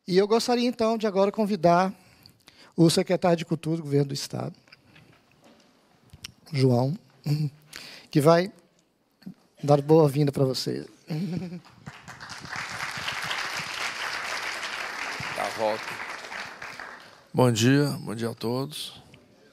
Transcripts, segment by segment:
E eu gostaria, então, de agora convidar o secretário de Cultura do Governo do Estado, João, que vai dar boa-vinda para vocês. Dá a volta. Bom dia a todos.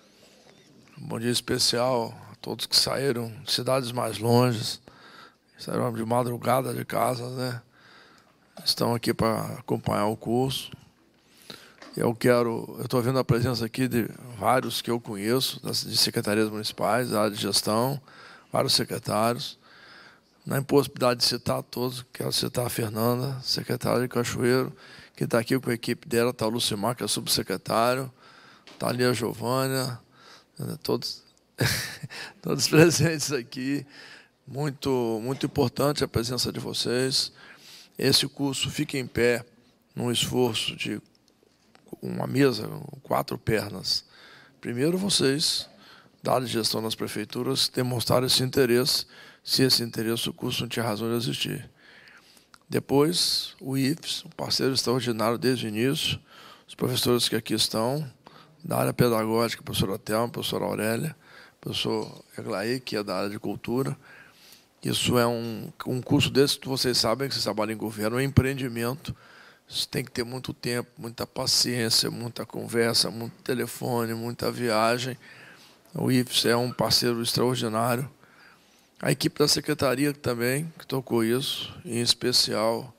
Bom dia especial a todos que saíram de cidades mais longes, saíram de madrugada de casa, né? Estão aqui para acompanhar o curso. Eu estou vendo a presença aqui de vários que eu conheço, de secretarias municipais, da área de gestão, vários secretários. Na impossibilidade de citar todos, quero citar a Fernanda, secretária de Cachoeiro, que está aqui com a equipe dela, está o Lucimar, que é subsecretário, está ali a Giovânia, todos, todos presentes aqui. Muito importante a presença de vocês. Esse curso fica em pé num esforço de uma mesa, 4 pernas. Primeiro, vocês, da área de gestão das prefeituras, demonstraram esse interesse. Se esse interesse, o curso não tinha razão de existir. Depois, o IFES, um parceiro extraordinário desde o início, os professores que aqui estão, da área pedagógica, a professora Thelma, a professora Aurélia, o professor Eglaí, que é da área de cultura. Isso é um curso desse que vocês sabem, que vocês trabalham em governo, é um empreendimento. Isso tem que ter muito tempo, muita paciência, muita conversa, muito telefone, muita viagem. O IFES é um parceiro extraordinário. A equipe da secretaria também, que tocou isso, em especial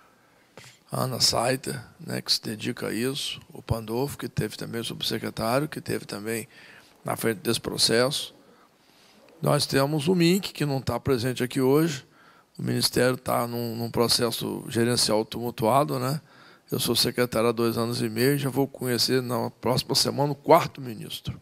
a Ana Saiter, né, que se dedica a isso, o Pandolfo, que teve também o subsecretário, que teve também na frente desse processo. Nós temos o MINC, que não está presente aqui hoje. O Ministério está num processo gerencial tumultuado, né? Eu sou secretário há 2 anos e meio, já vou conhecer na próxima semana o 4º ministro.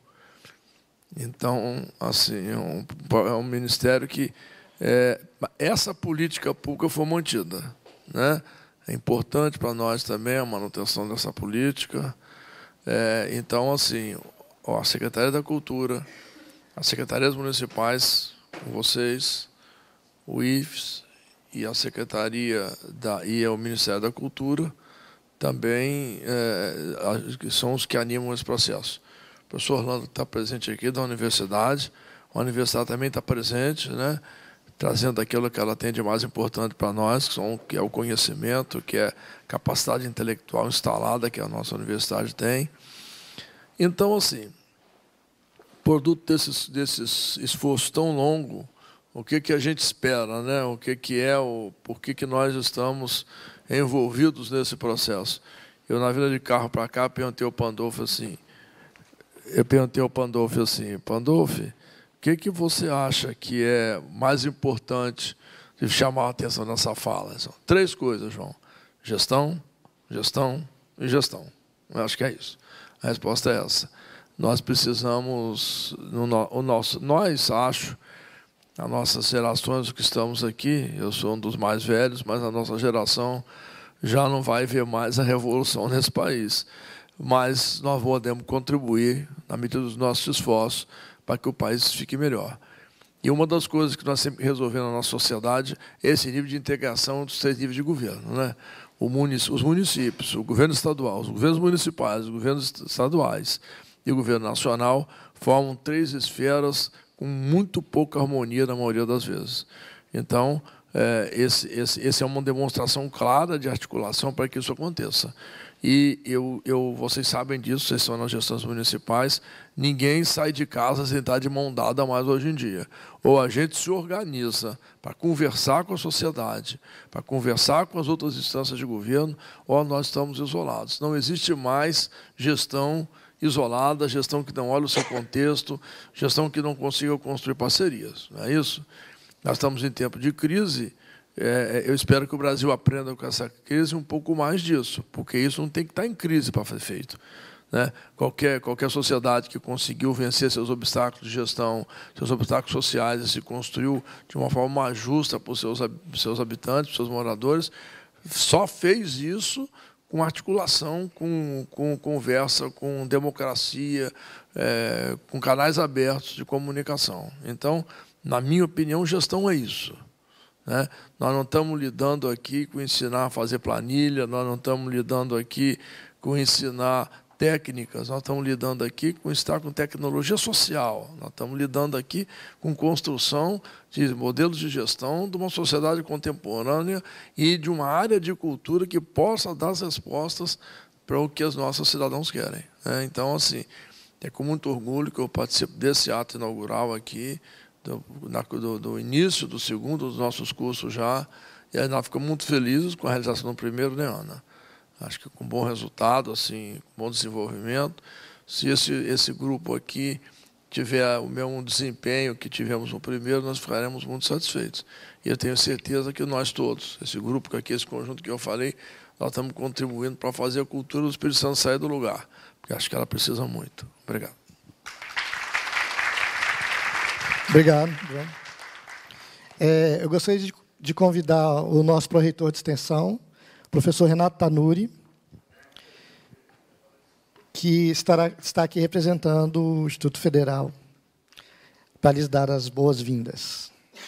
Então, assim, é um ministério que essa política pública foi mantida, né? É importante para nós também a manutenção dessa política. Então, assim, a Secretaria da Cultura, as secretarias municipais, com vocês, o IFES e a Secretaria e o Ministério da Cultura, também são os que animam esse processo. O professor Orlando está presente aqui da universidade, a universidade também está presente, né, trazendo aquilo que ela tem de mais importante para nós, que é o conhecimento, que é a capacidade intelectual instalada que a nossa universidade tem. Então, assim, produto desses esforços tão longo, o que a gente espera, né? Por que nós estamos envolvidos nesse processo? Eu, na vinda de carro para cá, perguntei ao Pandolfo assim, Pandolfo, o que você acha que é mais importante de chamar a atenção nessa fala? São 3 coisas, João. Gestão, gestão e gestão. Eu acho que é isso. A resposta é essa. Nós precisamos, as nossas gerações que estamos aqui, eu sou um dos mais velhos, mas a nossa geração já não vai ver mais a revolução nesse país. Mas nós podemos contribuir, na medida dos nossos esforços, para que o país fique melhor. E uma das coisas que nós sempre resolvemos na nossa sociedade é esse nível de integração dos 3 níveis de governo, né? Os municípios, o governo estadual, os governos municipais, os governos estaduais e o governo nacional formam 3 esferas com muito pouca harmonia na maioria das vezes. Então, esse é uma demonstração clara de articulação para que isso aconteça. E vocês sabem disso, vocês estão nas gestões municipais, ninguém sai de casa sem estar de mão dada mais hoje em dia. Ou a gente se organiza para conversar com a sociedade, para conversar com as outras instâncias de governo, ou nós estamos isolados. Não existe mais gestão isolada, gestão que não olha o seu contexto, gestão que não consiga construir parcerias. Não é isso? Nós estamos em tempo de crise. Eu espero que o Brasil aprenda com essa crise um pouco mais disso, porque isso não tem que estar em crise para ser feito, né? Qualquer sociedade que conseguiu vencer seus obstáculos de gestão, seus obstáculos sociais e se construiu de uma forma mais justa para os seus habitantes, para os seus moradores, só fez isso com articulação, com conversa, com democracia, com canais abertos de comunicação. Então, na minha opinião, gestão é isso. né? Nós não estamos lidando aqui com ensinar a fazer planilha, nós não estamos lidando aqui com ensinar técnicas, nós estamos lidando aqui com estar com tecnologia social, nós estamos lidando aqui com construção de modelos de gestão de uma sociedade contemporânea e de uma área de cultura que possa dar as respostas para o que os nossos cidadãos querem, né? Então, assim, é com muito orgulho que eu participo desse ato inaugural aqui, do início do segundo dos nossos cursos já, e aí nós ficamos muito felizes com a realização do primeiro, né, Ana? Acho que com bom resultado, assim, com bom desenvolvimento. Se esse grupo aqui tiver o mesmo desempenho que tivemos no primeiro, nós ficaremos muito satisfeitos. E eu tenho certeza que nós todos, esse grupo aqui, esse conjunto que eu falei, nós estamos contribuindo para fazer a cultura do Espírito Santo sair do lugar, porque acho que ela precisa muito. Obrigado. Obrigado. Eu gostaria de convidar o nosso pró-reitor de extensão, professor Renato Tanuri, que está aqui representando o Instituto Federal, para lhes dar as boas-vindas.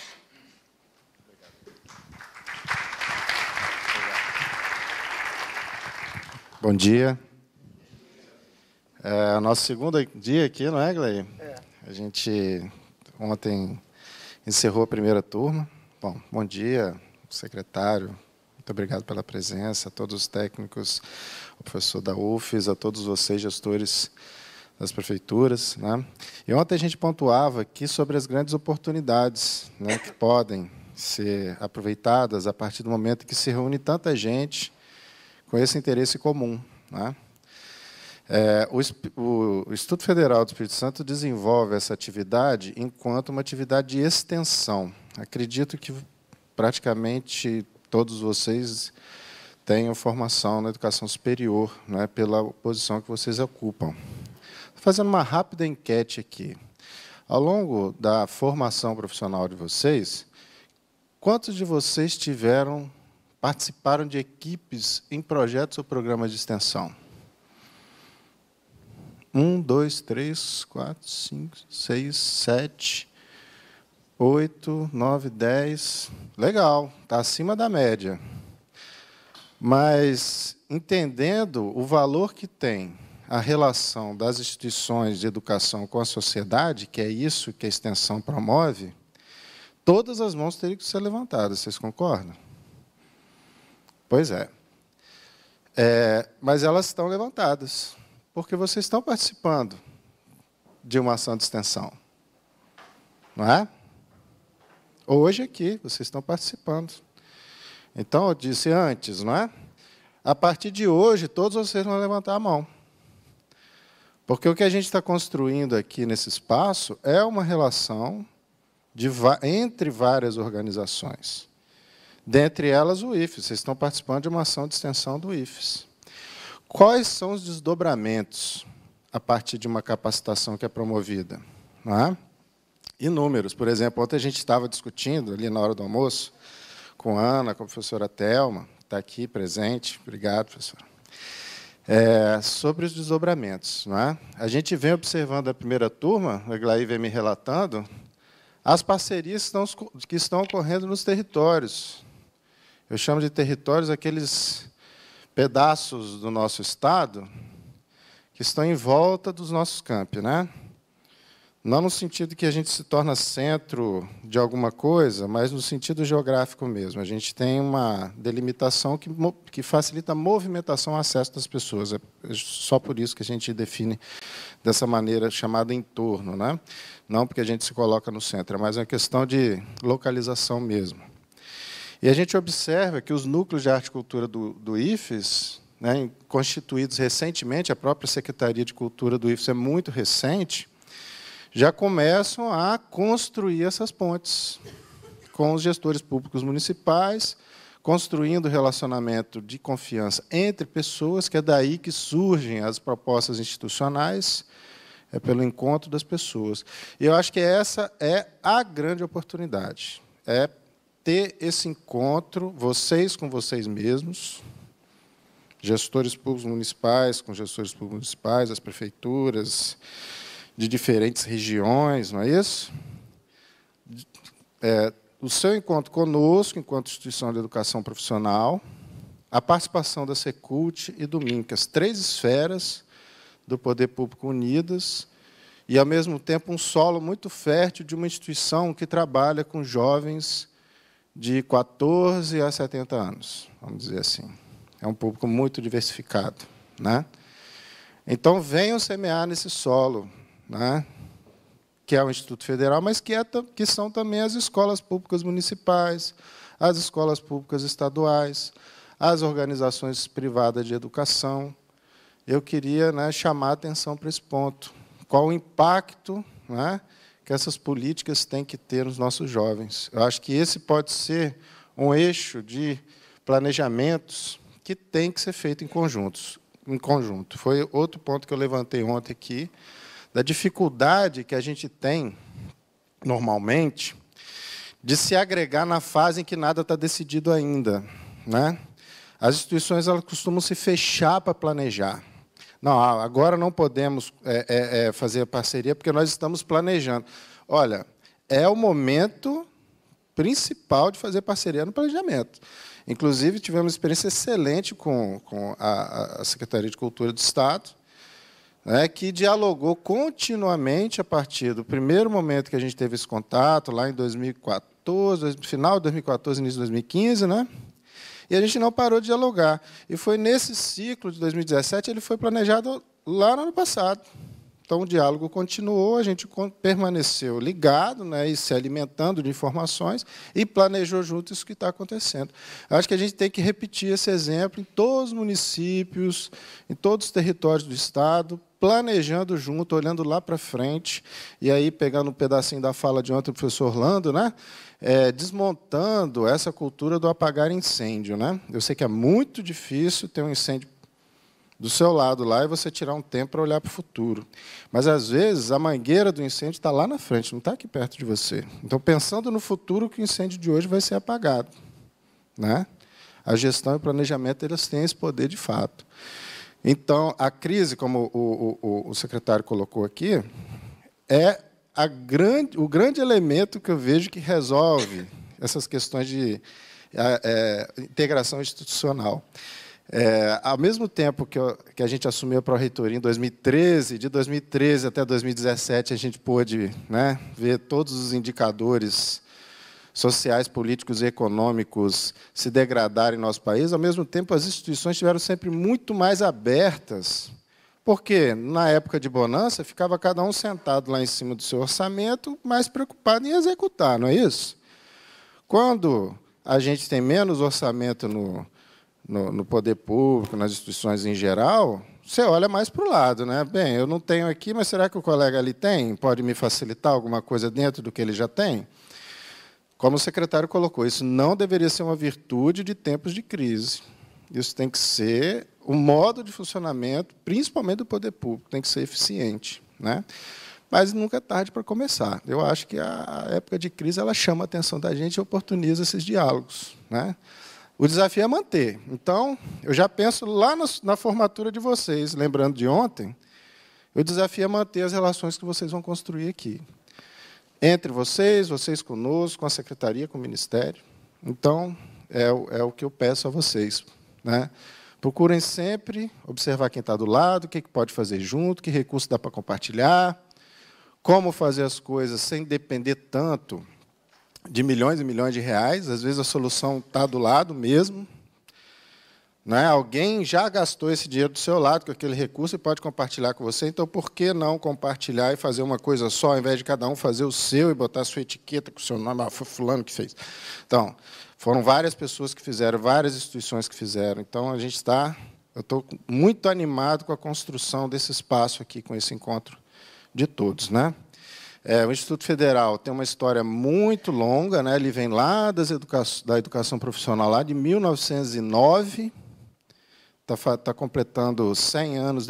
Bom dia. É o nosso segundo dia aqui, não é, Glei? A gente ontem encerrou a primeira turma. Bom dia, secretário. Muito obrigado pela presença, a todos os técnicos, o professor da UFES, a todos vocês, gestores das prefeituras, né? E ontem a gente pontuava aqui sobre as grandes oportunidades, né, que podem ser aproveitadas a partir do momento que se reúne tanta gente com esse interesse comum, né? O Instituto Federal do Espírito Santo desenvolve essa atividade enquanto uma atividade de extensão. Acredito que praticamente todos vocês tenham formação na educação superior, né, pela posição que vocês ocupam. Fazendo uma rápida enquete aqui. Ao longo da formação profissional de vocês, quantos de vocês participaram de equipes em projetos ou programas de extensão? 1, 2, 3, 4, 5, 6, 7, 8, 9, 10. Legal, está acima da média. Mas, entendendo o valor que tem a relação das instituições de educação com a sociedade, que é isso que a extensão promove, todas as mãos teriam que ser levantadas. Vocês concordam? Pois é. Mas elas estão levantadas, porque vocês estão participando de uma ação de extensão. Não é? Hoje aqui, vocês estão participando. Então, eu disse antes, não é? A partir de hoje, todos vocês vão levantar a mão. Porque o que a gente está construindo aqui nesse espaço é uma relação entre várias organizações. Dentre elas, o IFES. Vocês estão participando de uma ação de extensão do IFES. Quais são os desdobramentos a partir de uma capacitação que é promovida? Não é? Inúmeros. Por exemplo, ontem a gente estava discutindo, ali na hora do almoço, com a Ana, com a professora Thelma, que está aqui presente. Obrigado, professora. Sobre os desdobramentos. Não é? A gente vem observando a primeira turma, a Glaí vem me relatando, as parcerias que estão ocorrendo nos territórios. Eu chamo de territórios aqueles pedaços do nosso estado que estão em volta dos nossos campi, né? Não no sentido que a gente se torna centro de alguma coisa, mas no sentido geográfico mesmo. A gente tem uma delimitação que facilita a movimentação e acesso das pessoas. É só por isso que a gente define dessa maneira chamada entorno, né? Não porque a gente se coloca no centro, mas é uma questão de localização mesmo. E a gente observa que os núcleos de arte e cultura do IFES, né, constituídos recentemente, a própria Secretaria de Cultura do IFES é muito recente, já começam a construir essas pontes com os gestores públicos municipais, construindo relacionamento de confiança entre pessoas, que é daí que surgem as propostas institucionais, é pelo encontro das pessoas. E eu acho que essa é a grande oportunidade, é ter esse encontro, vocês com vocês mesmos, gestores públicos municipais com gestores públicos municipais, as prefeituras de diferentes regiões, não é isso? o seu encontro conosco, enquanto instituição de educação profissional, a participação da Secult e do MINC, as 3 esferas do poder público unidas, e, ao mesmo tempo, um solo muito fértil de uma instituição que trabalha com jovens de 14 a 70 anos, vamos dizer assim. É um público muito diversificado, né? Então, venham semear nesse solo, né? Que é o Instituto Federal, mas que são também as escolas públicas municipais, as escolas públicas estaduais, as organizações privadas de educação. Eu queria, né, chamar a atenção para esse ponto. Qual o impacto, né, que essas políticas têm que ter nos nossos jovens? Eu acho que esse pode ser um eixo de planejamentos que tem que ser feito em conjunto. Foi outro ponto que eu levantei ontem aqui, da dificuldade que a gente tem, normalmente, de se agregar na fase em que nada está decidido ainda, né? As instituições elas costumam se fechar para planejar. Não, agora não podemos fazer parceria porque nós estamos planejando. Olha, é o momento principal de fazer parceria no planejamento. Inclusive, tivemos uma experiência excelente com a Secretaria de Cultura do Estado, né, que dialogou continuamente a partir do primeiro momento que a gente teve esse contato, lá em 2014, final de 2014, início de 2015, né? E a gente não parou de dialogar. E foi nesse ciclo de 2017, ele foi planejado lá no ano passado. Então, o diálogo continuou, a gente permaneceu ligado, né, e se alimentando de informações, e planejou junto isso que está acontecendo. Eu acho que a gente tem que repetir esse exemplo em todos os municípios, em todos os territórios do Estado, planejando junto, olhando lá para frente, e aí, pegando um pedacinho da fala de ontem do professor Orlando, né, desmontando essa cultura do apagar incêndio. Né? Eu sei que é muito difícil ter um incêndio do seu lado lá e você tirar um tempo para olhar para o futuro. Mas, às vezes, a mangueira do incêndio está lá na frente, não está aqui perto de você. Então, pensando no futuro, que o incêndio de hoje vai ser apagado. Né? A gestão e o planejamento eles têm esse poder de fato. Então, a crise, como o secretário colocou aqui, é o grande elemento que eu vejo que resolve essas questões de integração institucional. Ao mesmo tempo que a gente assumiu a Pró-Reitoria em 2013, de 2013 até 2017, a gente pôde, né, ver todos os indicadores sociais, políticos e econômicos se degradarem em nosso país. Ao mesmo tempo, as instituições estiveram sempre muito mais abertas, porque, na época de bonança, ficava cada um sentado lá em cima do seu orçamento, mais preocupado em executar, não é isso? Quando a gente tem menos orçamento no poder público, nas instituições em geral, você olha mais para o lado. Né? Bem, eu não tenho aqui, mas será que o colega ali tem? Pode me facilitar alguma coisa dentro do que ele já tem? Como o secretário colocou, isso não deveria ser uma virtude de tempos de crise. Isso tem que ser o modo de funcionamento, principalmente do poder público, tem que ser eficiente. Né? Mas nunca é tarde para começar. Eu acho que a época de crise ela chama a atenção da gente e oportuniza esses diálogos. Né? O desafio é manter. Então, eu já penso lá na formatura de vocês, lembrando de ontem, o desafio é manter as relações que vocês vão construir aqui. Entre vocês conosco, com a Secretaria, com o Ministério. Então, é o que eu peço a vocês. Né? Procurem sempre observar quem está do lado, o que pode fazer junto, que recurso dá para compartilhar, como fazer as coisas sem depender tanto de milhões e milhões de reais. Às vezes, a solução está do lado mesmo. Né? Alguém já gastou esse dinheiro do seu lado com aquele recurso e pode compartilhar com você. Então, por que não compartilhar e fazer uma coisa só, ao invés de cada um fazer o seu e botar a sua etiqueta com o seu nome? Foi fulano que fez. Então, foram várias pessoas que fizeram, várias instituições que fizeram. Então, eu estou muito animado com a construção desse espaço aqui, com esse encontro de todos. Né? O Instituto Federal tem uma história muito longa. Né? Ele vem lá da educação profissional, lá de 1909, está completando 100 anos,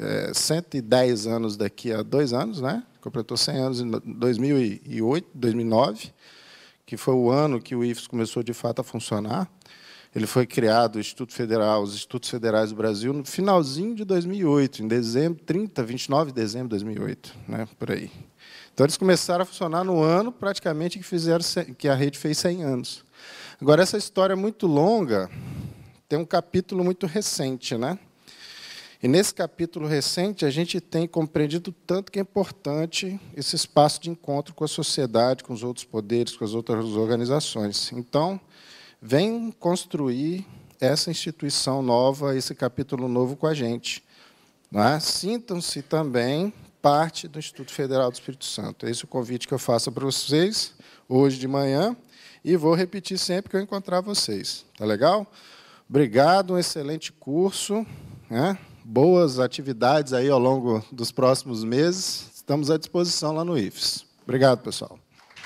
110 anos daqui a 2 anos, né? Completou 100 anos em 2008, 2009, que foi o ano que o IFES começou, de fato, a funcionar. Ele foi criado, o Instituto Federal, os Institutos Federais do Brasil, no finalzinho de 2008, em 29 de dezembro de 2008, né? Por aí. Então, eles começaram a funcionar no ano, praticamente, que a rede fez 100 anos. Agora, essa história muito longa tem um capítulo muito recente, né? E, nesse capítulo recente, a gente tem compreendido tanto que é importante esse espaço de encontro com a sociedade, com os outros poderes, com as outras organizações. Então, vem construir essa instituição nova, esse capítulo novo com a gente. Não é? Sintam-se também parte do Instituto Federal do Espírito Santo. Esse é o convite que eu faço para vocês, hoje de manhã, e vou repetir sempre que eu encontrar vocês. Tá legal? Obrigado, um excelente curso, né? Boas atividades aí ao longo dos próximos meses. Estamos à disposição lá no IFES. Obrigado, pessoal.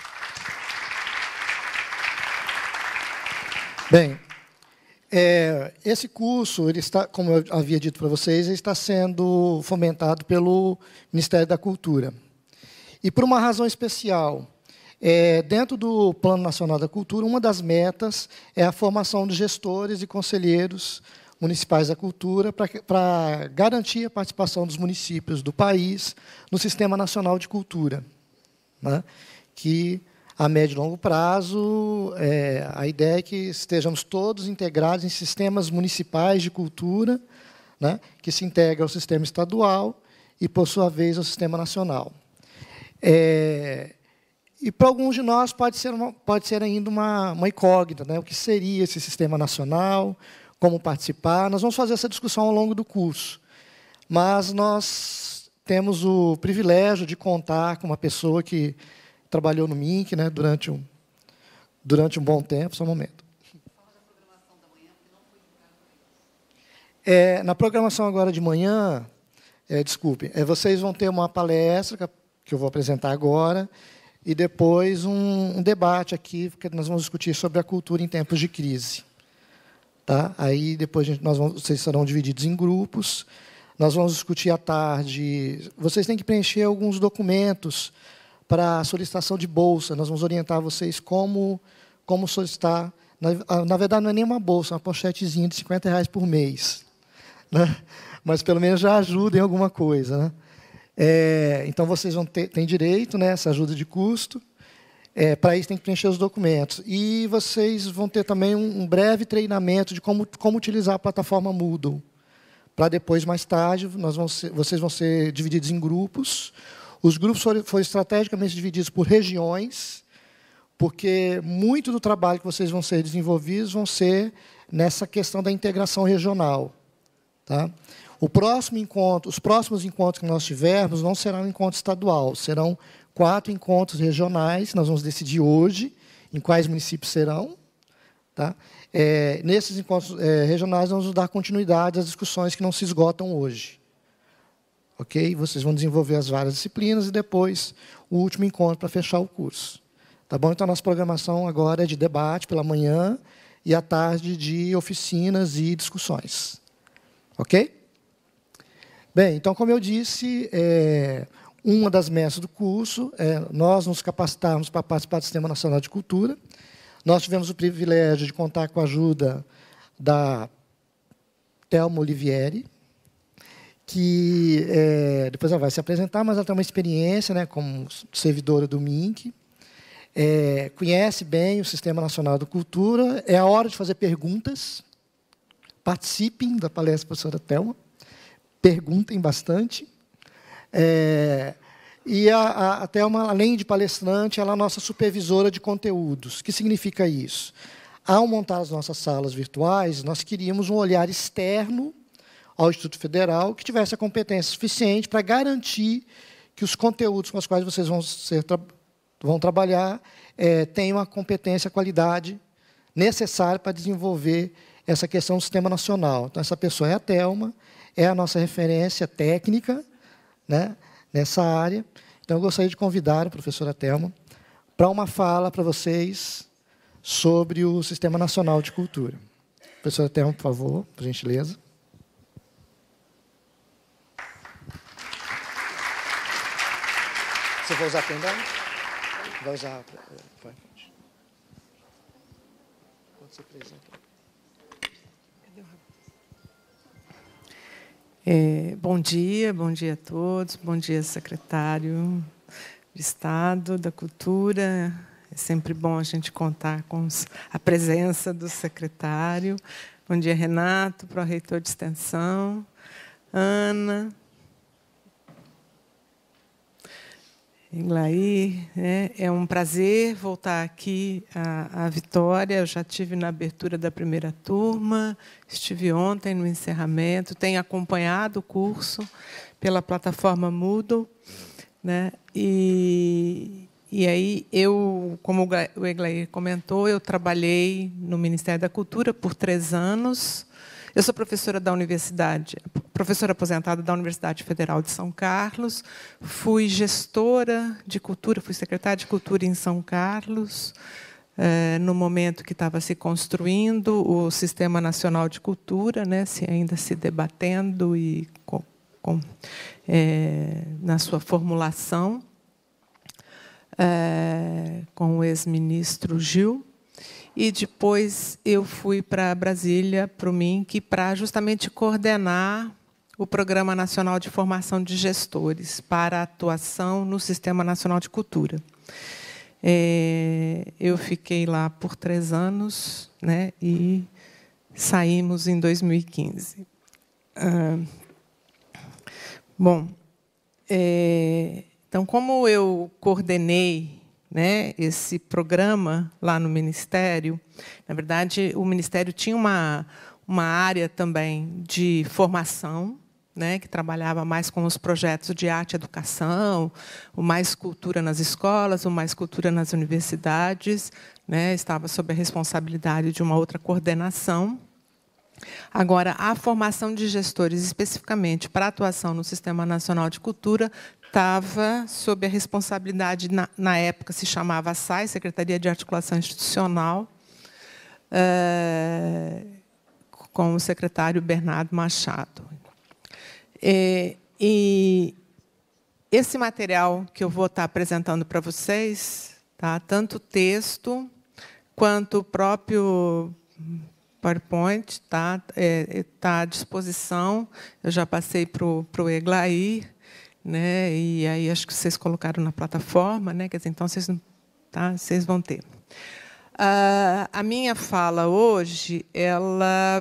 Bem, esse curso, ele está, como eu havia dito para vocês, ele está sendo fomentado pelo Ministério da Cultura. E por uma razão especial. Dentro do Plano Nacional da Cultura, uma das metas é a formação de gestores e conselheiros municipais da cultura para garantir a participação dos municípios do país no Sistema Nacional de Cultura, né? Que, a médio e longo prazo, a ideia é que estejamos todos integrados em sistemas municipais de cultura, né? Que se integra ao sistema estadual e, por sua vez, ao sistema nacional. E, para alguns de nós, pode ser ainda uma incógnita, né? O que seria esse sistema nacional, como participar. Nós vamos fazer essa discussão ao longo do curso. Mas nós temos o privilégio de contar com uma pessoa que trabalhou no MINC, né, durante um bom tempo. Só um momento. Na programação agora de manhã, desculpe, vocês vão ter uma palestra que eu vou apresentar agora, e depois um debate aqui, porque nós vamos discutir sobre a cultura em tempos de crise. Tá? Aí, depois, vocês serão divididos em grupos. Nós vamos discutir à tarde. Vocês têm que preencher alguns documentos para a solicitação de bolsa. Nós vamos orientar vocês como solicitar. Na verdade, não é nem uma bolsa, é uma pochetezinha de R$50 por mês, né? Mas, pelo menos, já ajuda em alguma coisa, né? Então, vocês têm direito, né, a essa ajuda de custo. Para isso, tem que preencher os documentos. E vocês vão ter também um breve treinamento de como utilizar a plataforma Moodle. Para depois, mais tarde, vocês vão ser divididos em grupos. Os grupos foram estrategicamente divididos por regiões, porque muito do trabalho que vocês vão ser desenvolvidos vão ser nessa questão da integração regional. Tá? Os próximos encontros que nós tivermos não serão um encontro estadual, serão 4 encontros regionais. Nós vamos decidir hoje em quais municípios serão. Tá? Nesses encontros regionais, nós vamos dar continuidade às discussões que não se esgotam hoje. Ok? Vocês vão desenvolver as várias disciplinas e depois o último encontro para fechar o curso. Tá bom? Então, a nossa programação agora é de debate pela manhã e à tarde de oficinas e discussões. Ok? Bem, então, como eu disse, uma das metas do curso é nós nos capacitarmos para participar do Sistema Nacional de Cultura. Nós tivemos o privilégio de contar com a ajuda da Thelma Olivieri, que depois ela vai se apresentar, mas ela tem uma experiência, né, como servidora do MINC, conhece bem o Sistema Nacional de Cultura. É a hora de fazer perguntas. Participem da palestra da professora Thelma. Perguntem bastante. E a Thelma, além de palestrante, ela é a nossa supervisora de conteúdos. O que significa isso? Ao montar as nossas salas virtuais, nós queríamos um olhar externo ao Instituto Federal que tivesse a competência suficiente para garantir que os conteúdos com os quais vocês vão trabalhar tenham a competência, a qualidade necessária para desenvolver essa questão do Sistema Nacional. Então, essa pessoa é a Thelma, é a nossa referência técnica, né, nessa área. Então, eu gostaria de convidar a professora Thelma para uma fala para vocês sobre o Sistema Nacional de Cultura. Professora Thelma, por favor, por gentileza. Você vai usar a pendrive? Vai usar... Vai. Pode ser apresenta. Bom dia a todos, bom dia, secretário. de Estado da Cultura. É sempre bom a gente contar com a presença do secretário. Bom dia, Renato, pró-reitor de Extensão. Ana. Eglair, né? É um prazer voltar aqui à Vitória. Eu já estive na abertura da primeira turma, estive ontem no encerramento, tenho acompanhado o curso pela plataforma Moodle, né? E aí, como o Eglair comentou, eu trabalhei no Ministério da Cultura por 3 anos. Eu sou professora aposentada da Universidade Federal de São Carlos, fui gestora de cultura, fui secretária de cultura em São Carlos, no momento que estava se construindo o Sistema Nacional de Cultura, né, ainda se debatendo e na sua formulação, com o ex-ministro Gil. E depois eu fui para Brasília, para o MINC, para justamente coordenar o Programa Nacional de Formação de Gestores para a atuação no Sistema Nacional de Cultura. Eu fiquei lá por 3 anos, né, e saímos em 2015. Bom, então, como eu coordenei, né, esse programa lá no Ministério, na verdade, o Ministério tinha uma área também de formação, né, que trabalhava mais com os projetos de arte e educação, o Mais Cultura nas escolas, o Mais Cultura nas universidades, né, estava sob a responsabilidade de uma outra coordenação. Agora, a formação de gestores, especificamente para a atuação no Sistema Nacional de Cultura, estava sob a responsabilidade, na época se chamava SAI, Secretaria de Articulação Institucional, com o secretário Bernardo Machado. E esse material que eu vou estar apresentando para vocês, tá, tanto o texto quanto o próprio PowerPoint, está à disposição. Eu já passei para o Eglair, né? E aí acho que vocês colocaram na plataforma, né? Quer dizer, então vocês vão ter. A minha fala hoje, ela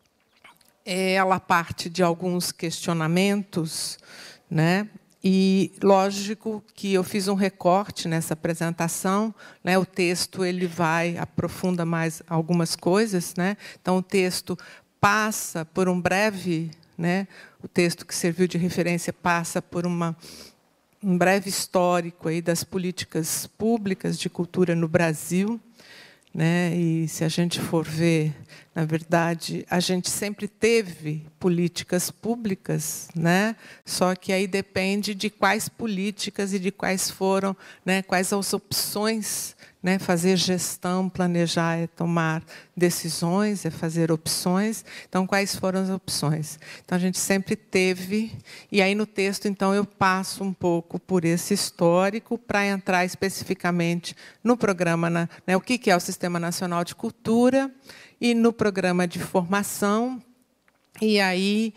parte de alguns questionamentos, né? E lógico que eu fiz um recorte nessa apresentação, né? O texto aprofunda mais algumas coisas, né? Então o texto passa por um breve, né? O texto que serviu de referência passa por um breve histórico aí das políticas públicas de cultura no Brasil, né? E se a gente for ver, na verdade, a gente sempre teve políticas públicas, né? Só que aí depende de quais políticas e de quais foram, né? Quais as opções, né? Fazer gestão, planejar é tomar decisões, é fazer opções. Então, quais foram as opções? Então, a gente sempre teve, e aí no texto, então, eu passo um pouco por esse histórico para entrar especificamente no programa, né? O que é o Sistema Nacional de Cultura, e no programa de formação, e aí,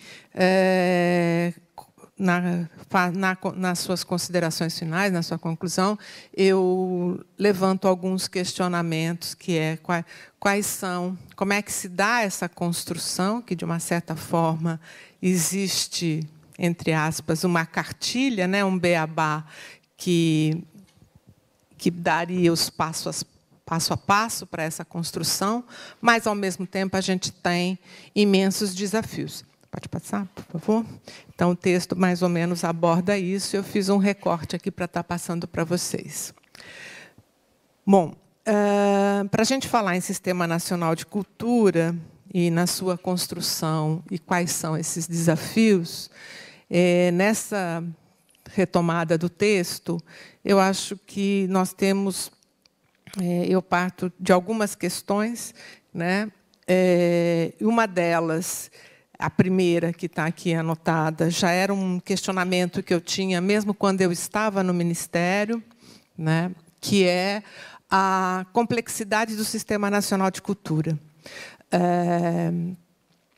nas suas considerações finais, na sua conclusão, eu levanto alguns questionamentos, que quais são, como é que se dá essa construção, que, de uma certa forma, existe, entre aspas, uma cartilha, né, um beabá, que daria os passo a passo para essa construção, mas, ao mesmo tempo, a gente tem imensos desafios. Pode passar, por favor? Então, o texto, mais ou menos, aborda isso. Eu fiz um recorte aqui para estar passando para vocês. Bom, para a gente falar em Sistema Nacional de Cultura e na sua construção e quais são esses desafios, nessa retomada do texto, eu acho que nós temos... eu parto de algumas questões, né? Uma delas, a primeira que está aqui anotada, já era um questionamento que eu tinha mesmo quando eu estava no Ministério, né? Que é a complexidade do Sistema Nacional de Cultura.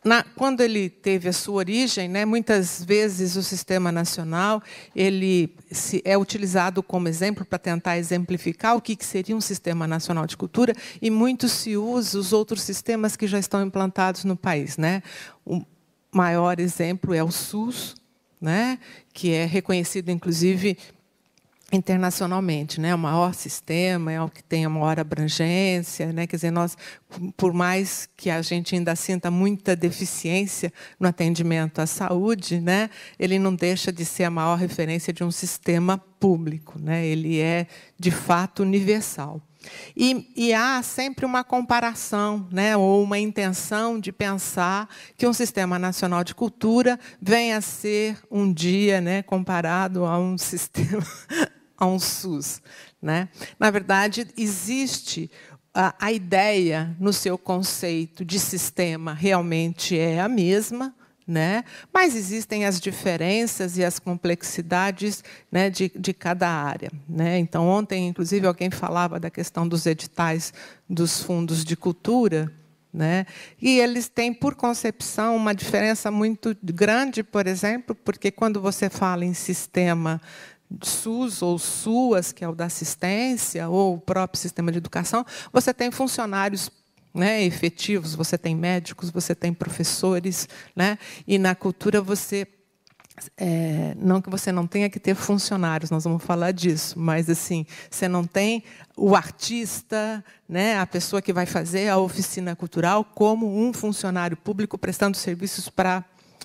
Quando ele teve a sua origem, né, muitas vezes o Sistema Nacional é utilizado como exemplo para tentar exemplificar o que seria um Sistema Nacional de Cultura, e muito se usa os outros sistemas que já estão implantados no país, né? O maior exemplo é o SUS, né, que é reconhecido, inclusive, internacionalmente, né, o maior sistema, é o que tem a maior abrangência, né, quer dizer, nós, por mais que a gente ainda sinta muita deficiência no atendimento à saúde, né, ele não deixa de ser a maior referência de um sistema público, né, ele é de fato universal. E há sempre uma comparação, né, ou uma intenção de pensar que um Sistema Nacional de Cultura venha a ser um dia, né, comparado a um sistema, a um SUS, né? Na verdade, existe a ideia no seu conceito de sistema realmente é a mesma, né? Mas existem as diferenças e as complexidades, né, de cada área, né? Então, ontem, inclusive, alguém falava da questão dos editais dos fundos de cultura, né? E eles têm, por concepção, uma diferença muito grande, por exemplo, porque quando você fala em sistema SUS ou SUAS, que é o da assistência, ou o próprio sistema de educação, você tem funcionários, né, efetivos, você tem médicos, você tem professores, né? E na cultura você não que você não tenha que ter funcionários, nós vamos falar disso, mas assim, você não tem o artista, né, a pessoa que vai fazer a oficina cultural como um funcionário público prestando serviços para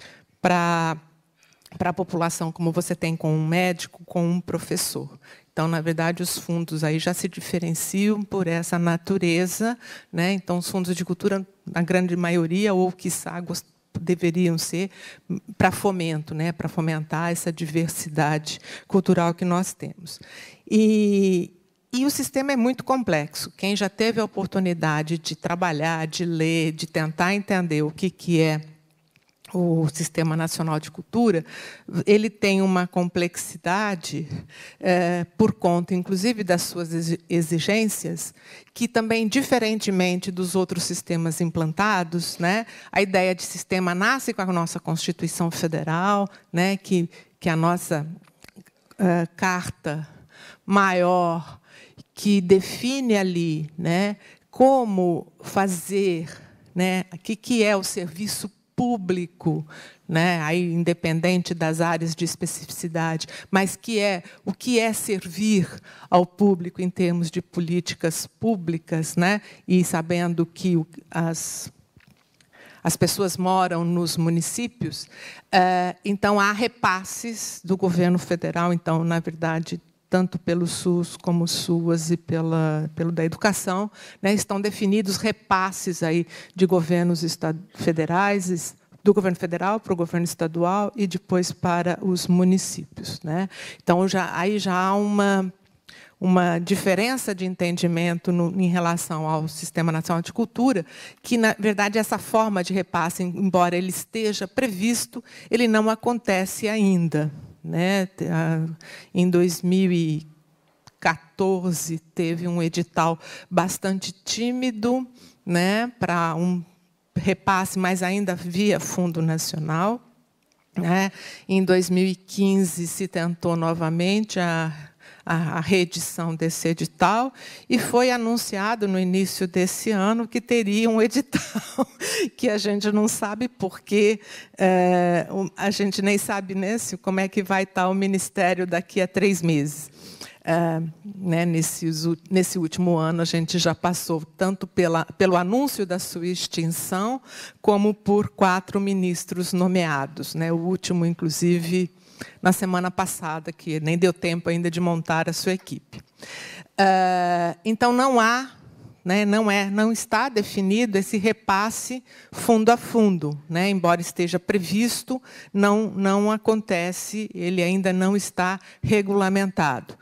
a população, como você tem com um médico, com um professor. Então, na verdade, os fundos aí já se diferenciam por essa natureza, né? Então, os fundos de cultura, na grande maioria, ou quiçá, deveriam ser para fomento, né? Para fomentar essa diversidade cultural que nós temos. E o sistema é muito complexo. Quem já teve a oportunidade de trabalhar, de ler, de tentar entender o que é o Sistema Nacional de Cultura, ele tem uma complexidade por conta, inclusive, das suas exigências, que também, diferentemente dos outros sistemas implantados, né, a ideia de sistema nasce com a nossa Constituição Federal, né, que a nossa Carta Maior, que define ali, né, como fazer, né, o que é o serviço público, né, aí independente das áreas de especificidade, mas o que é servir ao público em termos de políticas públicas, né, e sabendo que as pessoas moram nos municípios, então há repasses do governo federal, então, na verdade, tanto pelo SUS como SUAS e pelo da educação, né, estão definidos repasses aí de governos federais, do governo federal para o governo estadual e depois para os municípios, né? Então, aí já há uma diferença de entendimento em relação ao Sistema Nacional de Cultura, que, na verdade, essa forma de repasse, embora ele esteja previsto, ele não acontece ainda, né? Em 2014, teve um edital bastante tímido, né, para um repasse, mas ainda via Fundo Nacional, né? Em 2015, se tentou novamente a reedição desse edital, e foi anunciado no início desse ano que teria um edital que a gente não sabe porque a gente nem sabe, né, como é que vai estar o Ministério daqui a 3 meses. Né, nesse último ano, a gente já passou tanto pelo anúncio da sua extinção, como por 4 ministros nomeados, né, o último, inclusive, na semana passada, que nem deu tempo ainda de montar a sua equipe. Então, não há, né, não está definido esse repasse fundo a fundo, né, embora esteja previsto, não acontece, ele ainda não está regulamentado.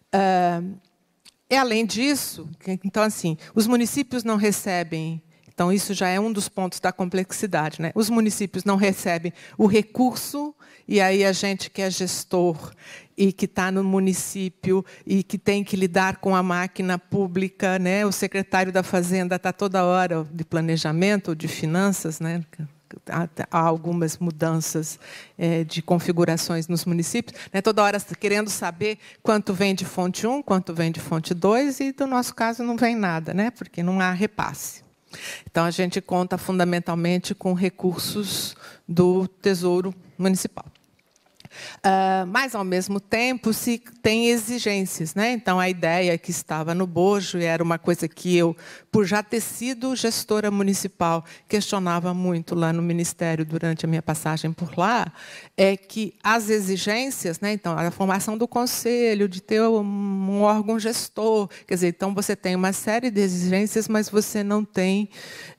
Além disso, então, assim, os municípios não recebem. Então, isso já é um dos pontos da complexidade, né? Os municípios não recebem o recurso, e aí a gente que é gestor e que está no município e que tem que lidar com a máquina pública, né? O secretário da Fazenda está toda hora de planejamento ou de finanças, né? há algumas mudanças de configurações nos municípios, né? Toda hora querendo saber quanto vem de fonte 1, quanto vem de fonte 2, e, no nosso caso, não vem nada, né? Porque não há repasse. Então, a gente conta fundamentalmente com recursos do Tesouro Municipal. Mas, ao mesmo tempo, se tem exigências, né? Então, a ideia que estava no bojo, e era uma coisa que eu, por já ter sido gestora municipal, questionava muito lá no Ministério durante a minha passagem por lá, é que as exigências, né? Então, a formação do conselho, de ter um órgão gestor, quer dizer, então você tem uma série de exigências, mas você não tem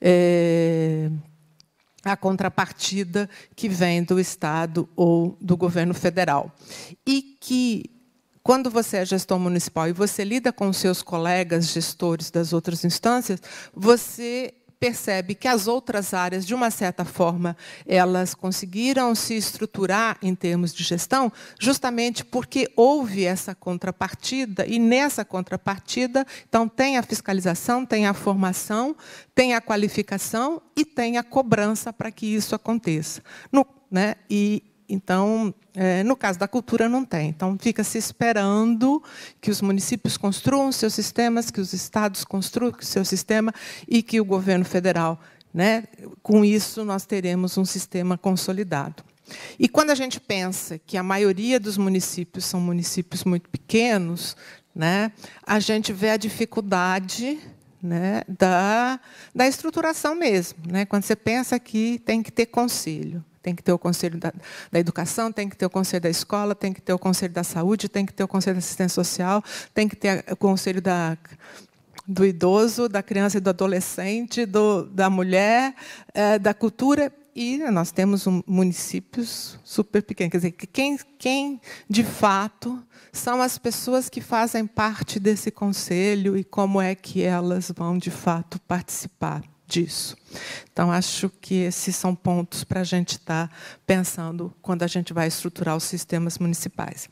a contrapartida que vem do Estado ou do governo federal. E que, quando você é gestor municipal e você lida com os seus colegas gestores das outras instâncias, você percebe que as outras áreas, de uma certa forma, elas conseguiram se estruturar em termos de gestão, justamente porque houve essa contrapartida, e nessa contrapartida, então, tem a fiscalização, tem a formação, tem a qualificação e tem a cobrança para que isso aconteça. Né? Então, no caso da cultura, não tem. Então, fica-se esperando que os municípios construam seus sistemas, que os estados construam o seu sistema e que o governo federal, né, com isso, nós teremos um sistema consolidado. E quando a gente pensa que a maioria dos municípios são municípios muito pequenos, né, a gente vê a dificuldade, né, da estruturação mesmo, né? Quando você pensa que tem que ter conselho. Tem que ter o Conselho da Educação, tem que ter o Conselho da Escola, tem que ter o Conselho da Saúde, tem que ter o Conselho da Assistência Social, tem que ter o Conselho do Idoso, da Criança e do Adolescente, da Mulher, da Cultura. E nós temos municípios super pequenos. Quer dizer, quem, de fato, são as pessoas que fazem parte desse conselho e como é que elas vão, de fato, participar disso. Então, acho que esses são pontos para a gente estar pensando quando a gente vai estruturar os sistemas municipais.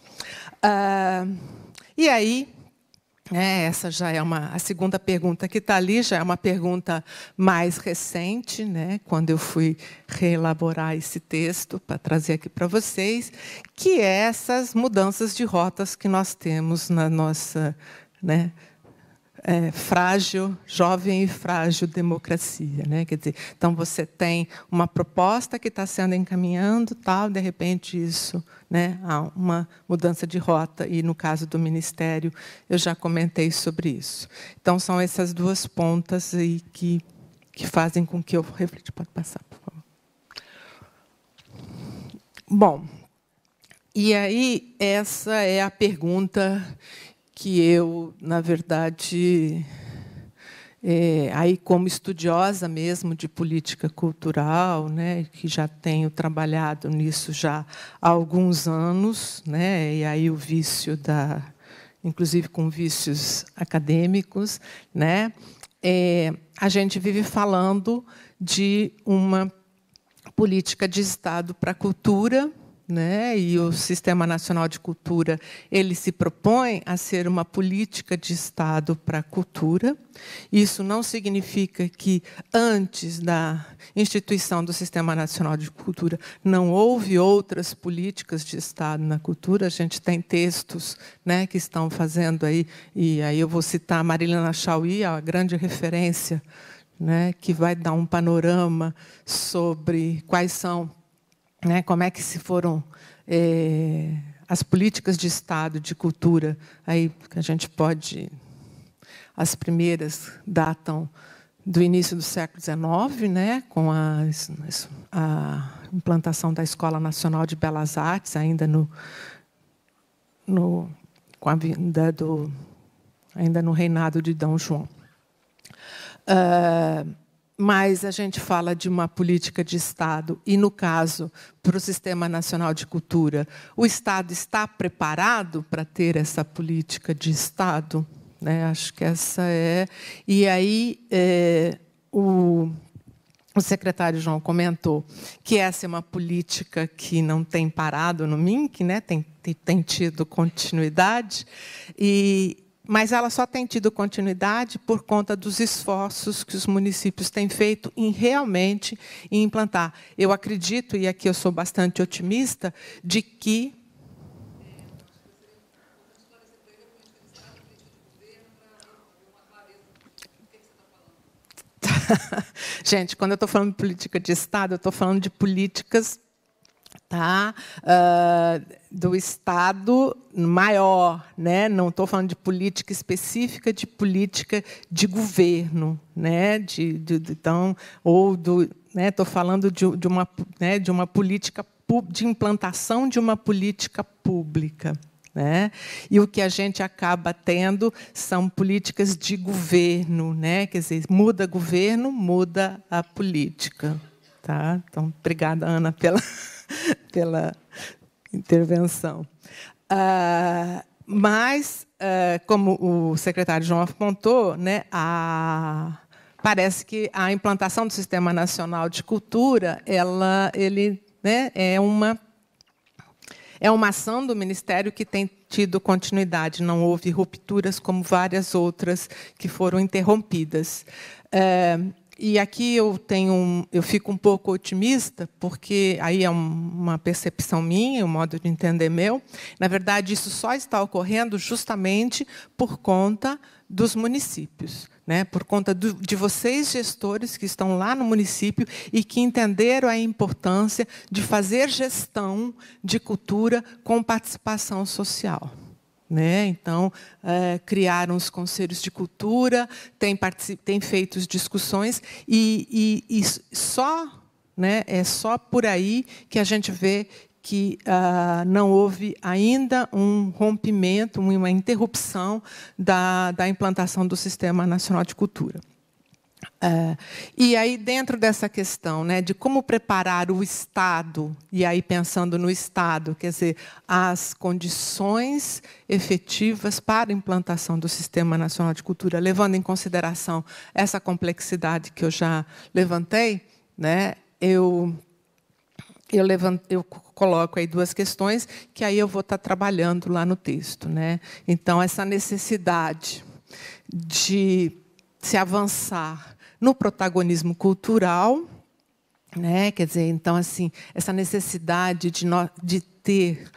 E aí, essa já é a segunda pergunta que está ali, já é uma pergunta mais recente, né, quando eu fui reelaborar esse texto para trazer aqui para vocês, que é essas mudanças de rotas que nós temos na nossa, né, frágil, jovem e frágil democracia, né? Quer dizer, então você tem uma proposta que está sendo encaminhando, tal, de repente isso, né, há uma mudança de rota, e no caso do Ministério eu já comentei sobre isso. Então são essas duas pontas aí que fazem com que eu reflita. Pode passar, por favor. Bom, e aí essa é a pergunta que eu, na verdade, aí como estudiosa mesmo de política cultural, né, que já tenho trabalhado nisso já há alguns anos, né, e aí o vício inclusive com vícios acadêmicos, né, a gente vive falando de uma política de Estado para a cultura, né? E o Sistema Nacional de Cultura ele se propõe a ser uma política de Estado para a cultura. Isso não significa que, antes da instituição do Sistema Nacional de Cultura, não houve outras políticas de Estado na cultura. A gente tem textos, né, que estão fazendo aí, e aí eu vou citar a Marilena Chauí, a grande referência, né, que vai dar um panorama sobre quais são, né, como é que se foram as políticas de Estado de cultura. Aí a gente pode, as primeiras datam do início do século XIX, né, com a implantação da Escola Nacional de Belas Artes, ainda com a vinda ainda no reinado de Dom João. Mas a gente fala de uma política de Estado, e, no caso, para o Sistema Nacional de Cultura, o Estado está preparado para ter essa política de Estado? Né? Acho que essa é... E aí, o secretário João comentou que essa é uma política que não tem parado no MINC, né? tem tido continuidade, e mas ela só tem tido continuidade por conta dos esforços que os municípios têm feito em realmente implantar. Eu acredito, e aqui eu sou bastante otimista, de que gente, quando eu estou falando de política de Estado, eu estou falando de políticas, tá, do Estado maior, né? Não estou falando de política específica, de política de governo, né? Então, ou do, né? Estou falando de uma política de implantação de uma política pública. Né? E o que a gente acaba tendo são políticas de governo, né? Quer dizer, muda governo, muda a política. Tá? Então, obrigada, Ana, pela intervenção. Mas, como o secretário João apontou, né, parece que a implantação do Sistema Nacional de Cultura né, é uma ação do Ministério que tem tido continuidade, não houve rupturas como várias outras que foram interrompidas. E aqui eu fico um pouco otimista, porque aí é uma percepção minha, um modo de entender meu. Na verdade, isso só está ocorrendo justamente por conta dos municípios, né? Por conta de vocês, gestores, que estão lá no município e que entenderam a importância de fazer gestão de cultura com participação social. Né? Então, criaram os conselhos de cultura, têm feito discussões, e só, né, é só por aí que a gente vê que não houve ainda um rompimento, uma interrupção da implantação do Sistema Nacional de Cultura. E aí, dentro dessa questão, né, de como preparar o Estado, e aí pensando no Estado, quer dizer, as condições efetivas para a implantação do Sistema Nacional de Cultura, levando em consideração essa complexidade que eu já levantei, né, eu coloco aí duas questões que aí eu vou estar trabalhando lá no texto, né? Então, essa necessidade de se avançar no protagonismo cultural, né? Quer dizer, então, assim, essa necessidade de ter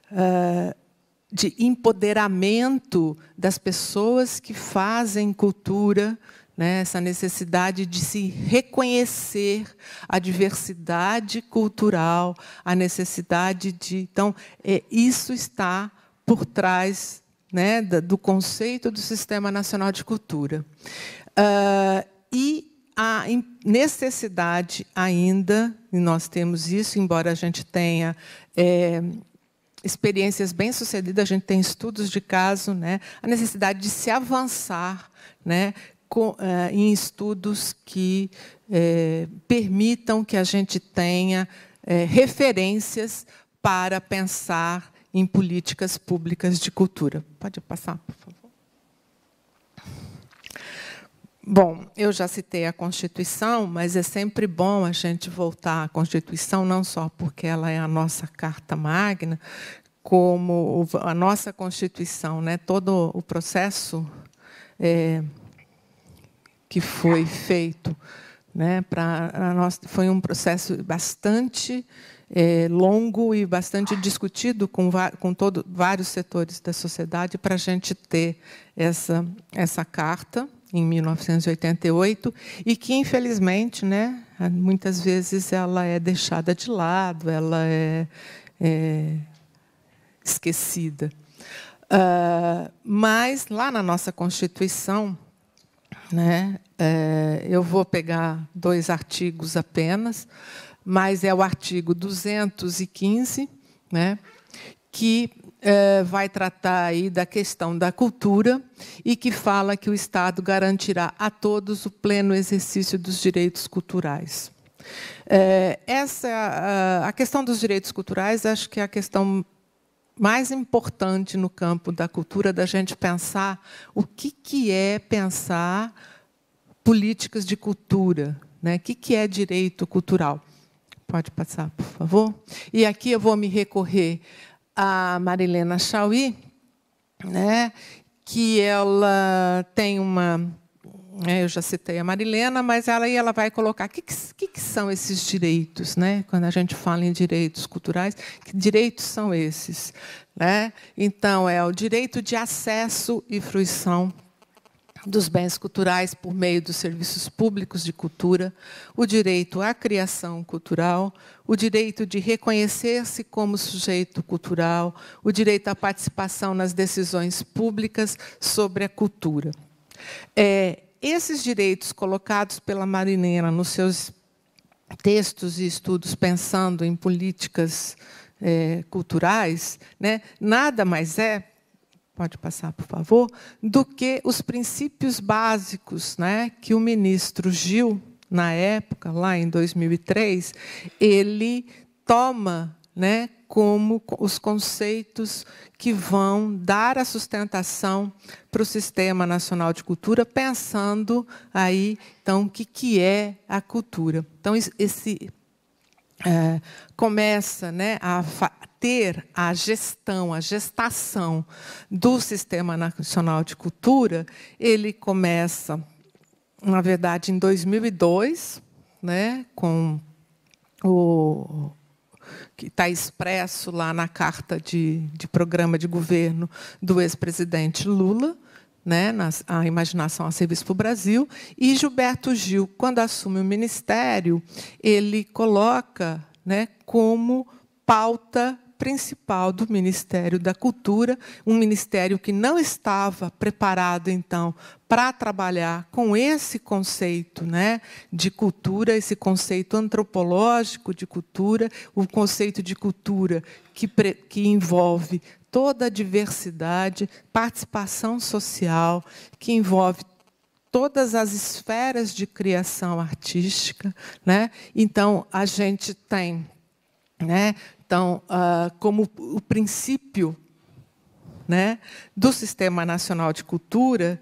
de empoderamento das pessoas que fazem cultura, né? Essa necessidade de se reconhecer a diversidade cultural, a necessidade de... Então, isso está por trás, né, do conceito do Sistema Nacional de Cultura. E a necessidade ainda, e nós temos isso, embora a gente tenha experiências bem-sucedidas, a gente tem estudos de caso, né, a necessidade de se avançar, né, em estudos que permitam que a gente tenha referências para pensar em políticas públicas de cultura. Pode passar, por favor. Bom, eu já citei a Constituição, mas é sempre bom a gente voltar à Constituição, não só porque ela é a nossa Carta Magna, como a nossa Constituição, né? Todo o processo que foi feito, né, foi um processo bastante longo e bastante discutido com vários setores da sociedade para a gente ter essa carta em 1988 e que, infelizmente, né, muitas vezes ela é deixada de lado, ela é esquecida. Mas lá na nossa Constituição, né, eu vou pegar 2 artigos apenas, mas é o artigo 215, né, que vai tratar aí da questão da cultura e que fala que o Estado garantirá a todos o pleno exercício dos direitos culturais. A questão dos direitos culturais, acho que é a questão mais importante no campo da cultura, da gente pensar o que é pensar políticas de cultura, né? O que é direito cultural. Pode passar, por favor. E aqui eu vou me recorrer a Marilena Chauí, né, que ela tem uma... Eu já citei a Marilena, mas ela vai colocar o que são esses direitos, né? Quando a gente fala em direitos culturais, que direitos são esses, né? Então, é o direito de acesso e fruição dos bens culturais por meio dos serviços públicos de cultura, o direito à criação cultural, o direito de reconhecer-se como sujeito cultural, o direito à participação nas decisões públicas sobre a cultura. Esses direitos colocados pela Marilena nos seus textos e estudos pensando em políticas culturais, né, nada mais pode passar, por favor, do que os princípios básicos, né, que o ministro Gil, na época, lá em 2003, ele toma, né, como os conceitos que vão dar a sustentação para o Sistema Nacional de Cultura, pensando aí, então, o que é a cultura. Então, começa, né, a ter a gestação do Sistema Nacional de Cultura, ele começa, na verdade, em 2002, né, com o que está expresso lá na carta de programa de governo do ex-presidente Lula, né, a imaginação a serviço para o Brasil, e Gilberto Gil, quando assume o ministério, ele coloca, né, como pauta principal do Ministério da Cultura, um ministério que não estava preparado, então, para trabalhar com esse conceito, né, de cultura, esse conceito antropológico de cultura, o conceito de cultura que envolve toda a diversidade, participação social, que envolve todas as esferas de criação artística, né? Então, a gente tem, né, então, como o princípio, né, do Sistema Nacional de Cultura,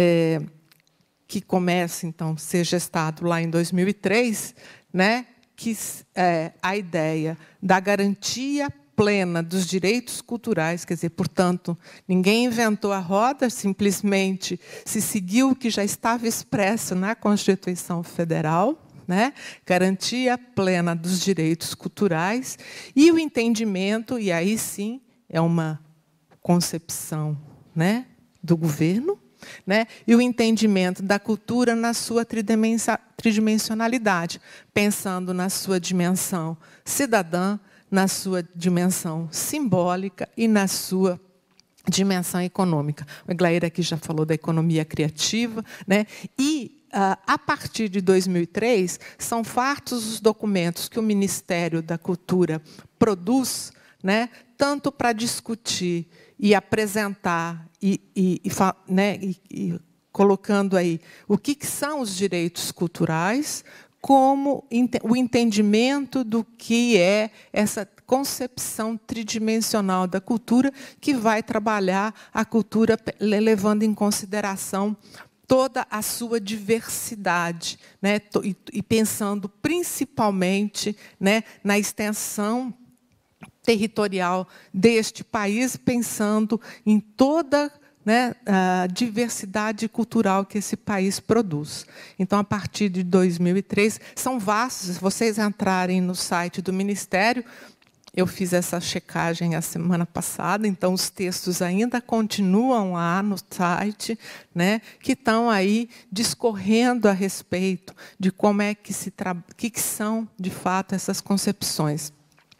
que começa, então, a ser gestado lá em 2003, né, que a ideia da garantia plena dos direitos culturais, quer dizer, portanto, ninguém inventou a roda, simplesmente se seguiu o que já estava expresso na Constituição Federal, né? Garantia plena dos direitos culturais e o entendimento, e aí sim é uma concepção, né, do governo, né, e o entendimento da cultura na sua tridimensionalidade, pensando na sua dimensão cidadã, na sua dimensão simbólica e na sua dimensão econômica. O Eglair aqui já falou da economia criativa, né? E a partir de 2003, são fartos os documentos que o Ministério da Cultura produz, né, tanto para discutir e apresentar, né, colocando aí o que são os direitos culturais, como o entendimento do que é essa concepção tridimensional da cultura, que vai trabalhar a cultura levando em consideração toda a sua diversidade, né, e pensando principalmente, né, na extensão territorial deste país, pensando em toda, né, a diversidade cultural que esse país produz. Então, a partir de 2003, são vastos. Se vocês entrarem no site do Ministério, eu fiz essa checagem a semana passada, então os textos ainda continuam lá no site, né, que estão aí discorrendo a respeito de como é que que são, de fato, essas concepções.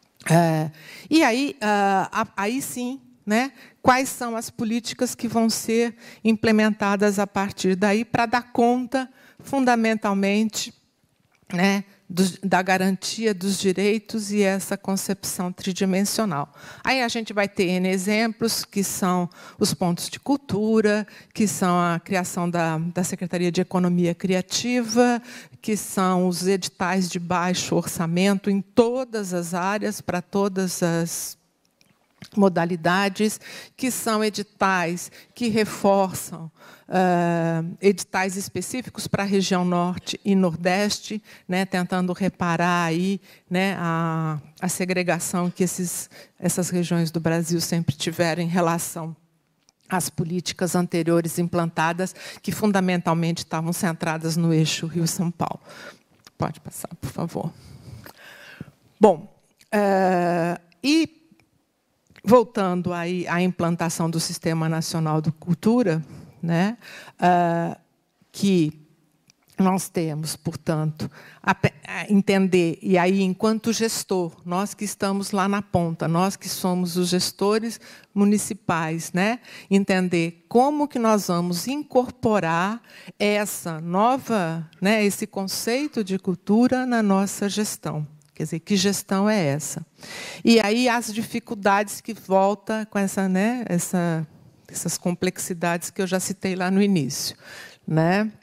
E aí, aí sim, né, quais são as políticas que vão ser implementadas a partir daí para dar conta, fundamentalmente, né, da garantia dos direitos e essa concepção tridimensional. Aí a gente vai ter N exemplos, que são os pontos de cultura, que são a criação da Secretaria de Economia Criativa, que são os editais de baixo orçamento em todas as áreas, para todas as modalidades, que são editais que reforçam editais específicos para a região norte e nordeste, né, tentando reparar aí, né, a segregação que essas regiões do Brasil sempre tiveram em relação as políticas anteriores implantadas, que fundamentalmente estavam centradas no eixo Rio-São Paulo. Pode passar, por favor. Bom, e voltando aí à implantação do Sistema Nacional de Cultura, né, que nós temos, portanto, a entender, e aí, enquanto gestor, nós que estamos lá na ponta, nós que somos os gestores municipais, né, entender como que nós vamos incorporar essa nova, né, esse conceito de cultura na nossa gestão. Quer dizer, que gestão é essa? E aí as dificuldades que voltam com essa, né, essas complexidades que eu já citei lá no início, né?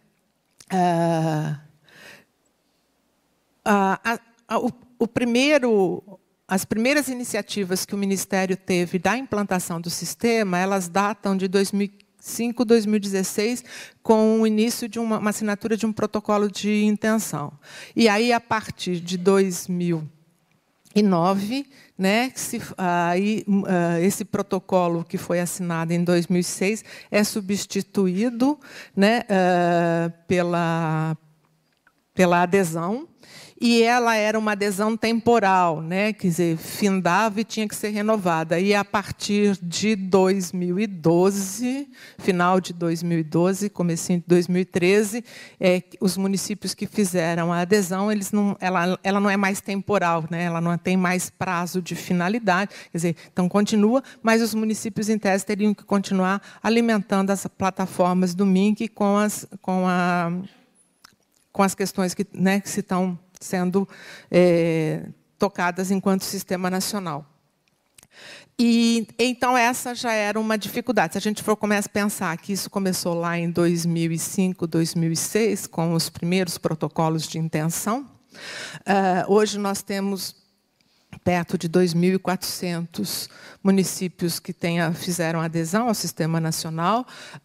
As primeiras iniciativas que o Ministério teve da implantação do sistema, elas datam de 2005, 2016, com o início de uma assinatura de um protocolo de intenção. E aí, a partir de 2009, né, esse protocolo que foi assinado em 2006 é substituído, né, pela adesão, e ela era uma adesão temporal, né, quer dizer, findava e tinha que ser renovada. E, a partir de 2012, final de 2012, comecinho de 2013, os municípios que fizeram a adesão, ela não é mais temporal, né, ela não tem mais prazo de finalidade, quer dizer, então continua, mas os municípios, em tese, teriam que continuar alimentando as plataformas do MINC com as questões que, né, que se estão sendo tocadas enquanto sistema nacional. E então essa já era uma dificuldade. Se a gente for começar a pensar que isso começou lá em 2005, 2006, com os primeiros protocolos de intenção, hoje nós temos perto de 2.400 municípios que fizeram adesão ao sistema nacional.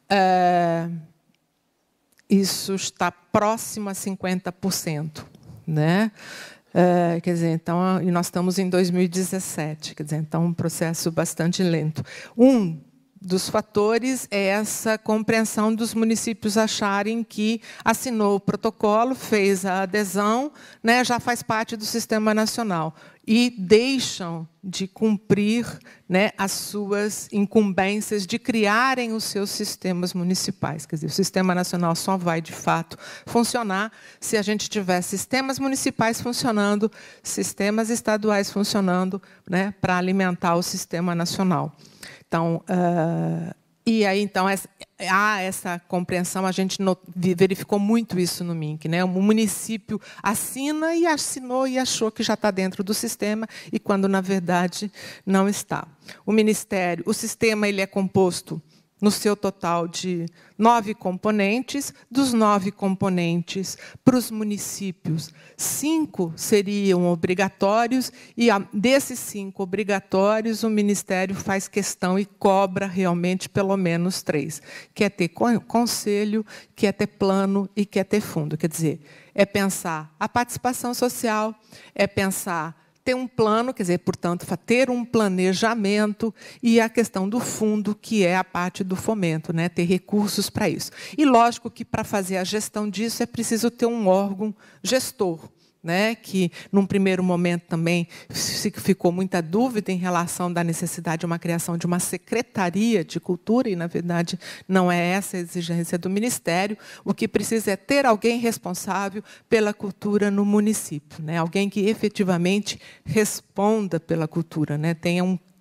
Isso está próximo a 50%. Né? Quer dizer, então, e nós estamos em 2017, quer dizer, então, um processo bastante lento. Um dos fatores é essa compreensão dos municípios acharem que assinou o protocolo, fez a adesão, né, já faz parte do sistema nacional, e deixam de cumprir, né, as suas incumbências de criarem os seus sistemas municipais. Quer dizer, o sistema nacional só vai, de fato, funcionar se a gente tiver sistemas municipais funcionando, sistemas estaduais funcionando, né, para alimentar o sistema nacional. Então, e aí, então, há essa compreensão, a gente verificou muito isso no MINC, né? O município assina e assinou e achou que já está dentro do sistema, e quando, na verdade, não está. O sistema ele é composto, no seu total, de 9 componentes. Dos 9 componentes, para os municípios, 5 seriam obrigatórios, e desses 5 obrigatórios, o Ministério faz questão e cobra realmente pelo menos 3, que é ter conselho, que é ter plano e que é ter fundo. Quer dizer, é pensar a participação social, é pensar ter um plano, quer dizer, portanto, ter um planejamento, e a questão do fundo, que é a parte do fomento, né? Ter recursos para isso. E, lógico, que para fazer a gestão disso é preciso ter um órgão gestor, né, que, num primeiro momento, também ficou muita dúvida em relação da necessidade de uma criação de uma secretaria de cultura, e, na verdade, não é essa a exigência do Ministério. O que precisa é ter alguém responsável pela cultura no município, né, alguém que efetivamente responda pela cultura, né, tenha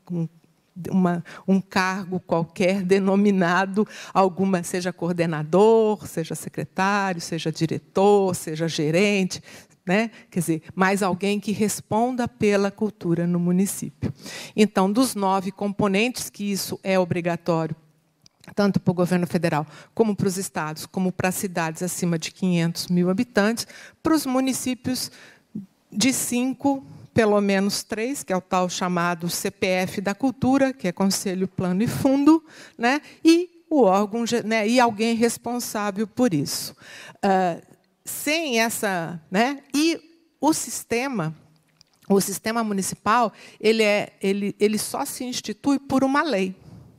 um cargo qualquer denominado seja coordenador, seja secretário, seja diretor, seja gerente, né? Quer dizer, mais alguém que responda pela cultura no município. Então, dos 9 componentes, que isso é obrigatório, tanto para o governo federal, como para os estados, como para as cidades acima de 500 mil habitantes, para os municípios de 5, pelo menos 3, que é o tal chamado CPF da Cultura, que é Conselho, Plano e Fundo, né? E o órgão, né? E alguém responsável por isso. Sem essa, né? E o sistema municipal, ele só se institui por uma lei.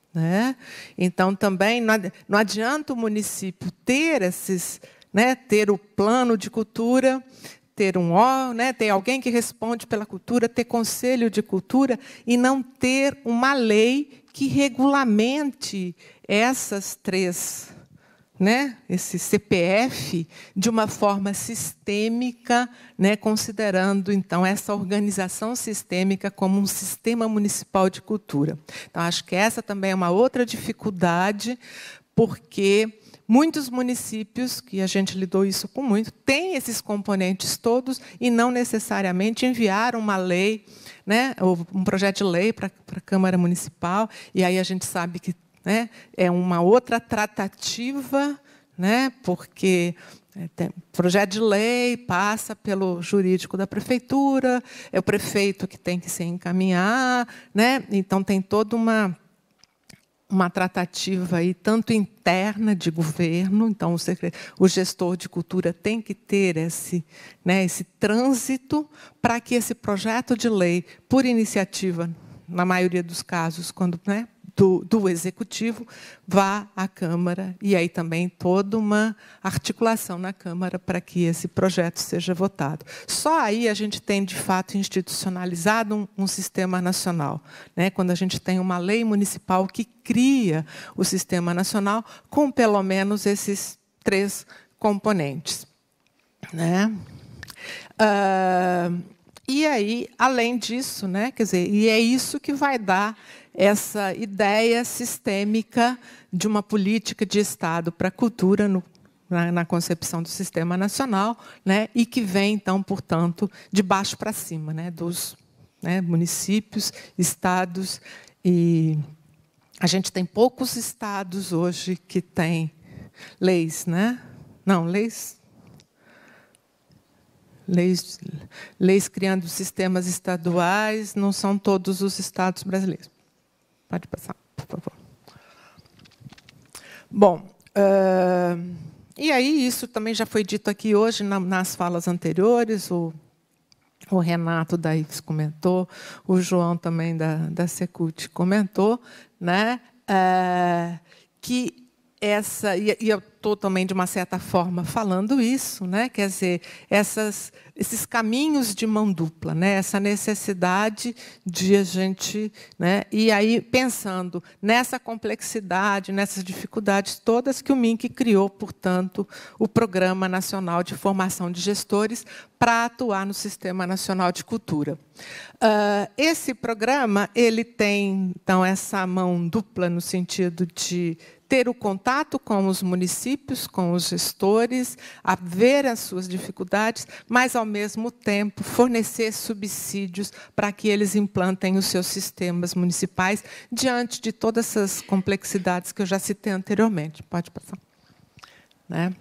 né? Então, também não adianta o município ter esses, né, ter o plano de cultura, ter ter alguém que responde pela cultura, ter conselho de cultura, e não ter uma lei que regulamente essas três, né, esse CPF, de uma forma sistêmica, né, considerando, então, essa organização sistêmica como um sistema municipal de cultura. Então, acho que essa também é uma outra dificuldade, porque muitos municípios, que a gente lidou isso com muito, têm esses componentes todos e não necessariamente enviaram uma lei, né, ou um projeto de lei para a Câmara Municipal, e aí a gente sabe que, né, é uma outra tratativa, né, porque projeto de lei passa pelo jurídico da prefeitura, é o prefeito que tem que se encaminhar, né, então tem toda uma tratativa aí, tanto interna de governo, então o gestor de cultura tem que ter esse trânsito para que esse projeto de lei, por iniciativa, na maioria dos casos, quando, né, do executivo, vá à Câmara, e aí também toda uma articulação na Câmara para que esse projeto seja votado. Só aí a gente tem, de fato, institucionalizado um sistema nacional, né? Quando a gente tem uma lei municipal que cria o sistema nacional com, pelo menos, esses três componentes, né? E aí, além disso, né, quer dizer, e é isso que vai dar essa ideia sistêmica de uma política de Estado para a cultura na concepção do sistema nacional, né, e que vem, então, portanto, de baixo para cima, né, dos, né, municípios, estados. E a gente tem poucos estados hoje que têm leis, né? Não, leis criando sistemas estaduais, não são todos os estados brasileiros. Pode passar, por favor. Bom, e aí isso também já foi dito aqui hoje nas falas anteriores, o Renato da IFES comentou, o João também da Secult comentou, né, que essa, e eu estou também, de uma certa forma, falando isso, né? Quer dizer, esses caminhos de mão dupla, né? Essa necessidade de a gente, né? E aí, pensando nessa complexidade, nessas dificuldades todas, que o MINC criou, portanto, o Programa Nacional de Formação de Gestores para atuar no Sistema Nacional de Cultura. Esse programa ele tem, então, essa mão dupla no sentido de ter o contato com os municípios, com os gestores, a ver as suas dificuldades, mas, ao mesmo tempo, fornecer subsídios para que eles implantem os seus sistemas municipais diante de todas essas complexidades que eu já citei anteriormente. Pode passar. Né?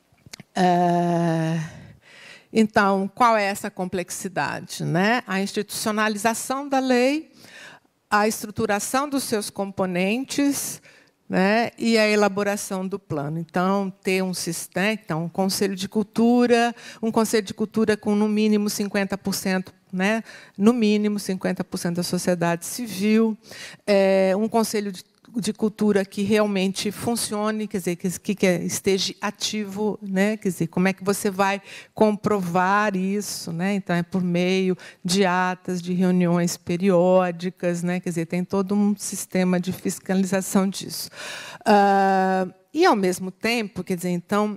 Então, qual é essa complexidade? Né? A institucionalização da lei, a estruturação dos seus componentes, né, e a elaboração do plano. Então, ter um sistema, então, um conselho de cultura com, no mínimo, 50%, né, no mínimo 50% da sociedade civil, um conselho de cultura que realmente funcione, quer dizer, que esteja ativo, né? Quer dizer, como é que você vai comprovar isso, né? Então, é por meio de atas, de reuniões periódicas, né? Quer dizer, tem todo um sistema de fiscalização disso. E, ao mesmo tempo, quer dizer, então,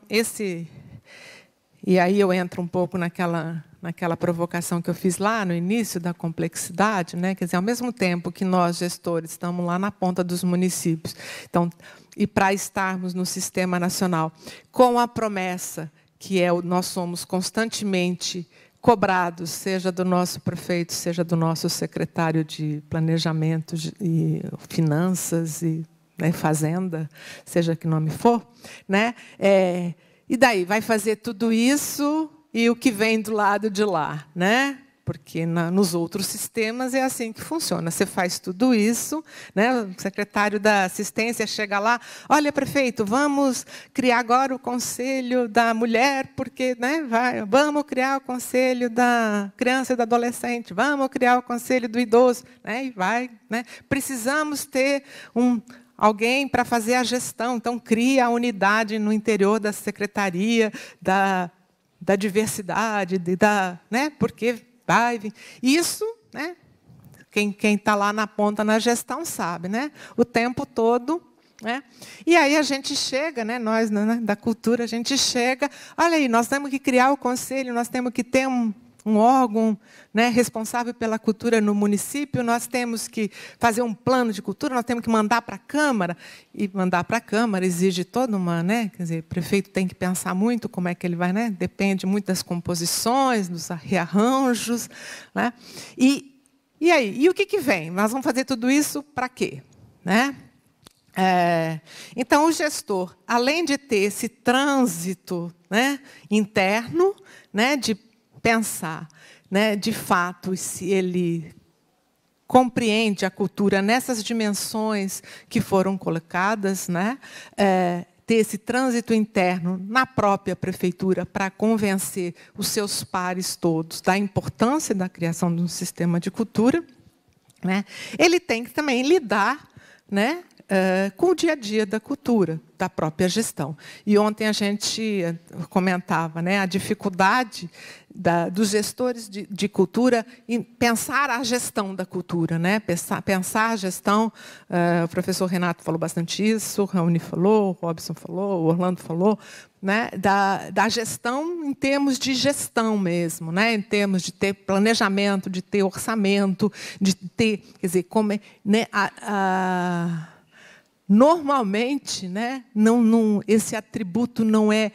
e aí eu entro um pouco naquela provocação que eu fiz lá no início da complexidade, né? Quer dizer, ao mesmo tempo que nós, gestores, estamos lá na ponta dos municípios, então, e para estarmos no sistema nacional, com a promessa que nós somos constantemente cobrados, seja do nosso prefeito, seja do nosso secretário de Planejamento e Finanças e, né, Fazenda, seja que nome for, né? E daí vai fazer tudo isso e o que vem do lado de lá, né? Porque nos outros sistemas é assim que funciona. Você faz tudo isso, né? O secretário da assistência chega lá, olha, prefeito, vamos criar agora o conselho da mulher, porque, né, vamos criar o conselho da criança e do adolescente, vamos criar o conselho do idoso, né? E vai, né? Precisamos ter alguém para fazer a gestão. Então, cria a unidade no interior da Secretaria da Diversidade, né? Porque vai vir. Isso, né? Quem está lá na ponta na gestão sabe, né? O tempo todo. Né? E aí a gente chega, né, nós, né, da cultura, a gente chega, olha aí, nós temos que criar o conselho, nós temos que ter um órgão, né, responsável pela cultura no município, nós temos que fazer um plano de cultura, nós temos que mandar para a Câmara, e mandar para a Câmara exige toda uma... Né, quer dizer, o prefeito tem que pensar muito como é que ele vai... Né, depende muito das composições, dos rearranjos. Né, e aí? E o que vem? Nós vamos fazer tudo isso para quê? Né? Então, o gestor, além de ter esse trânsito, né, interno, né, de pensar, né, de fato, se ele compreende a cultura nessas dimensões que foram colocadas, né, ter esse trânsito interno na própria prefeitura para convencer os seus pares todos da importância da criação de um sistema de cultura, né, ele tem que também lidar, né, com o dia a dia da cultura, da própria gestão. E ontem a gente comentava, né, a dificuldade dos gestores de cultura em pensar a gestão da cultura, né, pensar a gestão. O professor Renato falou bastante isso, o Raoni falou, o Robson falou, o Orlando falou, né, da gestão em termos de gestão mesmo, né, em termos de ter planejamento, de ter orçamento, de ter, quer dizer, como né, normalmente, né, esse atributo não é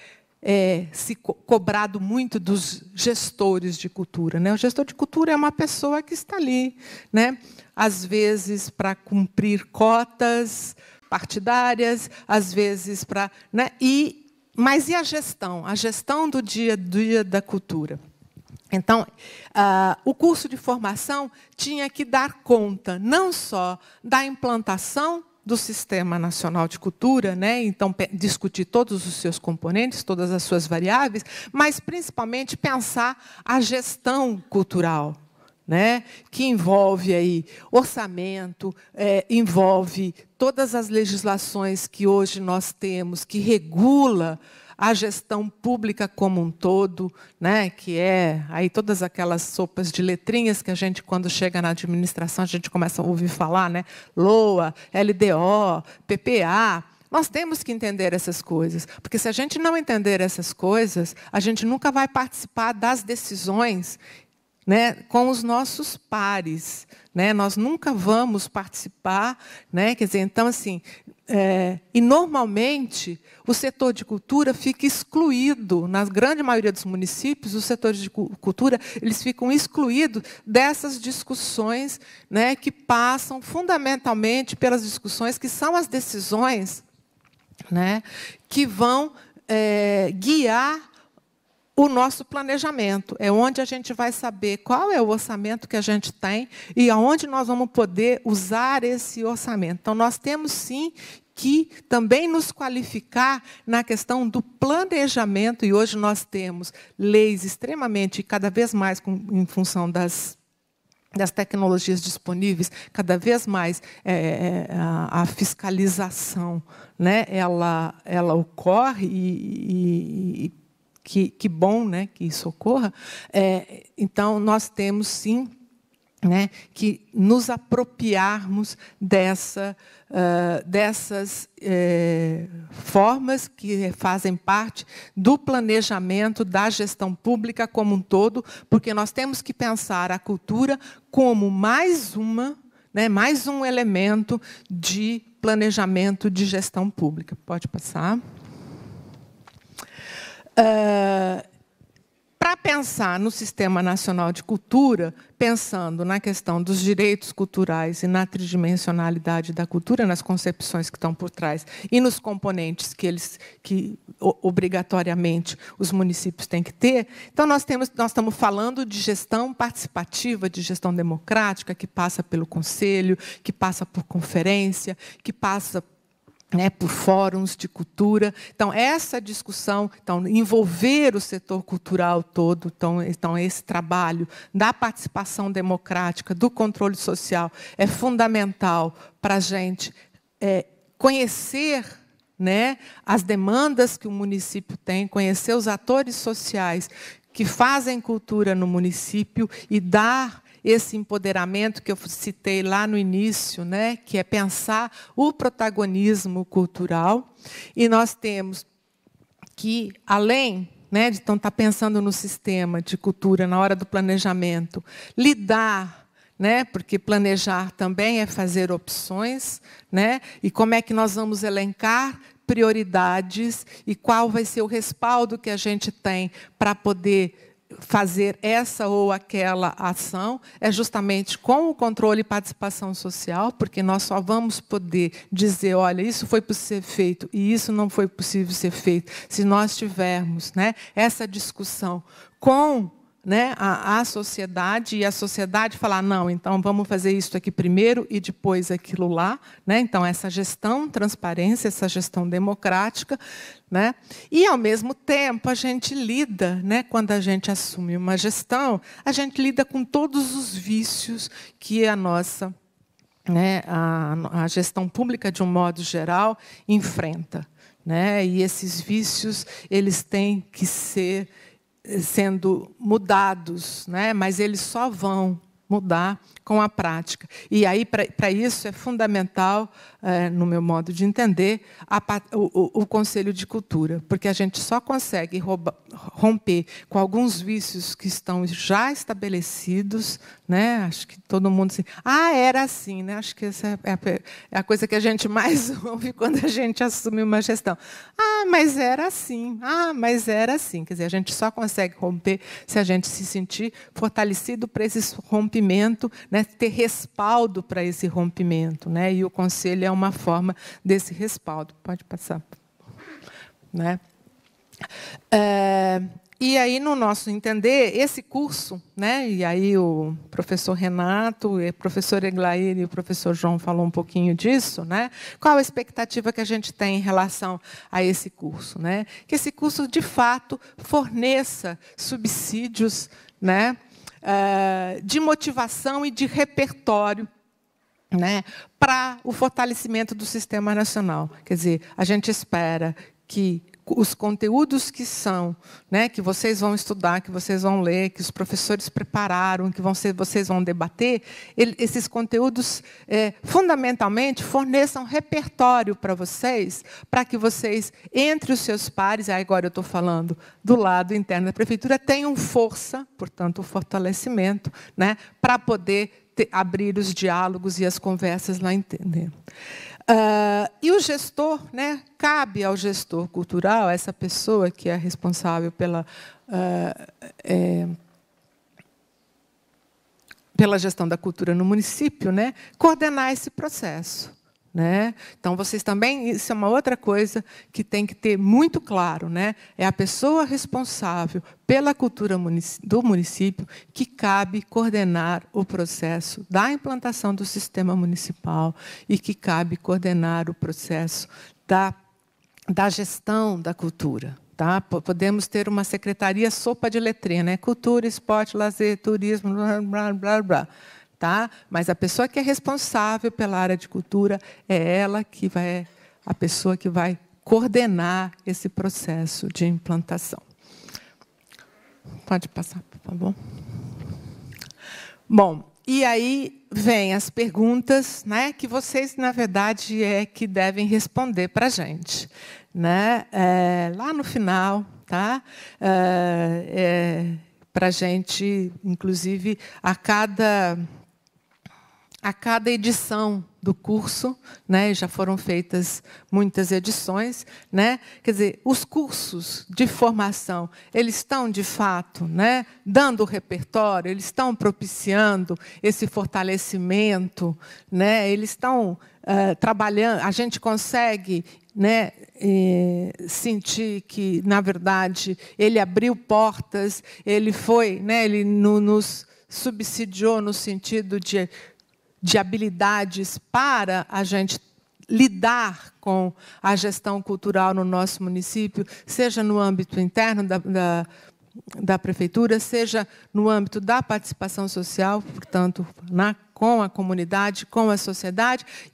cobrado muito dos gestores de cultura. Né? O gestor de cultura é uma pessoa que está ali, né, às vezes para cumprir cotas partidárias, às vezes para... Né, mas e a gestão? A gestão do dia a dia da cultura. Então, o curso de formação tinha que dar conta não só da implantação do Sistema Nacional de Cultura, né? Então, discutir todos os seus componentes, todas as suas variáveis, mas, principalmente, pensar a gestão cultural, né? Que envolve aí orçamento, envolve todas as legislações que hoje nós temos, que regula a gestão pública como um todo, né, que é aí todas aquelas sopas de letrinhas que a gente, quando chega na administração, a gente começa a ouvir falar, né, LOA, LDO, PPA. Nós temos que entender essas coisas, porque se a gente não entender essas coisas, a gente nunca vai participar das decisões, né, com os nossos pares, né? Nós nunca vamos participar, né? Quer dizer, então assim, e normalmente o setor de cultura fica excluído. Na grande maioria dos municípios, os setores de cultura eles ficam excluídos dessas discussões, né, que passam fundamentalmente pelas discussões que são as decisões, né, que vão guiar o nosso planejamento. É onde a gente vai saber qual é o orçamento que a gente tem e aonde nós vamos poder usar esse orçamento. Então, nós temos, sim, que também nos qualificar na questão do planejamento, e hoje nós temos leis extremamente, cada vez mais, em função das tecnologias disponíveis, cada vez mais a fiscalização, né, ela ocorre e que bom, né, que isso ocorra. Então, nós temos, sim, né, que nos apropriarmos dessas formas que fazem parte do planejamento da gestão pública como um todo, porque nós temos que pensar a cultura como mais um elemento de planejamento de gestão pública. Pode passar. Para pensar no Sistema Nacional de Cultura, pensando na questão dos direitos culturais e na tridimensionalidade da cultura, nas concepções que estão por trás e nos componentes que obrigatoriamente os municípios têm que ter, então nós estamos falando de gestão participativa, de gestão democrática, que passa pelo conselho, que passa por conferência, que passa, né, por fóruns de cultura. Então, essa discussão, envolver o setor cultural todo, então esse trabalho da participação democrática, do controle social, é fundamental para a gente conhecer, né, as demandas que o município tem, conhecer os atores sociais que fazem cultura no município e dar esse empoderamento que eu citei lá no início, né, que é pensar o protagonismo cultural. E nós temos que, além, né, de então estar pensando no sistema de cultura na hora do planejamento, lidar, né, porque planejar também é fazer opções, né, e como é que nós vamos elencar prioridades e qual vai ser o respaldo que a gente tem para poder fazer essa ou aquela ação, é justamente com o controle e participação social, porque nós só vamos poder dizer, olha, isso foi possível ser feito e isso não foi possível ser feito, se nós tivermos, né, essa discussão com, né, a sociedade, e a sociedade falar, não, então vamos fazer isso aqui primeiro e depois aquilo lá. Né? Então, essa gestão, transparência, essa gestão democrática. Né? E, ao mesmo tempo, a gente lida, né, quando a gente assume uma gestão, a gente lida com todos os vícios que a nossa, né, a gestão pública, de um modo geral, enfrenta. Né? E esses vícios, eles têm que ser sendo mudados, né? Mas eles só vão mudar com a prática. E aí, para isso, é fundamental, no meu modo de entender, o Conselho de Cultura, porque a gente só consegue romper com alguns vícios que estão já estabelecidos, né? Acho que todo mundo assim, era assim, né? Acho que essa é a coisa que a gente mais ouve quando a gente assume uma gestão. Mas era assim. Mas era assim. Quer dizer, a gente só consegue romper se a gente se sentir fortalecido para esse rompimento, né? Ter respaldo para esse rompimento, né? E o Conselho é uma forma desse respaldo. Pode passar. Né? E aí, no nosso entender, esse curso, né, e aí o professor Renato, o professor Eglair e o professor João falou um pouquinho disso, né? Qual a expectativa que a gente tem em relação a esse curso? Né? Que esse curso, de fato, forneça subsídios, né, de motivação e de repertório, né, para o fortalecimento do sistema nacional. Quer dizer, a gente espera que os conteúdos que são, né, que vocês vão estudar, que vocês vão ler, que os professores prepararam, que vocês vão debater, esses conteúdos, fundamentalmente, forneçam repertório para vocês, para que vocês, entre os seus pares, agora eu estou falando do lado interno da prefeitura, tenham força, portanto, o fortalecimento, né, para poder abrir os diálogos e as conversas lá entender. E o gestor, né, cabe ao gestor cultural, essa pessoa que é responsável pela gestão da cultura no município, né, coordenar esse processo. Né? Então, vocês também, isso é uma outra coisa que tem que ter muito claro, né? É a pessoa responsável pela cultura do município que cabe coordenar o processo da implantação do sistema municipal e que cabe coordenar o processo da gestão da cultura. Tá? Podemos ter uma secretaria sopa de letrinha, né? Cultura, esporte, lazer, turismo, blá, blá, blá, blá. Tá? Mas a pessoa que é responsável pela área de cultura é ela que vai, a pessoa que vai coordenar esse processo de implantação. Pode passar, por favor. Bom, e aí vem as perguntas, né, que vocês, na verdade, que devem responder para a gente. Né? Lá no final, tá? Para a gente, inclusive, a cada edição do curso, né, já foram feitas muitas edições, né, quer dizer, os cursos de formação, eles estão, de fato, né, dando repertório, eles estão propiciando esse fortalecimento, né, eles estão trabalhando, a gente consegue, né, sentir que, na verdade, ele abriu portas, ele foi, né, ele nos subsidiou no sentido de habilidades para a gente lidar com a gestão cultural no nosso município, seja no âmbito interno da prefeitura, seja no âmbito da participação social, portanto, com a comunidade, com a sociedade, e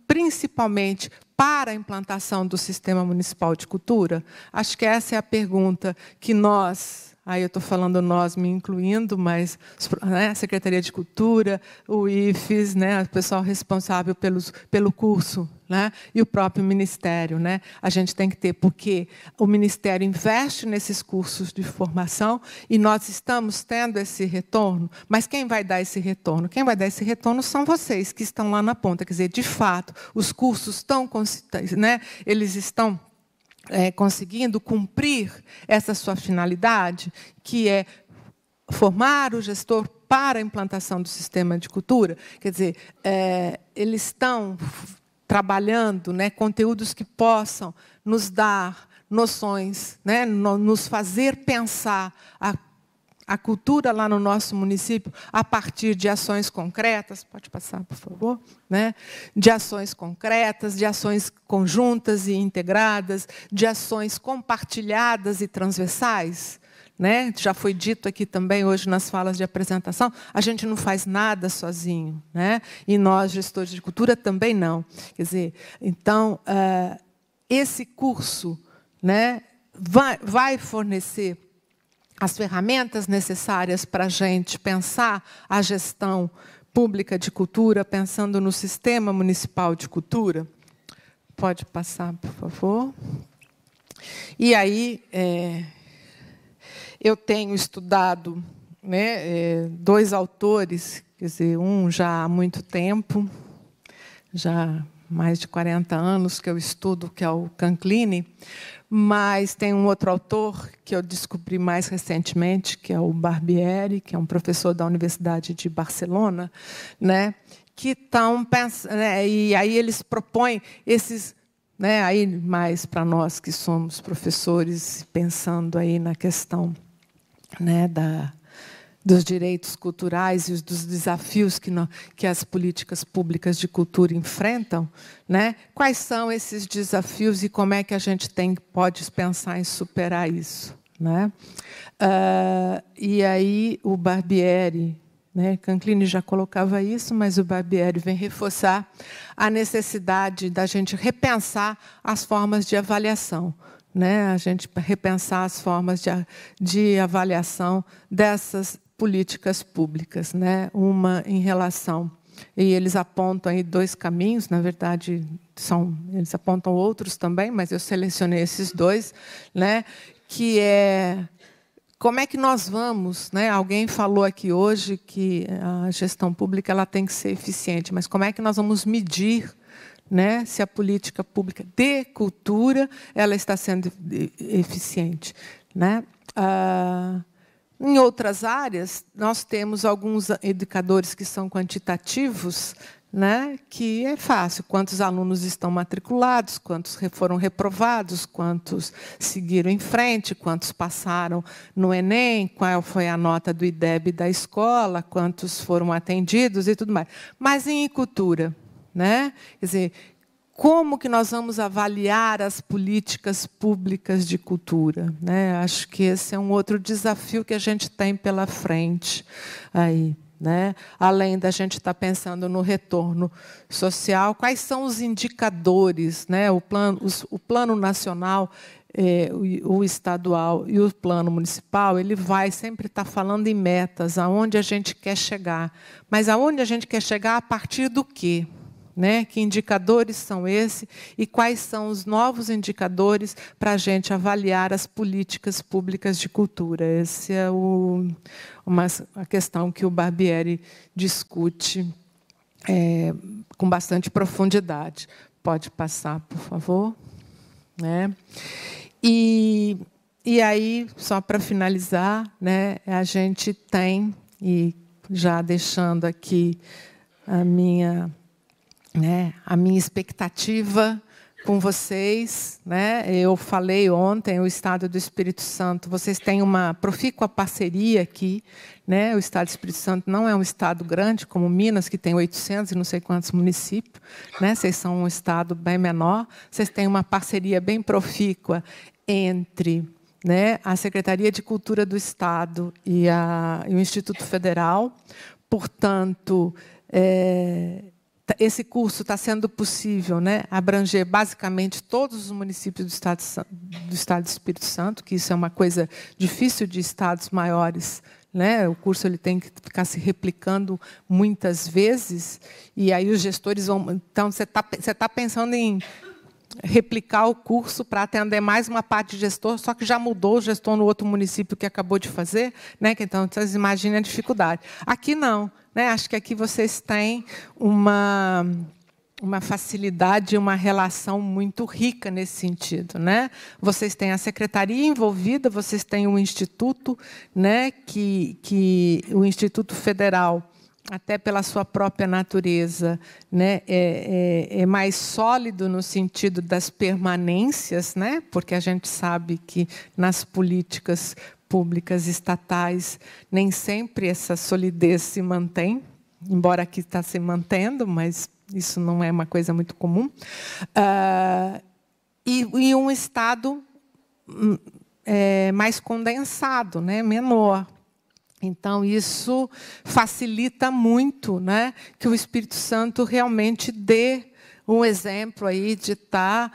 principalmente para a implantação do Sistema Municipal de Cultura? Acho que essa é a pergunta que nós, aí eu estou falando nós, me incluindo, mas né, a Secretaria de Cultura, o IFES, né, o pessoal responsável pelo curso, né, e o próprio Ministério, né, a gente tem que ter, porque o Ministério investe nesses cursos de formação e nós estamos tendo esse retorno, mas quem vai dar esse retorno? Quem vai dar esse retorno são vocês, que estão lá na ponta. Quer dizer, de fato, os cursos estão, né, eles estão conseguindo cumprir essa sua finalidade, que é formar o gestor para a implantação do sistema de cultura. Quer dizer, eles estão trabalhando, né, conteúdos que possam nos dar noções, né, nos fazer pensar a cultura lá no nosso município a partir de ações concretas, pode passar, por favor, né? De ações concretas, de ações conjuntas e integradas, de ações compartilhadas e transversais. Né? Já foi dito aqui também hoje nas falas de apresentação, a gente não faz nada sozinho, né? E nós, gestores de cultura, também não. Quer dizer, então, esse curso, né, vai fornecer as ferramentas necessárias para a gente pensar a gestão pública de cultura, pensando no Sistema Municipal de Cultura. Pode passar, por favor. E aí, eu tenho estudado, né, dois autores, quer dizer, um já há muito tempo, já mais de 40 anos que eu estudo, que é o Canclini, mas tem um outro autor que eu descobri mais recentemente, que é o Barbieri, que é um professor da Universidade de Barcelona, né, que estão pensando, né, e aí eles propõem esses, né, aí mais para nós que somos professores, pensando aí na questão, né, dos direitos culturais e dos desafios que as políticas públicas de cultura enfrentam, né? Quais são esses desafios e como é que a gente pode pensar em superar isso, né? E aí o Barbieri, né, Canclini já colocava isso, mas o Barbieri vem reforçar a necessidade da gente repensar as formas de avaliação, né? A gente repensar as formas de avaliação dessas políticas públicas, né? Uma em relação, e eles apontam aí dois caminhos, na verdade eles apontam outros também, mas eu selecionei esses dois, né? Que é como é que nós vamos, né? Alguém falou aqui hoje que a gestão pública ela tem que ser eficiente, mas como é que nós vamos medir, né, se a política pública de cultura ela está sendo eficiente, né? Em outras áreas, nós temos alguns indicadores que são quantitativos, né, que é fácil. Quantos alunos estão matriculados, quantos foram reprovados, quantos seguiram em frente, quantos passaram no Enem, qual foi a nota do IDEB da escola, quantos foram atendidos e tudo mais. Mas em cultura, né? Quer dizer, como que nós vamos avaliar as políticas públicas de cultura, né? Acho que esse é um outro desafio que a gente tem pela frente aí, né? Além da gente estar pensando no retorno social, quais são os indicadores, né? O plano nacional, o estadual e o plano municipal, ele vai sempre estar falando em metas, aonde a gente quer chegar. Mas aonde a gente quer chegar a partir do quê? Né? Que indicadores são esses e quais são os novos indicadores para a gente avaliar as políticas públicas de cultura? Essa é a questão que o Barbieri discute com bastante profundidade. Pode passar, por favor. Né? E aí, só para finalizar, né, a gente tem, e já deixando aqui a minha expectativa com vocês, né? Eu falei ontem, o Estado do Espírito Santo, vocês têm uma profícua parceria aqui, né? O Estado do Espírito Santo não é um estado grande, como Minas, que tem 800 e não sei quantos municípios, né? Vocês são um estado bem menor, vocês têm uma parceria bem profícua entre, né, a Secretaria de Cultura do Estado e o Instituto Federal. Portanto, esse curso está sendo possível, né, abranger basicamente todos os municípios do Estado do Espírito Santo, que isso é uma coisa difícil de estados maiores, né? O curso ele tem que ficar se replicando muitas vezes, e aí os gestores vão... Então, você tá pensando em replicar o curso para atender mais uma parte de gestor, só que já mudou o gestor no outro município que acabou de fazer, né? Então, vocês imaginem a dificuldade. Aqui, não. Né? Acho que aqui vocês têm uma facilidade, uma relação muito rica nesse sentido, né? Vocês têm a secretaria envolvida, vocês têm o instituto, né? Que o Instituto Federal, até pela sua própria natureza, né? É mais sólido no sentido das permanências, né? Porque a gente sabe que nas políticas públicas estatais nem sempre essa solidez se mantém, embora aqui está se mantendo, mas isso não é uma coisa muito comum. E um Estado mais condensado, né, menor. Então, isso facilita muito, né, que o Espírito Santo realmente dê um exemplo aí de estar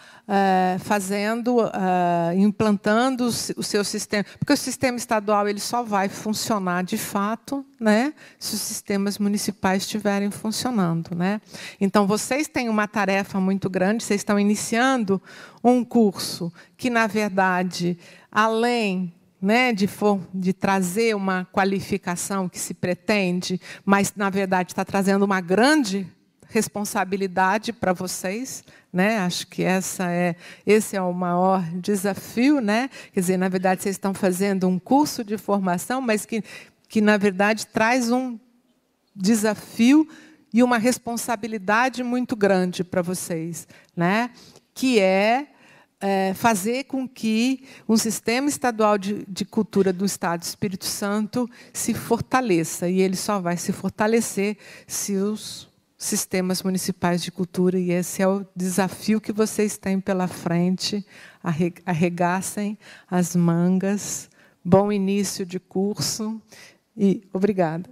implantando o seu sistema. Porque o sistema estadual ele só vai funcionar, de fato, né, se os sistemas municipais estiverem funcionando. Né? Então, vocês têm uma tarefa muito grande, vocês estão iniciando um curso que, na verdade, além... né, de trazer uma qualificação que se pretende, mas, na verdade, está trazendo uma grande responsabilidade para vocês. Né? Acho que esse é o maior desafio. Né? Quer dizer, na verdade, vocês estão fazendo um curso de formação, mas que na verdade, traz um desafio e uma responsabilidade muito grande para vocês, né? Que fazer com que um sistema estadual de cultura do Estado do Espírito Santo se fortaleça. E ele só vai se fortalecer se os sistemas municipais de cultura, e esse é o desafio que vocês têm pela frente. Arregassem as mangas. Bom início de curso. E obrigada.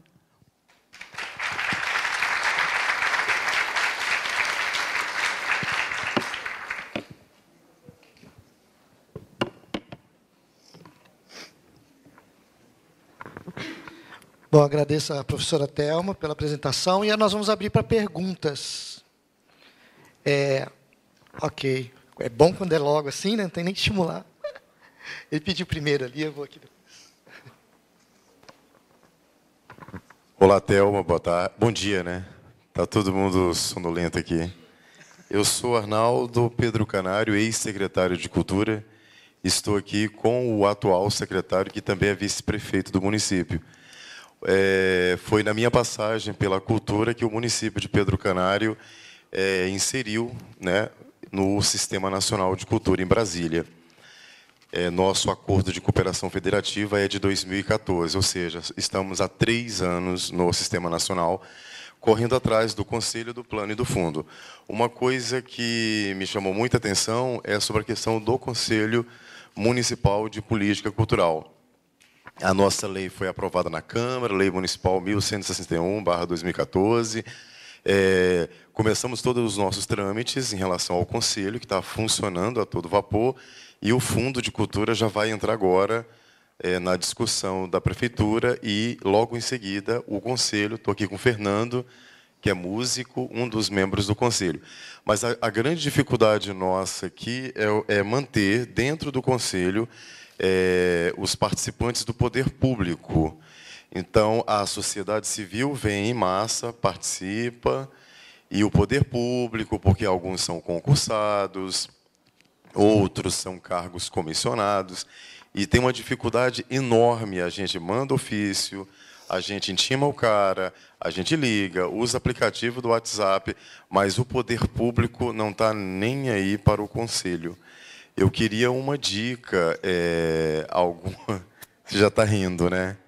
Bom, agradeço à professora Thelma pela apresentação e nós vamos abrir para perguntas. Ok. É bom quando é logo assim, né? Não tem nem que estimular. Ele pediu primeiro ali, eu vou aqui depois. Olá, Thelma, boa tarde. Bom dia, né? Está todo mundo sonolento aqui. Eu sou Arnaldo Pedro Canário, ex-secretário de Cultura. Estou aqui com o atual secretário, que também é vice-prefeito do município. Foi na minha passagem pela cultura que o município de Pedro Canário inseriu, né, no Sistema Nacional de Cultura em Brasília. Nosso acordo de cooperação federativa é de 2014, ou seja, estamos há 3 anos no Sistema Nacional, correndo atrás do Conselho, do Plano e do Fundo. Uma coisa que me chamou muita atenção é sobre a questão do Conselho Municipal de Política Cultural. A nossa lei foi aprovada na Câmara, Lei Municipal 1161/2014. Começamos todos os nossos trâmites em relação ao Conselho, que está funcionando a todo vapor, e o Fundo de Cultura já vai entrar agora na discussão da Prefeitura e, logo em seguida, o Conselho. Estou aqui com o Fernando, que é músico, um dos membros do Conselho. Mas a grande dificuldade nossa aqui é manter, dentro do Conselho, os participantes do poder público. Então, a sociedade civil vem em massa, participa, e o poder público, porque alguns são concursados, outros são cargos comissionados, e tem uma dificuldade enorme. A gente manda ofício, a gente intima o cara, a gente liga, usa aplicativo do WhatsApp, mas o poder público não está nem aí para o Conselho. Eu queria uma dica, alguma... Você já está rindo, né?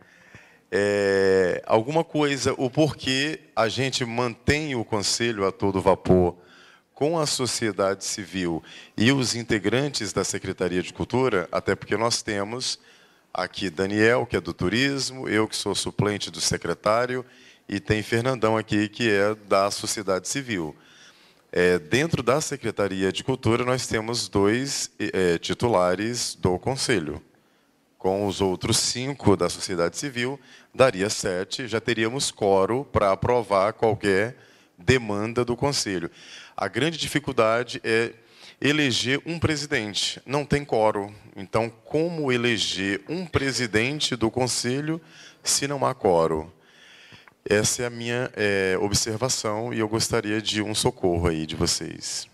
Alguma coisa, o porquê a gente mantém o Conselho a todo vapor com a sociedade civil e os integrantes da Secretaria de Cultura, até porque nós temos aqui Daniel, que é do turismo, eu que sou suplente do secretário, e tem Fernandão aqui, que é da sociedade civil. Dentro da Secretaria de Cultura, nós temos 2 titulares do Conselho. Com os outros 5 da sociedade civil, daria 7, já teríamos quórum para aprovar qualquer demanda do Conselho. A grande dificuldade é eleger um presidente. Não tem quórum. Então, como eleger um presidente do Conselho se não há quórum? Essa é a minha observação e eu gostaria de um socorro aí de vocês.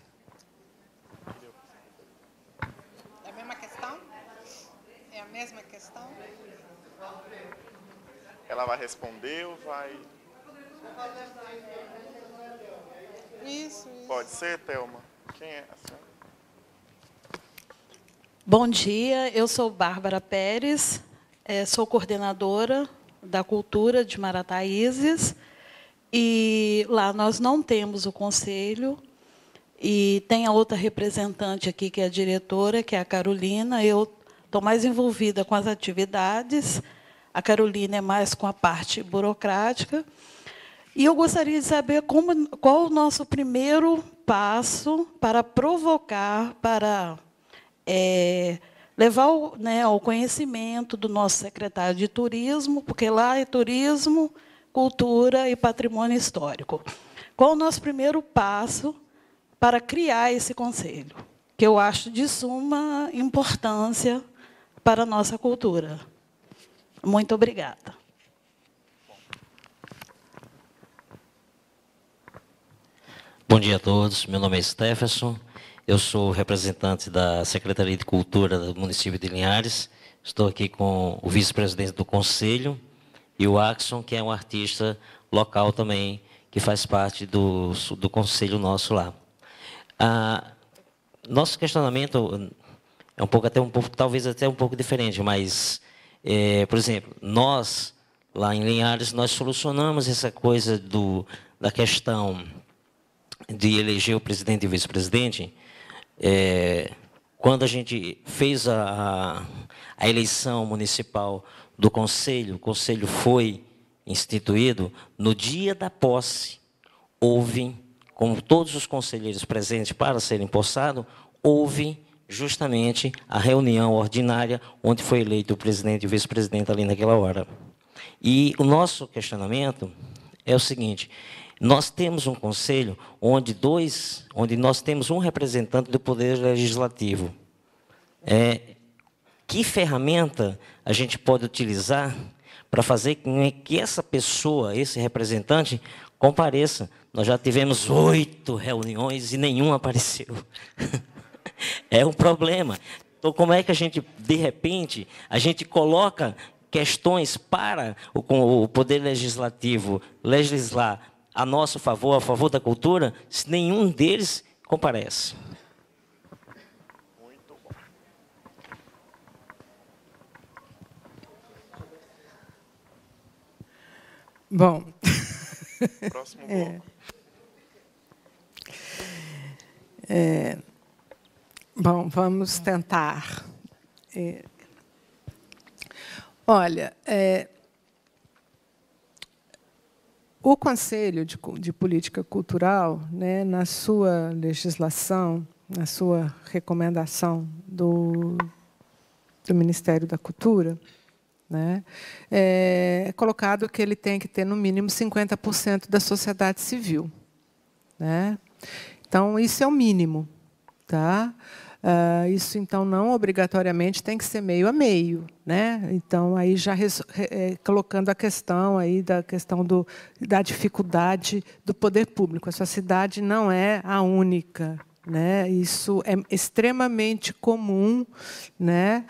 É a mesma questão? É a mesma questão? Ela vai responder ou vai... Isso. Pode ser, Thelma? Quem é a senhora? Bom dia, eu sou Bárbara Pérez, sou coordenadora da Cultura de Marataízes, e lá nós não temos o conselho, e tem a outra representante aqui, que é a diretora, que é a Carolina. Eu estou mais envolvida com as atividades, a Carolina é mais com a parte burocrática, e eu gostaria de saber qual o nosso primeiro passo para provocar, para levar ao conhecimento do nosso secretário de Turismo, porque lá é Turismo, Cultura e Patrimônio Histórico. Qual o nosso primeiro passo para criar esse conselho, que eu acho de suma importância para a nossa cultura? Muito obrigada. Bom dia a todos, meu nome é Stefferson, eu sou representante da Secretaria de Cultura do município de Linhares, estou aqui com o vice-presidente do Conselho e o Axon, que é um artista local também, que faz parte do Conselho nosso lá. Nosso questionamento é talvez até um pouco diferente, mas, por exemplo, nós, lá em Linhares, nós solucionamos essa coisa da questão de eleger o presidente e o vice-presidente, quando a gente fez a eleição municipal do Conselho, o Conselho foi instituído, no dia da posse, houve, como todos os conselheiros presentes para serem possados, houve justamente a reunião ordinária, onde foi eleito o presidente e o vice-presidente ali naquela hora. E o nosso questionamento é o seguinte: nós temos um conselho onde nós temos um representante do Poder Legislativo. Que ferramenta a gente pode utilizar para fazer com que essa pessoa, esse representante, compareça? Nós já tivemos 8 reuniões e nenhuma apareceu. É um problema. Então, como é que a gente, de repente, a gente coloca questões para o Poder Legislativo legislar a nosso favor, a favor da cultura, se nenhum deles comparece? Muito bom. Bom. Próximo bloco. Bom, vamos tentar. Olha, o Conselho de Política Cultural, né, na sua legislação, na sua recomendação do Ministério da Cultura, né, é colocado que ele tem que ter, no mínimo, 50% da sociedade civil. Né? Então, isso é o mínimo. Tá? Isso, então, não obrigatoriamente tem que ser meio a meio, né? Então, aí já colocando a questão aí da dificuldade do poder público. Essa cidade não é a única, né? Isso é extremamente comum, né?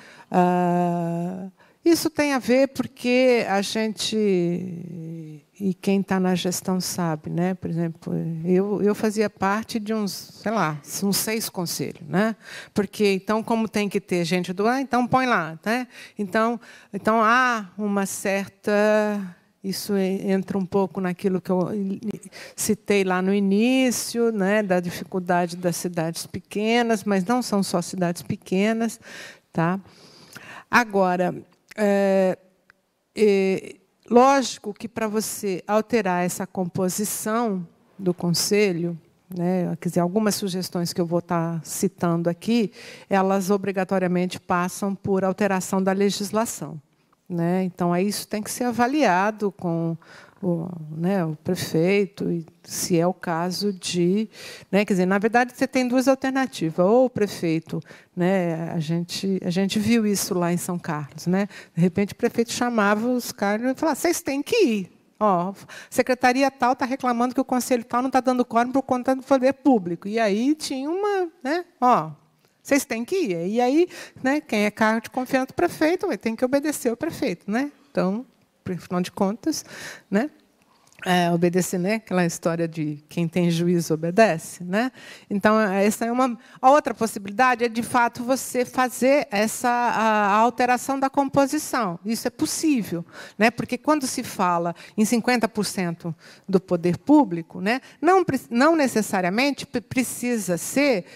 Isso tem a ver porque a gente, e quem está na gestão sabe, né? Por exemplo, eu fazia parte de uns 6 conselhos, né? Porque, então, como tem que ter gente então põe lá, né? Então há uma certa... Isso entra um pouco naquilo que eu citei lá no início, né? Da dificuldade das cidades pequenas, mas não são só cidades pequenas, tá? Agora, lógico que para você alterar essa composição do conselho, né, quer dizer, algumas sugestões que eu vou estar citando aqui, elas obrigatoriamente passam por alteração da legislação, né? Então, aí isso tem que ser avaliado com o prefeito, e se é o caso de... Né, quer dizer, na verdade, você tem duas alternativas. Ou o prefeito... Né, a gente viu isso lá em São Carlos. Né? De repente, o prefeito chamava os caras e falava, vocês têm que ir. Ó, secretaria tal está reclamando que o conselho tal não está dando quórum por conta do poder público. E aí tinha uma... Né, vocês têm que ir. E aí, né, quem é cargo de confiança do prefeito tem que obedecer ao prefeito. Né? Então, afinal de contas, né? Obedecer, né? Aquela história de quem tem juízo obedece, né? Então, essa é uma. A outra possibilidade é, de fato, você fazer a alteração da composição. Isso é possível, né? Porque quando se fala em 50% do poder público, né, não necessariamente precisa ser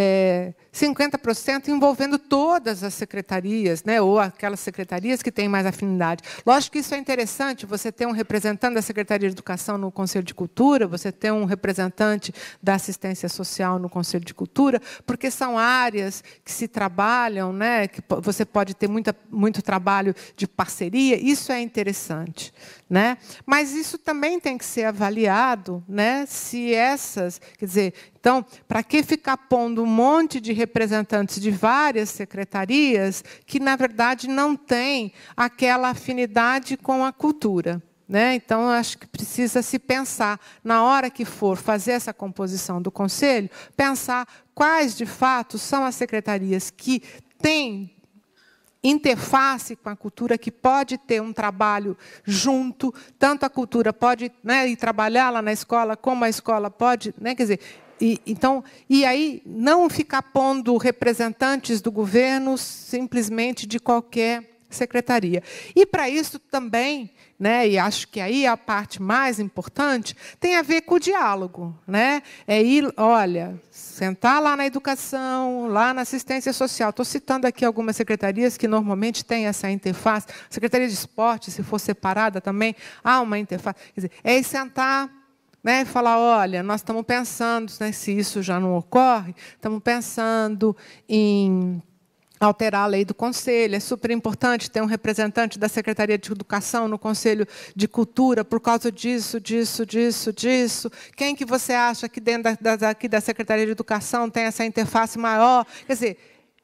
50% envolvendo todas as secretarias, né, ou aquelas secretarias que têm mais afinidade. Lógico que isso é interessante, você ter um representante da Secretaria de Educação no Conselho de Cultura, você ter um representante da Assistência Social no Conselho de Cultura, porque são áreas que se trabalham, né, que você pode ter muito trabalho de parceria, isso é interessante. Né? Mas isso também tem que ser avaliado, né, se essas... Quer dizer, então, para que ficar pondo um monte de representantes de várias secretarias que, na verdade, não têm aquela afinidade com a cultura? Né? Então, acho que precisa se pensar, na hora que for fazer essa composição do conselho, pensar quais, de fato, são as secretarias que têm interface com a cultura, que pode ter um trabalho junto, tanto a cultura pode, né, ir trabalhar lá na escola, como a escola pode, né, quer dizer, e aí não ficar pondo representantes do governo simplesmente de qualquer secretaria. E, para isso, também, né, e acho que aí a parte mais importante, tem a ver com o diálogo. Né? É ir, olha, sentar lá na educação, lá na assistência social. Estou citando aqui algumas secretarias que normalmente têm essa interface. Secretaria de Esporte, se for separada também, há uma interface. Quer dizer, é ir sentar, né, e falar, olha, nós estamos pensando, né, se isso já não ocorre, estamos pensando em alterar a lei do Conselho. É super importante ter um representante da Secretaria de Educação no Conselho de Cultura por causa disso, disso, disso, disso. Quem que você acha que dentro aqui da Secretaria de Educação tem essa interface maior? Quer dizer,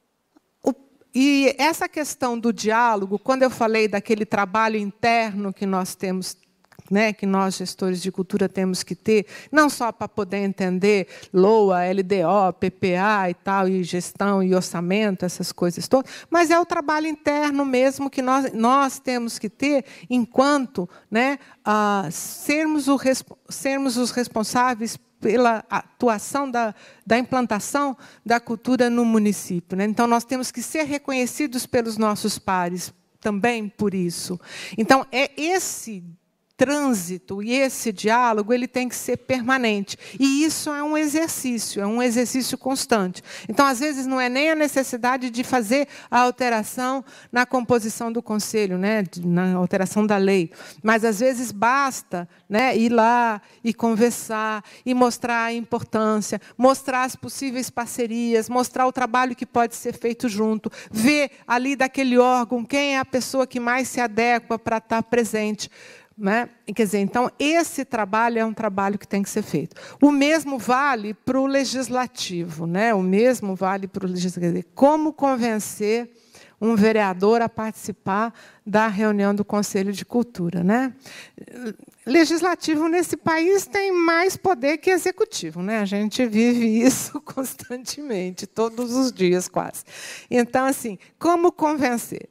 e essa questão do diálogo, quando eu falei daquele trabalho interno que nós temos, né, que nós, gestores de cultura, temos que ter, não só para poder entender LOA, LDO, PPA e tal, e gestão e orçamento, essas coisas todas, mas é o trabalho interno mesmo que nós temos que ter enquanto, né, sermos os responsáveis pela atuação da implantação da cultura no município. Né? Então, nós temos que ser reconhecidos pelos nossos pares também por isso. Então, é esse trânsito e esse diálogo ele tem que ser permanente. E isso é um exercício constante. Então, às vezes, não é nem a necessidade de fazer a alteração na composição do conselho, né, na alteração da lei, mas, às vezes, basta, né, ir lá e conversar, e mostrar a importância, mostrar as possíveis parcerias, mostrar o trabalho que pode ser feito junto, ver ali daquele órgão quem é a pessoa que mais se adequa para estar presente. Né? Quer dizer, então, esse trabalho é um trabalho que tem que ser feito. O mesmo vale para o legislativo. Né? O mesmo vale para o legislativo. Como convencer um vereador a participar da reunião do Conselho de Cultura. Né? Legislativo, nesse país, tem mais poder que executivo. Né? A gente vive isso constantemente, todos os dias, quase. Então, assim, como convencer?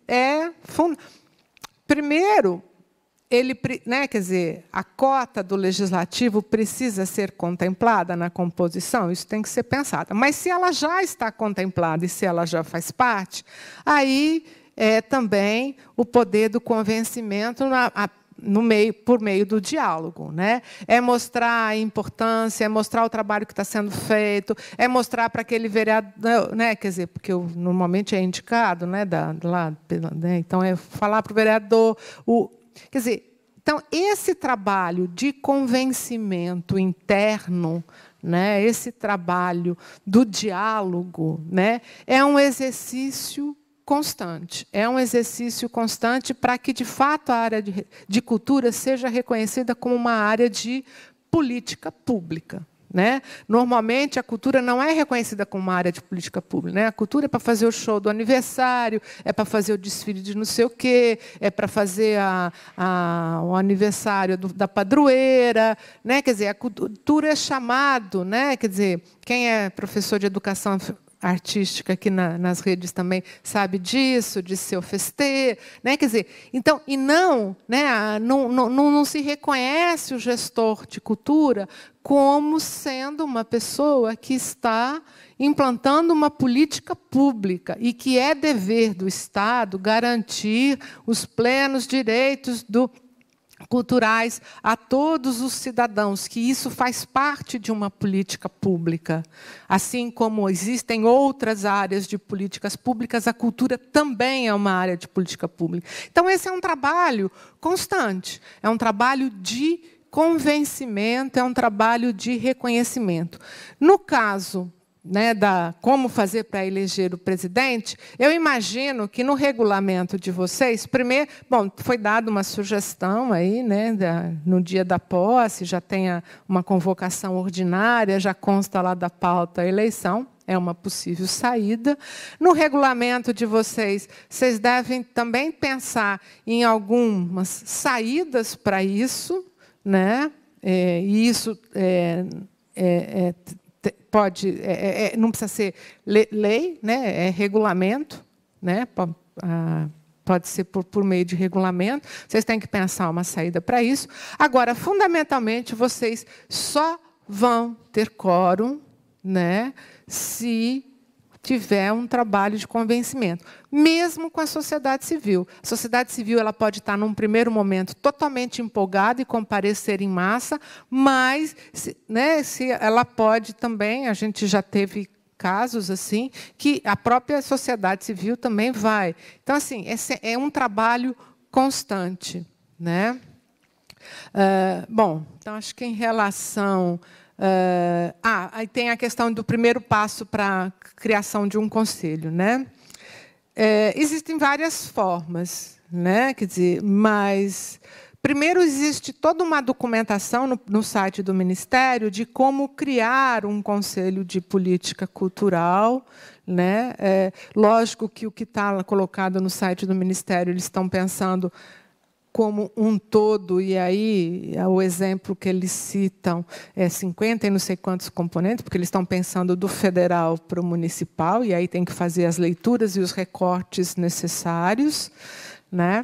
Primeiro, né, quer dizer, a cota do legislativo precisa ser contemplada na composição, isso tem que ser pensado. Mas, se ela já está contemplada e se ela já faz parte, aí é também o poder do convencimento por meio do diálogo. Né? É mostrar a importância, é mostrar o trabalho que está sendo feito, é mostrar para aquele vereador, né? Quer dizer, porque normalmente é indicado, né, então é falar para o vereador... Quer dizer, Então, esse trabalho de convencimento interno, né, esse trabalho do diálogo, né, é um exercício constante. É um exercício constante para que, de fato, a área de cultura seja reconhecida como uma área de política pública. Né? Normalmente, a cultura não é reconhecida como uma área de política pública. Né? A cultura é para fazer o show do aniversário, é para fazer o desfile de não sei o quê, é para fazer o aniversário da padroeira. Né? Quer dizer, a cultura é chamado... Né? Quer dizer, quem é professor de educação artística aqui nas redes também sabe disso, de seu festeiro, né? Quer dizer, então, e não, né, não se reconhece o gestor de cultura como sendo uma pessoa que está implantando uma política pública e que é dever do Estado garantir os plenos direitos culturais a todos os cidadãos, que isso faz parte de uma política pública. Assim como existem outras áreas de políticas públicas, a cultura também é uma área de política pública. Então, esse é um trabalho constante, é um trabalho de convencimento, é um trabalho de reconhecimento. No caso, né, como fazer para eleger o presidente, eu imagino que no regulamento de vocês, primeiro, bom, foi dada uma sugestão aí, né, no dia da posse, já tem uma convocação ordinária, já consta lá da pauta a eleição, é uma possível saída. No regulamento de vocês, vocês devem também pensar em algumas saídas para isso, né, e isso pode, não precisa ser lei, né? É regulamento, né? Pode ser por meio de regulamento. Vocês têm que pensar uma saída para isso. Agora, fundamentalmente, vocês só vão ter quórum, né, se tiver um trabalho de convencimento, mesmo com a sociedade civil. A sociedade civil ela pode estar, num primeiro momento, totalmente empolgada e comparecer em massa, mas né, se ela pode também, a gente já teve casos assim, que a própria sociedade civil também vai. Então, assim, esse é um trabalho constante. Né? Bom, então, acho que em relação... aí tem a questão do primeiro passo para a criação de um conselho, né? Existem várias formas, né? Quer dizer, mas primeiro existe toda uma documentação no site do Ministério de como criar um conselho de política cultural, né? Lógico que o que está colocado no site do Ministério eles estão pensando como um todo, e aí o exemplo que eles citam é 50 e não sei quantos componentes, porque eles estão pensando do federal para o municipal, e aí tem que fazer as leituras e os recortes necessários. Né?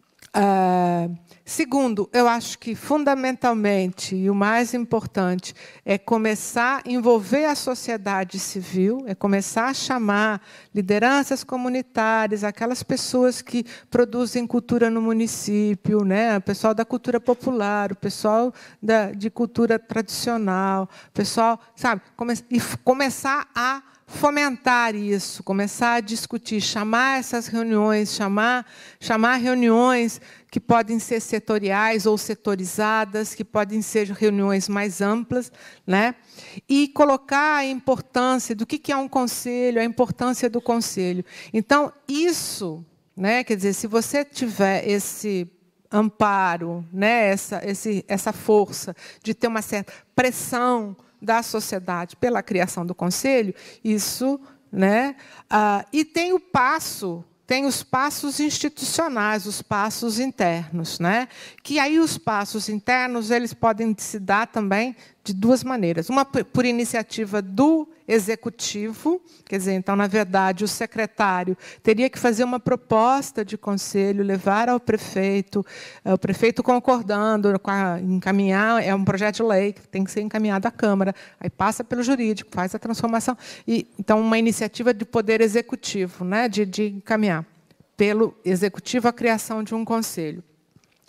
Segundo, eu acho que, fundamentalmente, e o mais importante, é começar a envolver a sociedade civil, é começar a chamar lideranças comunitárias, aquelas pessoas que produzem cultura no município, né? O pessoal da cultura popular, o pessoal de cultura tradicional, o pessoal, sabe, e começar a fomentar isso, começar a discutir, chamar essas reuniões, chamar reuniões que podem ser setoriais ou setorizadas, que podem ser reuniões mais amplas, né? E colocar a importância do que é um conselho, a importância do conselho. Então, isso, né? Quer dizer, se você tiver esse amparo, né? essa força de ter uma certa pressão da sociedade pela criação do conselho, isso, né? E tem os passos institucionais, os passos internos, né? Que aí os passos internos eles podem se dar também de duas maneiras. Uma por iniciativa do executivo, quer dizer, então, na verdade, o secretário teria que fazer uma proposta de conselho, levar ao prefeito, o prefeito concordando, encaminhar, é um projeto de lei que tem que ser encaminhado à Câmara, aí passa pelo jurídico, faz a transformação. Então, uma iniciativa de poder executivo, né, de encaminhar pelo executivo a criação de um conselho.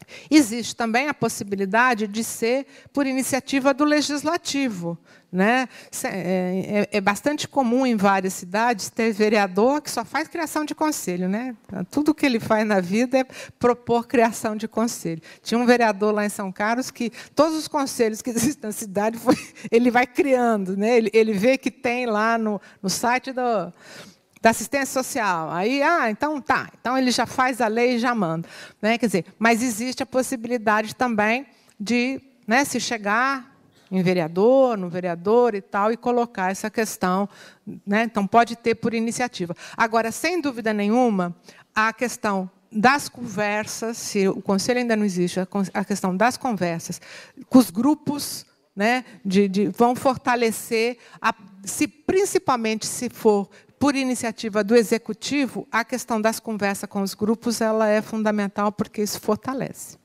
Existe também a possibilidade de ser por iniciativa do legislativo, né? É bastante comum em várias cidades ter vereador que só faz criação de conselho, né? Tudo que ele faz na vida é propor criação de conselho. Tinha um vereador lá em São Carlos que todos os conselhos que existem na cidade ele vai criando, né? Ele vê que tem lá no site da assistência social. Aí, então ele já faz a lei e já manda, né? Quer dizer, mas existe a possibilidade também de, né, se chegar em vereador, no vereador e tal, e colocar essa questão, né? Então pode ter por iniciativa. Agora, sem dúvida nenhuma, a questão das conversas, se o conselho ainda não existe, a questão das conversas com os grupos, né, vão fortalecer, principalmente se for por iniciativa do executivo, a questão das conversas com os grupos ela é fundamental, porque isso fortalece.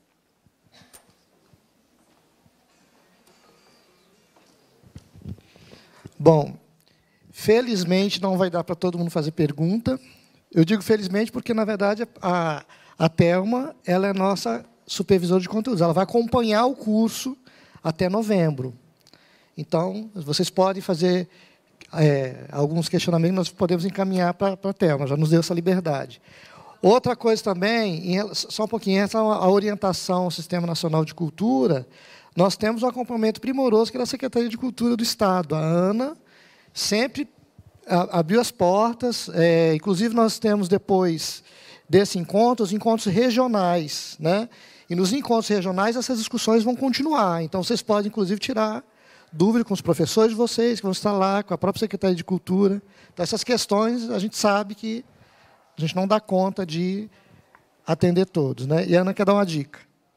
Bom, felizmente não vai dar para todo mundo fazer pergunta. Eu digo felizmente porque, na verdade, a Thelma ela é nossa supervisora de conteúdos. Ela vai acompanhar o curso até novembro. Então, vocês podem fazer alguns questionamentos, nós podemos encaminhar para a Thelma, já nos deu essa liberdade. Outra coisa também, só um pouquinho, em relação à orientação ao Sistema Nacional de Cultura, nós temos um acompanhamento primoroso que é da Secretaria de Cultura do Estado. A Ana sempre abriu as portas, inclusive nós temos, depois desse encontro, os encontros regionais, né? E nos encontros regionais essas discussões vão continuar. Então, vocês podem, inclusive, tirar dúvida com os professores de vocês, que vão estar lá, com a própria Secretaria de Cultura. Então, essas questões, a gente sabe que a gente não dá conta de atender todos, né? E a Ana quer dar uma dica.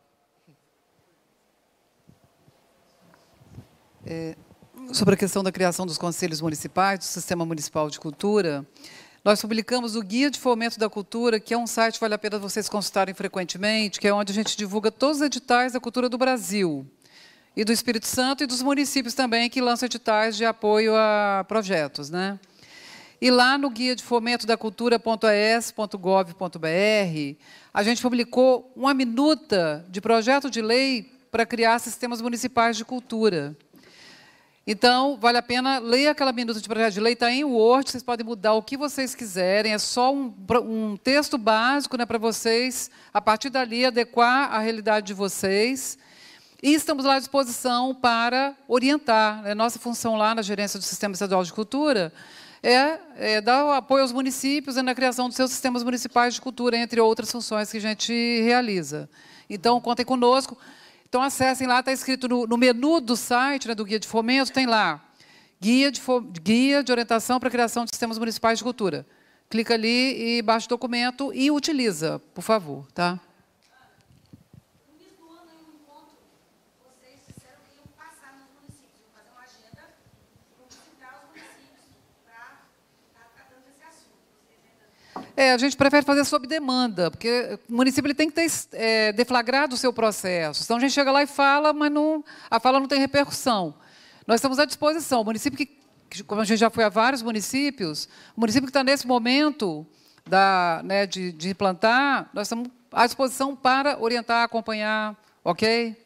Sobre a questão da criação dos conselhos municipais, do Sistema Municipal de Cultura, nós publicamos o Guia de Fomento da Cultura, que é um site que vale a pena vocês consultarem frequentemente, que é onde a gente divulga todos os editais da cultura do Brasil, e do Espírito Santo, e dos municípios também, que lançam editais de apoio a projetos, né? E lá no Guia de Fomento da Cultura.es.gov.br, a gente publicou uma minuta de projeto de lei para criar sistemas municipais de cultura. Então, vale a pena ler aquela minuta de projeto de lei, está em Word, vocês podem mudar o que vocês quiserem, é só um texto básico, né, para vocês, a partir dali, adequar à realidade de vocês. E estamos lá à disposição para orientar. Nossa função lá na Gerência do Sistema Estadual de Cultura é dar apoio aos municípios na criação dos seus sistemas municipais de cultura, entre outras funções que a gente realiza. Então, contem conosco. Então, acessem lá, está escrito no menu do site, né, do Guia de Fomento, tem lá, Guia de Orientação para a Criação de Sistemas Municipais de Cultura. Clica ali e baixa o documento e utiliza, por favor. Tá? No mesmo ano, em um encontro, vocês disseram que iam passar nos municípios, iam fazer uma agenda, iam visitar os municípios para estar tratando desse assunto. A gente prefere fazer sob demanda, porque o município ele tem que ter deflagrado o seu processo. Então, a gente chega lá e fala, mas a fala não tem repercussão. Nós estamos à disposição. O município que, como a gente já foi a vários municípios, o município que está nesse momento de implantar, nós estamos à disposição para orientar, acompanhar, ok?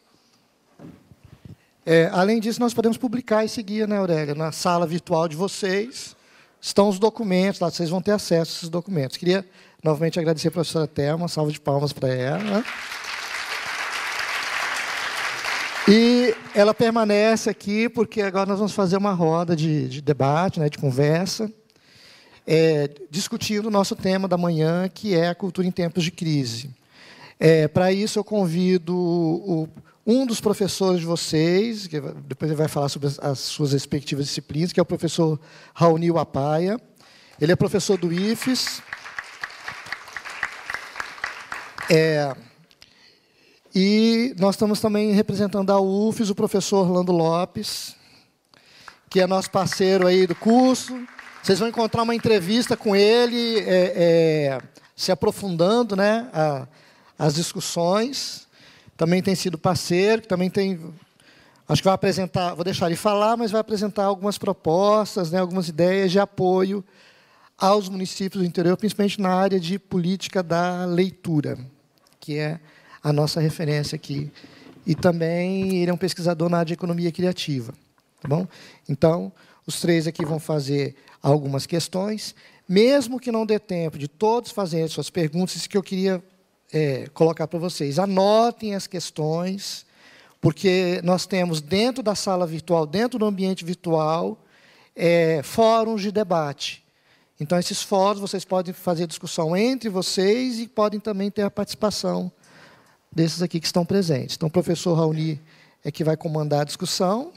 Além disso, nós podemos publicar esse guia, né, Aurélia, na sala virtual de vocês. Estão os documentos lá, vocês vão ter acesso a esses documentos. Queria, novamente, agradecer a professora Thelma, uma salva de palmas para ela. E ela permanece aqui, porque agora nós vamos fazer uma roda de debate, né, de conversa, discutindo o nosso tema da manhã, que é a cultura em tempos de crise. Para isso, eu convido um dos professores de vocês, que depois ele vai falar sobre as suas respectivas disciplinas, que é o professor Raoni Wapaia. Ele é professor do IFES. E nós estamos também representando a UFES, o professor Orlando Lopes, que é nosso parceiro aí do curso. Vocês vão encontrar uma entrevista com ele, se aprofundando, né, as discussões. Também tem sido parceiro, também tem, acho que vai apresentar, vou deixar ele falar, mas vai apresentar algumas propostas, né, algumas ideias de apoio aos municípios do interior, principalmente na área de política da leitura, que é a nossa referência aqui. E também ele é um pesquisador na área de economia criativa. Tá bom? Então, os 3 aqui vão fazer algumas questões, mesmo que não dê tempo de todos fazerem suas perguntas, isso que eu queria colocar para vocês. Anotem as questões, porque nós temos dentro da sala virtual, dentro do ambiente virtual, fóruns de debate. Então, esses fóruns, vocês podem fazer discussão entre vocês e podem também ter a participação desses aqui que estão presentes. Então, o professor Raoni é que vai comandar a discussão.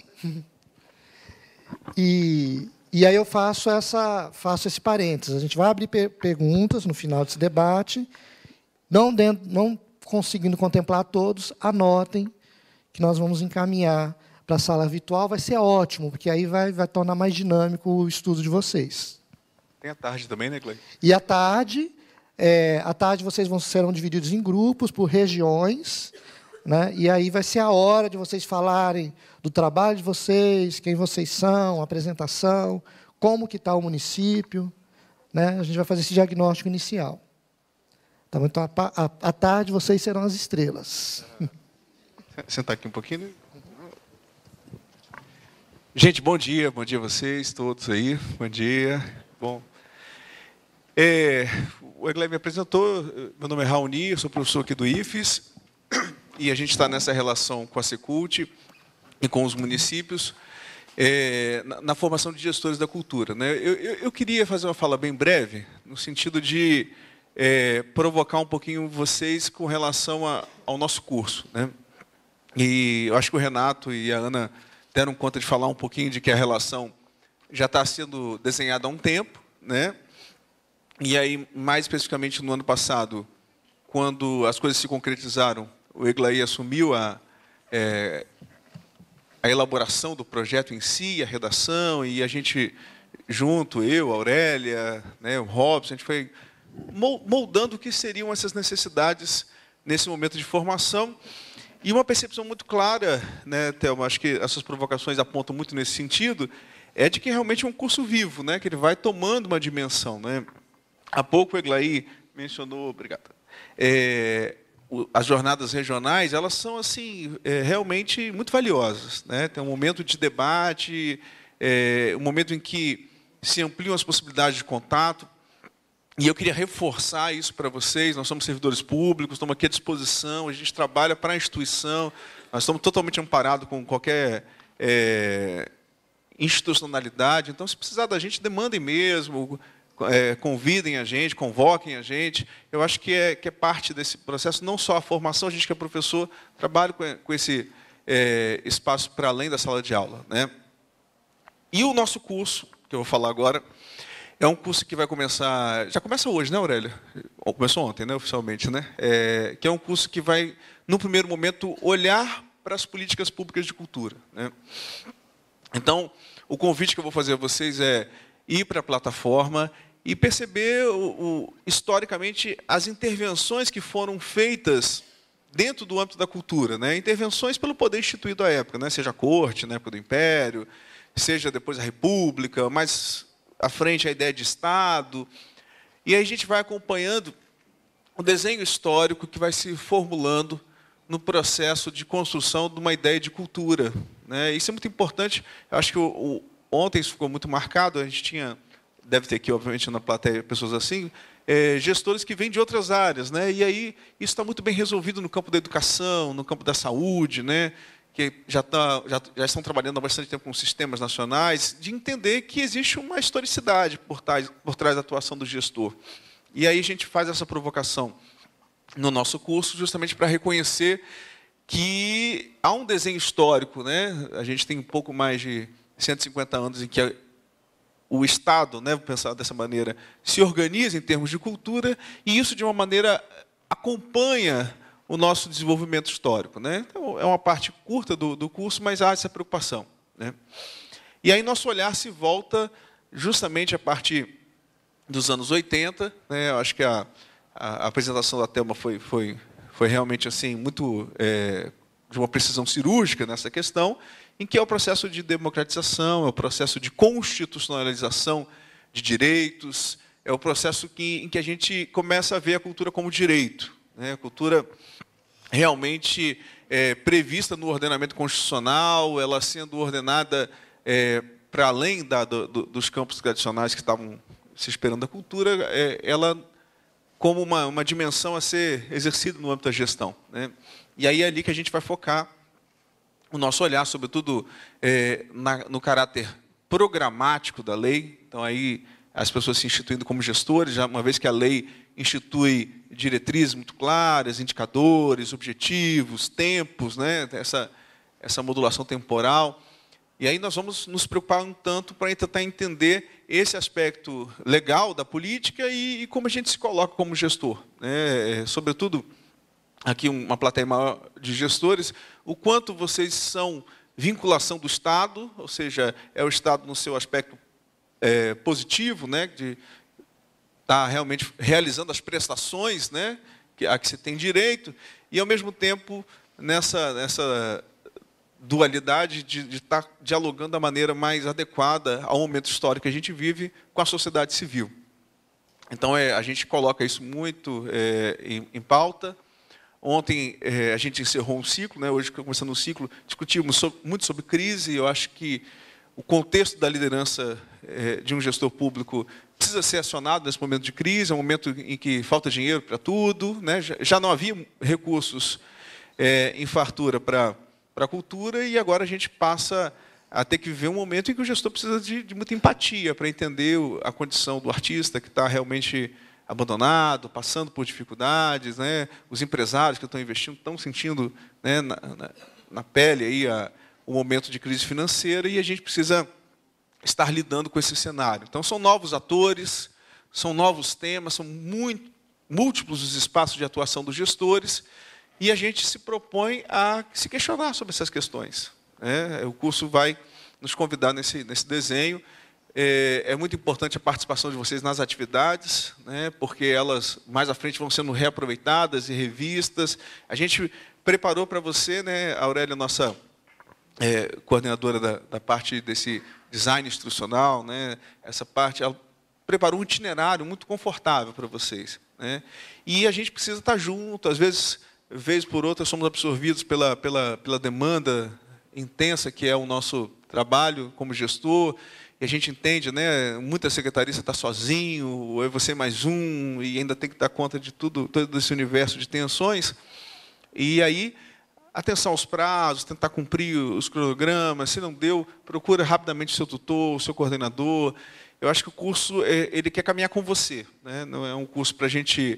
E aí eu faço esse parênteses. A gente vai abrir perguntas no final desse debate. Não conseguindo contemplar todos, anotem que nós vamos encaminhar para a sala virtual. Vai ser ótimo, porque aí vai tornar mais dinâmico o estudo de vocês. Tem a tarde também, né, Cleide? E à tarde vocês serão divididos em grupos, por regiões, né? E aí vai ser a hora de vocês falarem do trabalho de vocês, quem vocês são, apresentação, como que está o município, né? A gente vai fazer esse diagnóstico inicial. Então, à tarde, vocês serão as estrelas. Sentar aqui um pouquinho. Gente, bom dia a vocês todos aí. Bom dia. Bom. O Egley me apresentou, meu nome é Raoni, eu sou professor aqui do IFES, e a gente está nessa relação com a Secult e com os municípios, na formação de gestores da cultura, né? Eu queria fazer uma fala bem breve, no sentido de provocar um pouquinho vocês com relação ao nosso curso, né? E eu acho que o Renato e a Ana deram conta de falar um pouquinho de que a relação já está sendo desenhada há um tempo, né? E aí, mais especificamente no ano passado, quando as coisas se concretizaram, o Egley assumiu a elaboração do projeto em si, a redação, e a gente, junto, eu, a Aurélia, né, o Robson, a gente foi moldando o que seriam essas necessidades nesse momento de formação. E uma percepção muito clara, né, Thelma, acho que essas provocações apontam muito nesse sentido, é de que realmente é um curso vivo, né, que ele vai tomando uma dimensão, né? Há pouco o Egley mencionou, obrigado, as jornadas regionais, elas são assim realmente muito valiosas, né? Tem um momento de debate, um momento em que se ampliam as possibilidades de contato. E eu queria reforçar isso para vocês. Nós somos servidores públicos, estamos aqui à disposição, a gente trabalha para a instituição, nós estamos totalmente amparados com qualquer institucionalidade. Então, se precisar da gente, demandem mesmo, convidem a gente, convoquem a gente. Eu acho que é parte desse processo, não só a formação, a gente que é professor, trabalha com esse espaço para além da sala de aula, né? E o nosso curso, que eu vou falar agora, é um curso que vai começar... Já começa hoje, né, Aurélia? Começou ontem, né, oficialmente, né? Que é um curso que vai, no primeiro momento, olhar para as políticas públicas de cultura, né? Então, o convite que eu vou fazer a vocês é ir para a plataforma e perceber, historicamente, as intervenções que foram feitas dentro do âmbito da cultura, né? Intervenções pelo poder instituído à época, né? Seja a corte, na época do Império, seja depois a República, mais à frente a ideia de Estado. E aí a gente vai acompanhando o desenho histórico que vai se formulando no processo de construção de uma ideia de cultura, né? Isso é muito importante. Eu acho que ontem isso ficou muito marcado. A gente deve ter aqui, obviamente, na plateia, pessoas assim, gestores que vêm de outras áreas, né? E aí isso está muito bem resolvido no campo da educação, no campo da saúde, né? Que já estão trabalhando há bastante tempo com sistemas nacionais, de entender que existe uma historicidade por trás da atuação do gestor. E aí a gente faz essa provocação no nosso curso, justamente para reconhecer que há um desenho histórico, né? A gente tem um pouco mais de 150 anos em que o Estado, né, vou pensar dessa maneira, se organiza em termos de cultura, e isso, de uma maneira, acompanha o nosso desenvolvimento histórico, né? Então, é uma parte curta do curso, mas há essa preocupação, né? E aí nosso olhar se volta justamente a partir dos anos 80, né? Eu acho que a apresentação da Thelma foi realmente assim muito de uma precisão cirúrgica nessa questão, em que é o processo de democratização, é o processo de constitucionalização de direitos, é o processo em que a gente começa a ver a cultura como direito, né? A cultura realmente prevista no ordenamento constitucional, ela sendo ordenada para além dos campos tradicionais que estavam se esperando da cultura, ela como uma dimensão a ser exercida no âmbito da gestão, né? E aí é ali que a gente vai focar o nosso olhar, sobretudo no caráter programático da lei. Então, aí as pessoas se instituindo como gestores, já uma vez que a lei institui diretrizes muito claras, indicadores, objetivos, tempos, né? Essa modulação temporal. E aí nós vamos nos preocupar um tanto para tentar entender esse aspecto legal da política e como a gente se coloca como gestor, né? Sobretudo, aqui uma plateia maior de gestores, o quanto vocês são vinculação do Estado, ou seja, é o Estado no seu aspecto positivo, né, de estar realmente realizando as prestações, né, a que se tem direito, e, ao mesmo tempo, nessa dualidade de estar dialogando da maneira mais adequada ao momento histórico que a gente vive com a sociedade civil. Então, a gente coloca isso muito em pauta. Ontem a gente encerrou um ciclo, né? Hoje, começando um ciclo, discutimos muito sobre crise. Eu acho que o contexto da liderança de um gestor público precisa ser acionado nesse momento de crise, é um momento em que falta dinheiro para tudo, né? Já não havia recursos em fartura para a cultura, e agora a gente passa a ter que viver um momento em que o gestor precisa de muita empatia para entender a condição do artista que está realmente abandonado, passando por dificuldades, né? Os empresários que estão investindo estão sentindo, né, na pele aí o momento de crise financeira, e a gente precisa estar lidando com esse cenário. Então, são novos atores, são novos temas, são múltiplos os espaços de atuação dos gestores, e a gente se propõe a se questionar sobre essas questões, né? O curso vai nos convidar nesse desenho. É muito importante a participação de vocês nas atividades, né, porque elas, mais à frente, vão sendo reaproveitadas e revistas. A gente preparou para você, né, a Aurélia, nossa coordenadora da parte desse design instrucional, né, essa parte, ela preparou um itinerário muito confortável para vocês, né? E a gente precisa estar junto. Às vezes, vez por outra, somos absorvidos pela demanda intensa que é o nosso trabalho como gestor. E a gente entende, né, muita secretaria está sozinho, ou é você mais um, e ainda tem que dar conta de todo esse universo de tensões. E aí, atenção aos prazos, tentar cumprir os cronogramas. Se não deu, procura rapidamente o seu tutor, o seu coordenador. Eu acho que o curso ele quer caminhar com você, né? Não é um curso para a gente...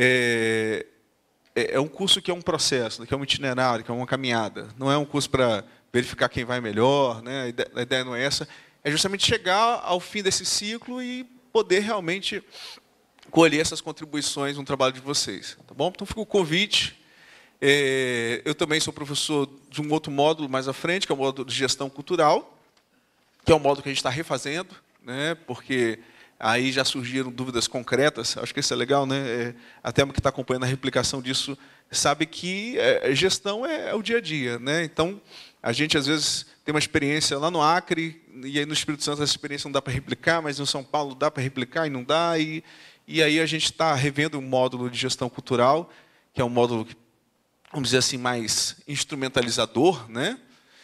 É um curso que é um processo, que é um itinerário, que é uma caminhada. Não é um curso para verificar quem vai melhor, né? A ideia não é essa. É justamente chegar ao fim desse ciclo e poder realmente colher essas contribuições no trabalho de vocês. Tá bom? Então, fica o convite. Eu também sou professor de um outro módulo mais à frente, que é o módulo de gestão cultural, que é um módulo que a gente está refazendo, né? Porque aí já surgiram dúvidas concretas. Acho que isso é legal, né? A Thelma, que está acompanhando a replicação disso, sabe que gestão é o dia a dia, né? Então, a gente, às vezes, tem uma experiência lá no Acre, e aí no Espírito Santo essa experiência não dá para replicar, mas no São Paulo dá para replicar e não dá. E aí a gente está revendo um módulo de gestão cultural, que é um módulo, vamos dizer assim, mais instrumentalizador, né?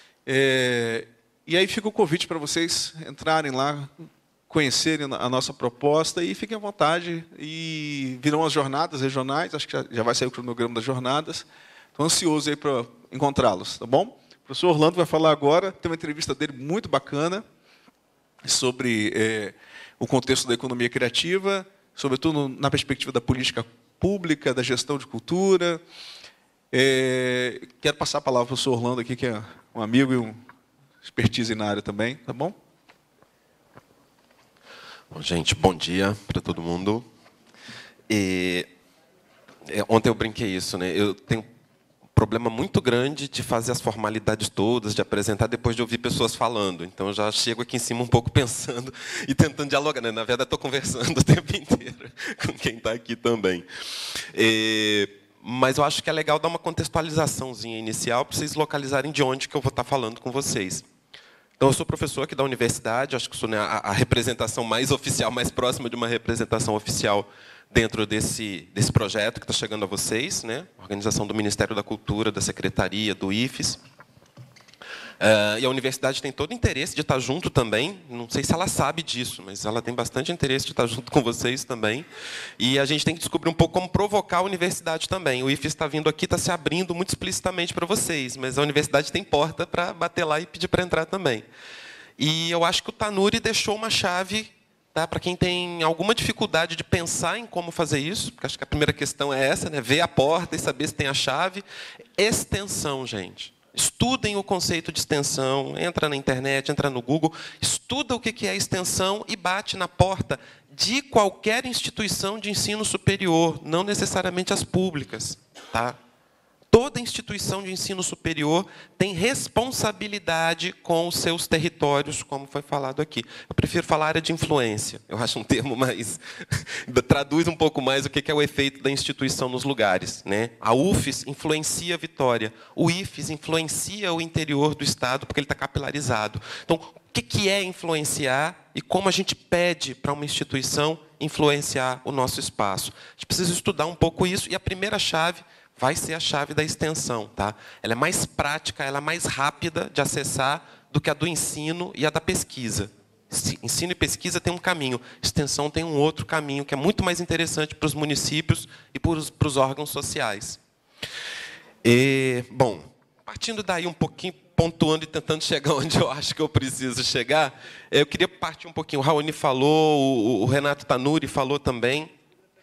E aí fica o convite para vocês entrarem lá, conhecerem a nossa proposta, e fiquem à vontade. E virão as jornadas regionais, acho que já vai sair o cronograma das jornadas. Estou ansioso aí para encontrá-los, tá bom? O professor Orlando vai falar agora, tem uma entrevista dele muito bacana sobre o contexto da economia criativa, sobretudo na perspectiva da política pública, da gestão de cultura. Quero passar a palavra para o professor Orlando aqui, que é um amigo e um expertise na área também, tá bom? Bom, gente, bom dia para todo mundo. Ontem eu brinquei isso, né? Eu tenho problema muito grande de fazer as formalidades todas, de apresentar depois de ouvir pessoas falando. Então, eu já chego aqui em cima um pouco pensando e tentando dialogar, né? Na verdade, estou conversando o tempo inteiro com quem está aqui também. Mas eu acho que é legal dar uma contextualizaçãozinha inicial para vocês localizarem de onde que eu vou estar falando com vocês. Então, eu sou professor aqui da universidade, acho que sou, né, a representação mais oficial, mais próxima de uma representação oficial dentro desse projeto que está chegando a vocês, né? Organização do Ministério da Cultura, da Secretaria, do IFES. E a universidade tem todo o interesse de estar junto também. Não sei se ela sabe disso, mas ela tem bastante interesse de estar junto com vocês também. E a gente tem que descobrir um pouco como provocar a universidade também. O IFES está vindo aqui, está se abrindo muito explicitamente para vocês, mas a universidade tem porta para bater lá e pedir para entrar também. E eu acho que o Tanuri deixou uma chave, tá, para quem tem alguma dificuldade de pensar em como fazer isso, porque acho que a primeira questão é essa, né? Ver a porta e saber se tem a chave. Extensão, gente. Estudem o conceito de extensão, entra na internet, entra no Google, estuda o que é extensão e bate na porta de qualquer instituição de ensino superior, não necessariamente as públicas, tá? Toda instituição de ensino superior tem responsabilidade com os seus territórios, como foi falado aqui. Eu prefiro falar área de influência. Eu acho um termo mais... traduz um pouco mais o que é o efeito da instituição nos lugares, né? A UFES influencia a Vitória. O IFES influencia o interior do Estado, porque ele está capilarizado. Então, o que é influenciar e como a gente pede para uma instituição influenciar o nosso espaço? A gente precisa estudar um pouco isso. E a primeira chave vai ser a chave da extensão, tá? Ela é mais prática, ela é mais rápida de acessar do que a do ensino e a da pesquisa. Ensino e pesquisa tem um caminho, extensão tem um outro caminho, que é muito mais interessante para os municípios e para os órgãos sociais. Bom, partindo daí um pouquinho, pontuando e tentando chegar onde eu acho que eu preciso chegar, eu queria partir um pouquinho. O Raoni falou, o Renato Tanuri falou também.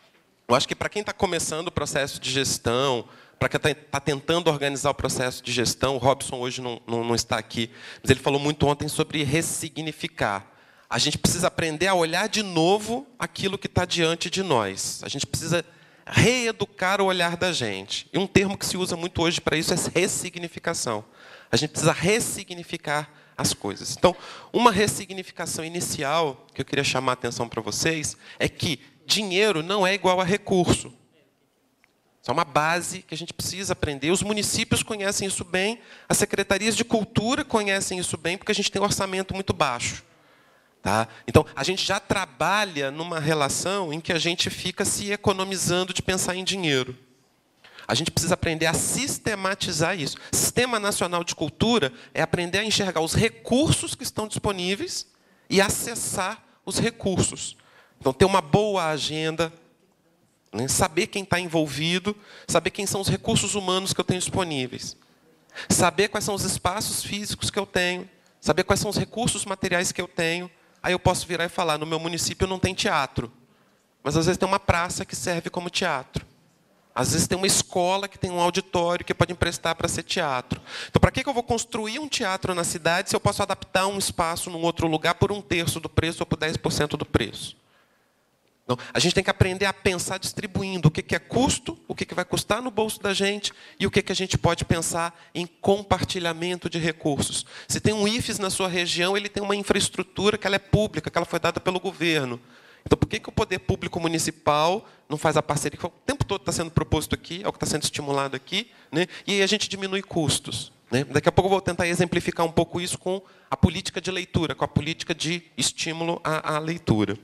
Eu acho que para quem está começando o processo de gestão, para quem está tentando organizar o processo de gestão, o Robson hoje não está aqui, mas ele falou muito ontem sobre ressignificar. A gente precisa aprender a olhar de novo aquilo que está diante de nós. A gente precisa reeducar o olhar da gente. E um termo que se usa muito hoje para isso é ressignificação. A gente precisa ressignificar as coisas. Então, uma ressignificação inicial que eu queria chamar a atenção para vocês é que dinheiro não é igual a recurso. Isso é uma base que a gente precisa aprender. Os municípios conhecem isso bem, as secretarias de cultura conhecem isso bem, porque a gente tem um orçamento muito baixo. Tá? Então, a gente já trabalha numa relação em que a gente fica se economizando de pensar em dinheiro. A gente precisa aprender a sistematizar isso. Sistema Nacional de Cultura é aprender a enxergar os recursos que estão disponíveis e acessar os recursos. Então, ter uma boa agenda, né? Saber quem está envolvido, saber quem são os recursos humanos que eu tenho disponíveis, saber quais são os espaços físicos que eu tenho, saber quais são os recursos materiais que eu tenho. Aí eu posso virar e falar, no meu município não tem teatro, mas às vezes tem uma praça que serve como teatro. Às vezes tem uma escola que tem um auditório que pode emprestar para ser teatro. Então, para que eu vou construir um teatro na cidade se eu posso adaptar um espaço num outro lugar por 1/3 do preço ou por 10% do preço? Então, a gente tem que aprender a pensar distribuindo o que é custo, o que vai custar no bolso da gente e o que a gente pode pensar em compartilhamento de recursos. Se tem um IFES na sua região, ele tem uma infraestrutura que ela é pública, que ela foi dada pelo governo. Então, por que o poder público municipal não faz a parceria? Que o tempo todo está sendo proposto aqui, é o que está sendo estimulado aqui, né? E aí a gente diminui custos. Né? Daqui a pouco eu vou tentar exemplificar um pouco isso com a política de leitura, com a política de estímulo à leitura.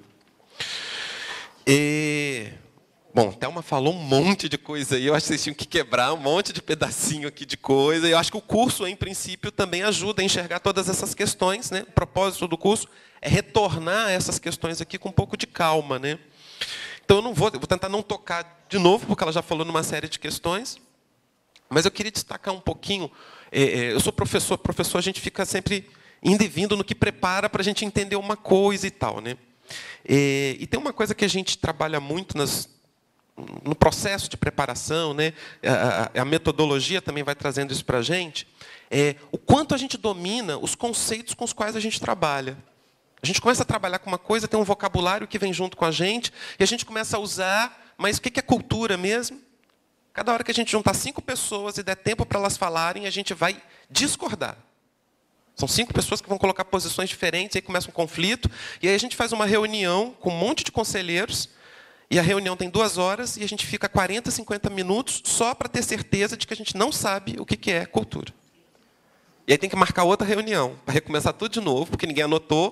Bom, Thelma falou um monte de coisa aí, eu acho que vocês tinham que quebrar um monte de pedacinho aqui de coisa, e eu acho que o curso, em princípio, também ajuda a enxergar todas essas questões, né? O propósito do curso é retornar a essas questões aqui com um pouco de calma, né? Então, eu vou tentar não tocar de novo, porque ela já falou numa série de questões, mas eu queria destacar um pouquinho. Eu sou professor, a gente fica sempre indo e vindo no que prepara para a gente entender uma coisa e tal, né? E tem uma coisa que a gente trabalha muito no processo de preparação, né? A metodologia também vai trazendo isso para a gente, o quanto a gente domina os conceitos com os quais a gente trabalha. A gente começa a trabalhar com uma coisa, tem um vocabulário que vem junto com a gente, e a gente começa a usar, mas o que é cultura mesmo? Cada hora que a gente juntar 5 pessoas e der tempo para elas falarem, a gente vai discordar. São 5 pessoas que vão colocar posições diferentes, aí começa um conflito, e aí a gente faz uma reunião com um monte de conselheiros, e a reunião tem 2 horas, e a gente fica 40, 50 minutos só para ter certeza de que a gente não sabe o que é cultura. E aí tem que marcar outra reunião, para recomeçar tudo de novo, porque ninguém anotou.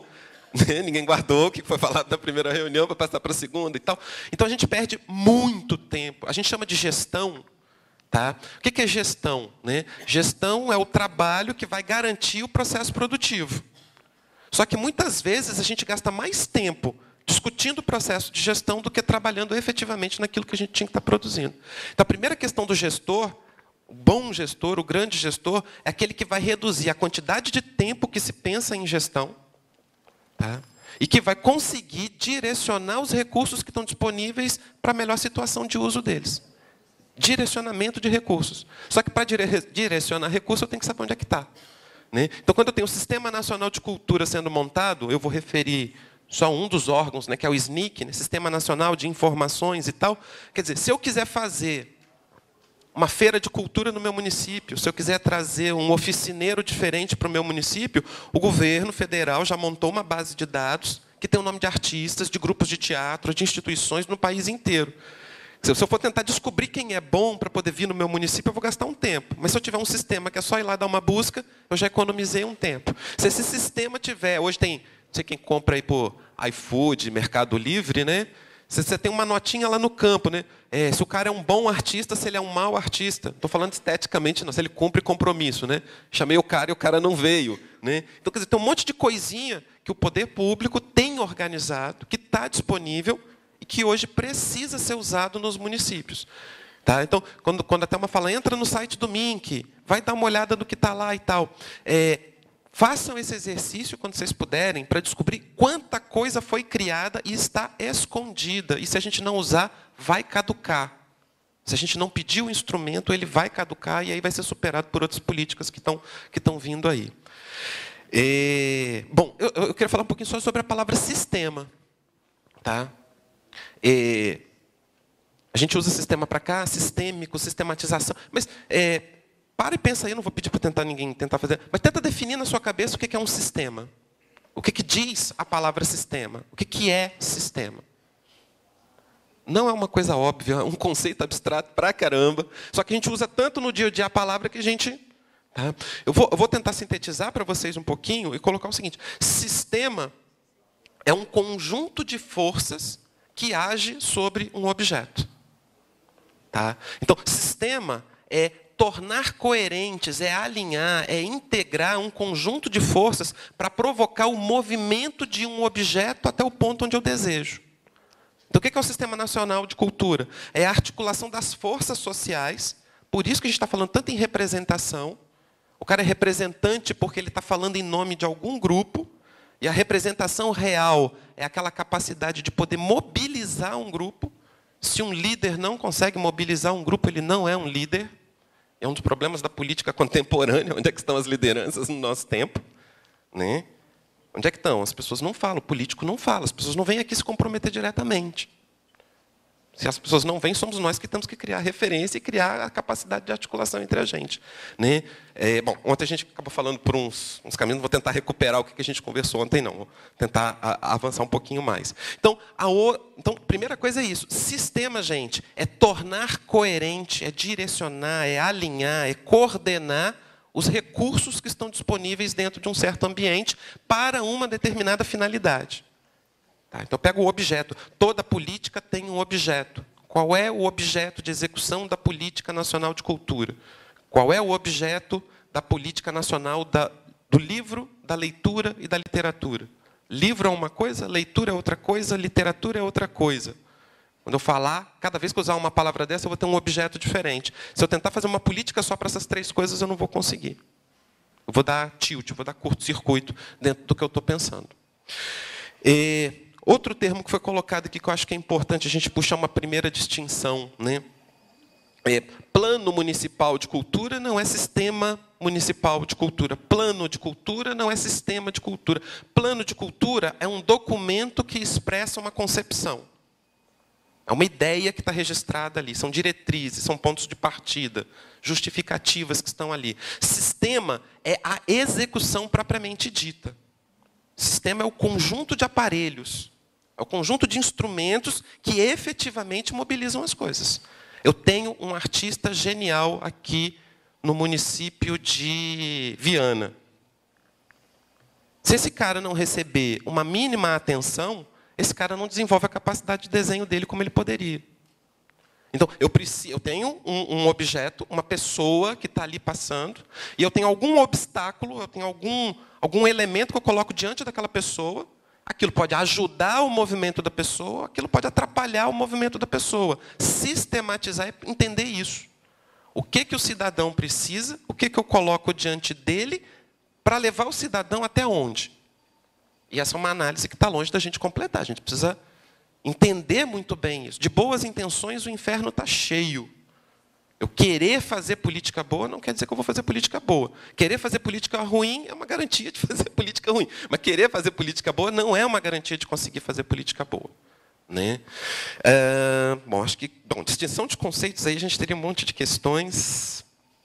né? Ninguém guardou o que foi falado na primeira reunião para passar para a segunda e tal. Então a gente perde muito tempo. A gente chama de gestão. Tá? O que é gestão? Né? Gestão é o trabalho que vai garantir o processo produtivo. Só que muitas vezes a gente gasta mais tempo discutindo o processo de gestão do que trabalhando efetivamente naquilo que a gente tinha que estar produzindo. Então a primeira questão do gestor, o bom gestor, o grande gestor, é aquele que vai reduzir a quantidade de tempo que se pensa em gestão, tá? E que vai conseguir direcionar os recursos que estão disponíveis para a melhor situação de uso deles. Direcionamento de recursos. Só que para direcionar recursos eu tenho que saber onde é que está. Né? Então, quando eu tenho o Sistema Nacional de Cultura sendo montado, eu vou referir só um dos órgãos, né, que é o SNIC, né, Sistema Nacional de Informações e tal. Quer dizer, se eu quiser fazer uma feira de cultura no meu município, se eu quiser trazer um oficineiro diferente para o meu município, o governo federal já montou uma base de dados que tem o nome de artistas, de grupos de teatro, de instituições no país inteiro. Se eu for tentar descobrir quem é bom para poder vir no meu município, eu vou gastar um tempo. Mas se eu tiver um sistema que é só ir lá dar uma busca, eu já economizei um tempo. Se esse sistema tiver... Hoje tem, não sei quem compra aí por iFood, Mercado Livre, né? Você tem uma notinha lá no campo, né? Se o cara é um bom artista, se ele é um mau artista. Estou falando esteticamente, não, se ele cumpre compromisso, né? Chamei o cara e o cara não veio, né? Então, quer dizer, tem um monte de coisinha que o poder público tem organizado, que está disponível, e que hoje precisa ser usado nos municípios. Tá? Então, quando a Thelma fala, entra no site do MINC, vai dar uma olhada no que está lá e tal. Façam esse exercício, quando vocês puderem, para descobrir quanta coisa foi criada e está escondida. E se a gente não usar, vai caducar. Se a gente não pedir o instrumento, ele vai caducar e aí vai ser superado por outras políticas que estão vindo aí. Bom, eu queria falar um pouquinho só sobre a palavra sistema. Tá? A gente usa sistema para cá, sistêmico, sistematização. Mas para e pensa aí, não vou pedir para ninguém tentar fazer, mas tenta definir na sua cabeça o que é um sistema. O que diz a palavra sistema? O que é sistema? Não é uma coisa óbvia, é um conceito abstrato pra caramba. Só que a gente usa tanto no dia a dia a palavra que a gente... Tá? Eu vou tentar sintetizar para vocês um pouquinho e colocar o seguinte. Sistema é um conjunto de forças que age sobre um objeto. Tá? Então, sistema é tornar coerentes, é alinhar, é integrar um conjunto de forças para provocar o movimento de um objeto até o ponto onde eu desejo. Então, o que é o Sistema Nacional de Cultura? É a articulação das forças sociais, por isso que a gente está falando tanto em representação. O cara é representante porque ele está falando em nome de algum grupo, e a representação real é aquela capacidade de poder mobilizar um grupo. Se um líder não consegue mobilizar um grupo, ele não é um líder. É um dos problemas da política contemporânea. Onde é que estão as lideranças no nosso tempo? Né? Onde é que estão? As pessoas não falam, o político não fala, as pessoas não vêm aqui se comprometer diretamente. Se as pessoas não vêm, somos nós que temos que criar referência e criar a capacidade de articulação entre a gente. Né? Bom, ontem a gente acabou falando por uns caminhos, não vou tentar recuperar o que a gente conversou ontem, não. Vou tentar avançar um pouquinho mais. Então, primeira coisa é isso. Sistema, gente, é tornar coerente, é direcionar, é alinhar, é coordenar os recursos que estão disponíveis dentro de um certo ambiente para uma determinada finalidade. Tá, então, eu pego o objeto. Toda política tem um objeto. Qual é o objeto de execução da Política Nacional de Cultura? Qual é o objeto da Política Nacional do livro, da leitura e da literatura? Livro é uma coisa, leitura é outra coisa, literatura é outra coisa. Quando eu falar, cada vez que eu usar uma palavra dessa, eu vou ter um objeto diferente. Se eu tentar fazer uma política só para essas três coisas, eu não vou conseguir. Eu vou dar tilt, eu vou dar curto-circuito dentro do que eu estou pensando. Outro termo que foi colocado aqui, que eu acho que é importante a gente puxar uma primeira distinção. Né? Plano Municipal de Cultura não é Sistema Municipal de Cultura. Plano de Cultura não é Sistema de Cultura. Plano de Cultura é um documento que expressa uma concepção. É uma ideia que está registrada ali. São diretrizes, são pontos de partida, justificativas que estão ali. Sistema é a execução propriamente dita. Sistema é o conjunto de aparelhos, é o conjunto de instrumentos que efetivamente mobilizam as coisas. Eu tenho um artista genial aqui no município de Viana. Se esse cara não receber uma mínima atenção, esse cara não desenvolve a capacidade de desenho dele como ele poderia. Então, eu tenho um objeto, uma pessoa que está ali passando, e eu tenho algum obstáculo, eu tenho algum elemento que eu coloco diante daquela pessoa. Aquilo pode ajudar o movimento da pessoa, aquilo pode atrapalhar o movimento da pessoa. Sistematizar é entender isso. O que o cidadão precisa, o que eu coloco diante dele, para levar o cidadão até onde? E essa é uma análise que está longe da gente completar. A gente precisa entender muito bem isso. De boas intenções, o inferno está cheio. Eu querer fazer política boa não quer dizer que eu vou fazer política boa. Querer fazer política ruim é uma garantia de fazer política ruim. Mas querer fazer política boa não é uma garantia de conseguir fazer política boa. Né? Bom, acho que, distinção de conceitos, aí a gente teria um monte de questões.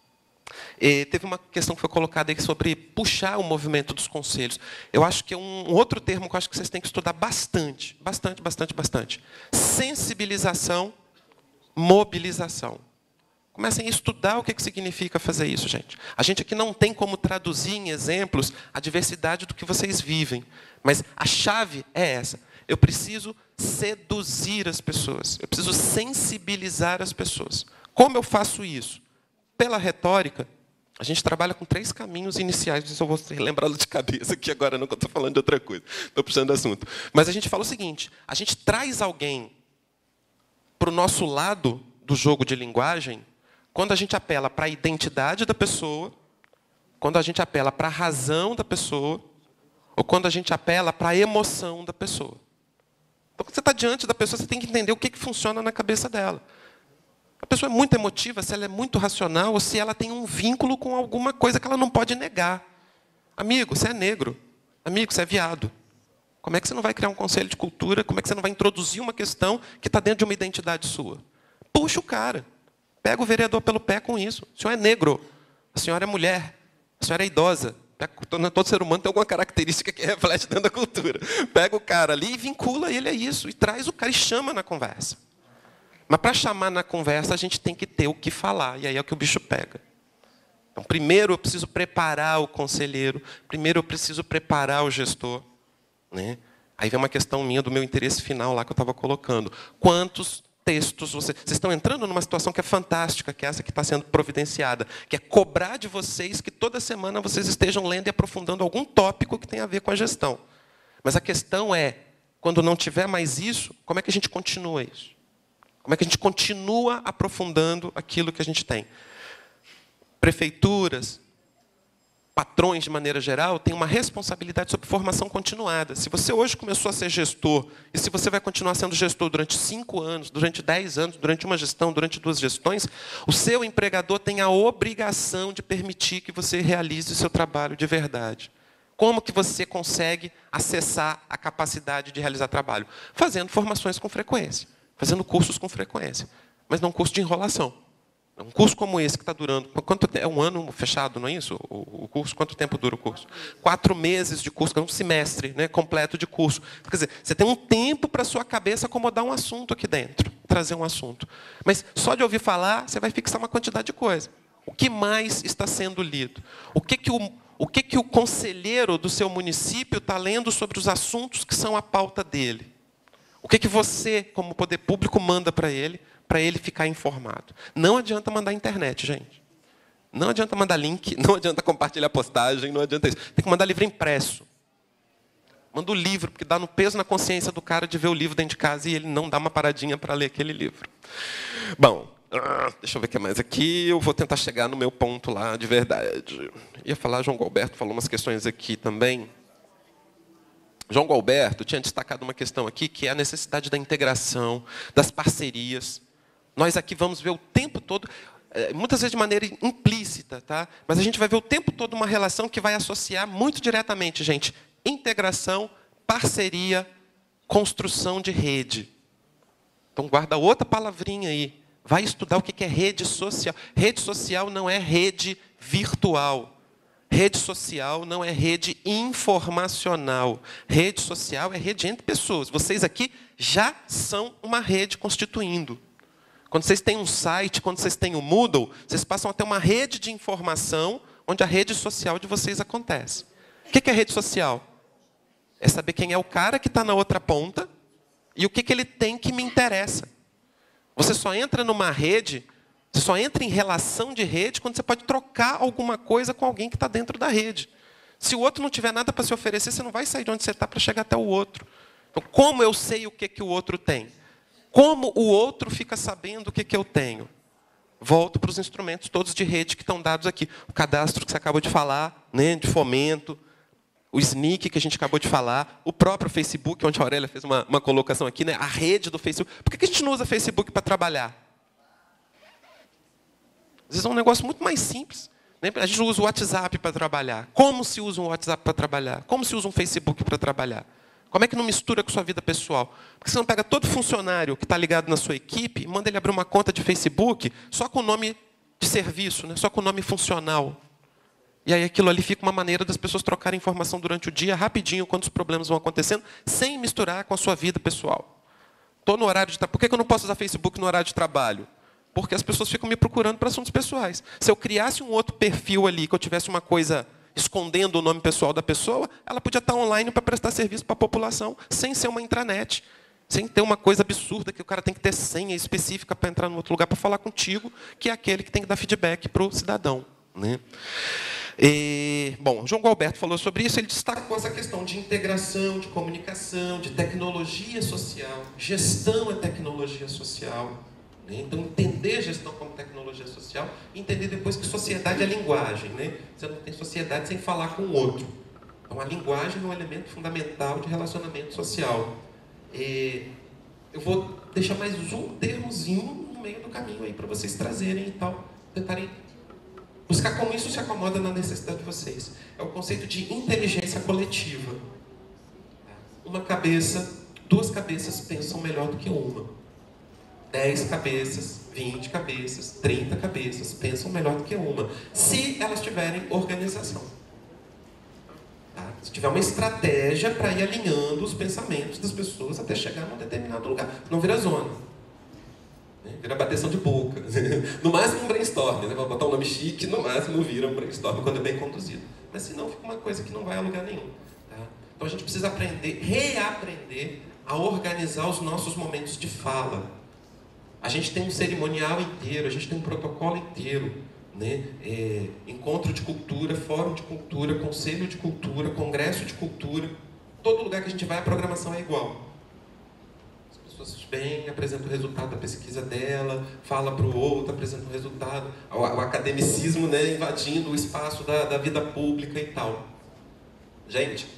Teve uma questão que foi colocada aí sobre puxar o movimento dos conselhos. Eu acho que é um outro termo que eu acho que vocês têm que estudar bastante. Bastante. Sensibilização, mobilização. Comecem a estudar o que significa fazer isso, gente. A gente aqui não tem como traduzir em exemplos a diversidade do que vocês vivem. Mas a chave é essa. Eu preciso seduzir as pessoas. Eu preciso sensibilizar as pessoas. Como eu faço isso? Pela retórica, a gente trabalha com 3 caminhos iniciais. Não sei se eu vou lembrá-lo de cabeça aqui agora, não, que eu estou falando de outra coisa. Estou puxando o assunto. Mas a gente fala o seguinte, a gente traz alguém para o nosso lado do jogo de linguagem quando a gente apela para a identidade da pessoa, quando a gente apela para a razão da pessoa, ou quando a gente apela para a emoção da pessoa. Então, quando você está diante da pessoa, você tem que entender o que funciona na cabeça dela. A pessoa é muito emotiva, se ela é muito racional, ou se ela tem um vínculo com alguma coisa que ela não pode negar. Amigo, você é negro. Amigo, você é viado. Como é que você não vai criar um conselho de cultura? Como é que você não vai introduzir uma questão que está dentro de uma identidade sua? Puxa o cara. Pega o vereador pelo pé com isso. O senhor é negro. A senhora é mulher. A senhora é idosa. Todo ser humano tem alguma característica que reflete dentro da cultura. Pega o cara ali e vincula ele a isso. E traz o cara e chama na conversa. Mas para chamar na conversa, a gente tem que ter o que falar. E aí é o que o bicho pega. Então, primeiro eu preciso preparar o conselheiro. Primeiro eu preciso preparar o gestor. Né? Aí vem uma questão minha do meu interesse final lá que eu estava colocando. Quantos textos vocês estão entrando numa situação que é fantástica, que é essa que está sendo providenciada, que é cobrar de vocês que toda semana vocês estejam lendo e aprofundando algum tópico que tem a ver com a gestão. Mas a questão é, quando não tiver mais isso, como é que a gente continua isso? Como é que a gente continua aprofundando aquilo que a gente tem? Prefeituras, patrões, de maneira geral, têm uma responsabilidade sobre formação continuada. Se você hoje começou a ser gestor, e se você vai continuar sendo gestor durante 5 anos, durante 10 anos, durante uma gestão, durante 2 gestões, o seu empregador tem a obrigação de permitir que você realize o seu trabalho de verdade. Como que você consegue acessar a capacidade de realizar trabalho? Fazendo formações com frequência, fazendo cursos com frequência, mas não curso de enrolação. Um curso como esse que está durando, é um ano fechado, não é isso? O curso, quanto tempo dura o curso? 4 meses de curso, um semestre, né, completo de curso. Quer dizer, você tem um tempo para a sua cabeça acomodar um assunto aqui dentro, trazer um assunto. Mas só de ouvir falar, você vai fixar uma quantidade de coisa. O que mais está sendo lido? O que o conselheiro do seu município está lendo sobre os assuntos que são a pauta dele? O que você, como poder público, manda para ele ficar informado? Não adianta mandar internet, gente. Não adianta mandar link, não adianta compartilhar postagem, não adianta isso. Tem que mandar livro impresso. Manda o livro, porque dá no peso na consciência do cara de ver o livro dentro de casa e ele não dá uma paradinha para ler aquele livro. Bom, deixa eu ver o que mais aqui. Eu vou tentar chegar no meu ponto lá de verdade. Ia falar, João Galberto falou umas questões aqui também. João Galberto tinha destacado uma questão aqui, que é a necessidade da integração, das parcerias. Nós aqui vamos ver o tempo todo, muitas vezes de maneira implícita, tá? Mas a gente vai ver o tempo todo uma relação que vai associar muito diretamente, gente, integração, parceria, construção de rede. Então, guarda outra palavrinha aí. Vai estudar o que é rede social. Rede social não é rede virtual. Rede social não é rede informacional. Rede social é rede entre pessoas. Vocês aqui já são uma rede constituindo. Quando vocês têm um site, quando vocês têm o Moodle, vocês passam a ter uma rede de informação onde a rede social de vocês acontece. O que é rede social? É saber quem é o cara que está na outra ponta e o que ele tem que me interessa. Você só entra numa rede, você só entra em relação de rede quando você pode trocar alguma coisa com alguém que está dentro da rede. Se o outro não tiver nada para se oferecer, você não vai sair de onde você está para chegar até o outro. Então, como eu sei o que o outro tem? Como o outro fica sabendo o que eu tenho? Volto para os instrumentos todos de rede que estão dados aqui. O cadastro que você acabou de falar, né, de fomento, o SNCC que a gente acabou de falar, o próprio Facebook, onde a Aurélia fez uma colocação aqui, né, a rede do Facebook. Por que a gente não usa Facebook para trabalhar? Às vezes é um negócio muito mais simples. Né? A gente usa o WhatsApp para trabalhar. Como se usa um WhatsApp para trabalhar? Como se usa um Facebook para trabalhar? Como é que não mistura com sua vida pessoal? Porque você não pega todo funcionário que está ligado na sua equipe e manda ele abrir uma conta de Facebook só com o nome de serviço, né? Só com o nome funcional. E aí aquilo ali fica uma maneira das pessoas trocarem informação durante o dia, rapidinho, quando os problemas vão acontecendo, sem misturar com a sua vida pessoal. Estou no horário de trabalho. Por que eu não posso usar Facebook no horário de trabalho? Porque as pessoas ficam me procurando para assuntos pessoais. Se eu criasse um outro perfil ali, que eu tivesse uma coisa escondendo o nome pessoal da pessoa, ela podia estar online para prestar serviço para a população, sem ser uma intranet, sem ter uma coisa absurda que o cara tem que ter senha específica para entrar no outro lugar para falar contigo, que é aquele que tem que dar feedback para o cidadão. Né? Bom, João Gualberto falou sobre isso, ele destacou essa questão de integração, de comunicação, de tecnologia social. Gestão é tecnologia social. Então, entender gestão como tecnologia social, entender depois que sociedade é linguagem. Né? Você não tem sociedade sem falar com o outro. Então, a linguagem é um elemento fundamental de relacionamento social. Eu vou deixar mais um termozinho no meio do caminho aí para vocês trazerem e tal, tentarem buscar como isso se acomoda na necessidade de vocês. É o conceito de inteligência coletiva. Duas cabeças pensam melhor do que uma. 10 cabeças, 20 cabeças, 30 cabeças pensam melhor do que uma, se elas tiverem organização. Tá? Se tiver uma estratégia para ir alinhando os pensamentos das pessoas até chegar num determinado lugar. Não vira zona. Né? Vira bateção de boca. No máximo um brainstorm. Né? Vou botar um nome chique, no máximo vira um brainstorm quando é bem conduzido. Mas senão fica uma coisa que não vai a lugar nenhum. Tá? Então a gente precisa reaprender a organizar os nossos momentos de fala. A gente tem um cerimonial inteiro, a gente tem um protocolo inteiro. Né? Encontro de cultura, fórum de cultura, conselho de cultura, congresso de cultura. Todo lugar que a gente vai, a programação é igual. As pessoas vêm, apresentam o resultado da pesquisa dela, fala para o outro, apresenta o resultado. O academicismo, né, invadindo o espaço da vida pública e tal. Gente,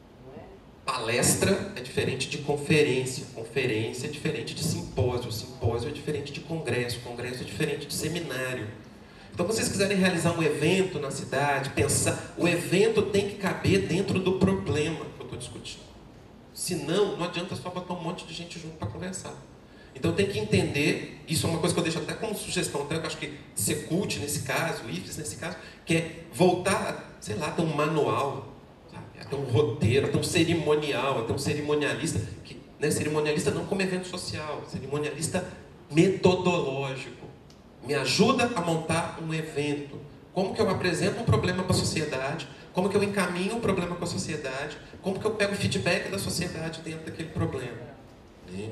palestra é diferente de conferência, conferência é diferente de simpósio, simpósio é diferente de congresso, congresso é diferente de seminário. Então, se vocês quiserem realizar um evento na cidade, pensar, o evento tem que caber dentro do problema que eu estou discutindo. Senão, não adianta só botar um monte de gente junto para conversar. Então, tem que entender, isso é uma coisa que eu deixo até como sugestão, até eu acho que Secult nesse caso, o IFES nesse caso, que é voltar, sei lá, ter um manual, até um roteiro, até um cerimonial, até um cerimonialista, que, né, cerimonialista não como evento social, cerimonialista metodológico. Me ajuda a montar um evento. Como que eu apresento um problema para a sociedade, como que eu encaminho um problema com a sociedade, como que eu pego o feedback da sociedade dentro daquele problema. Né?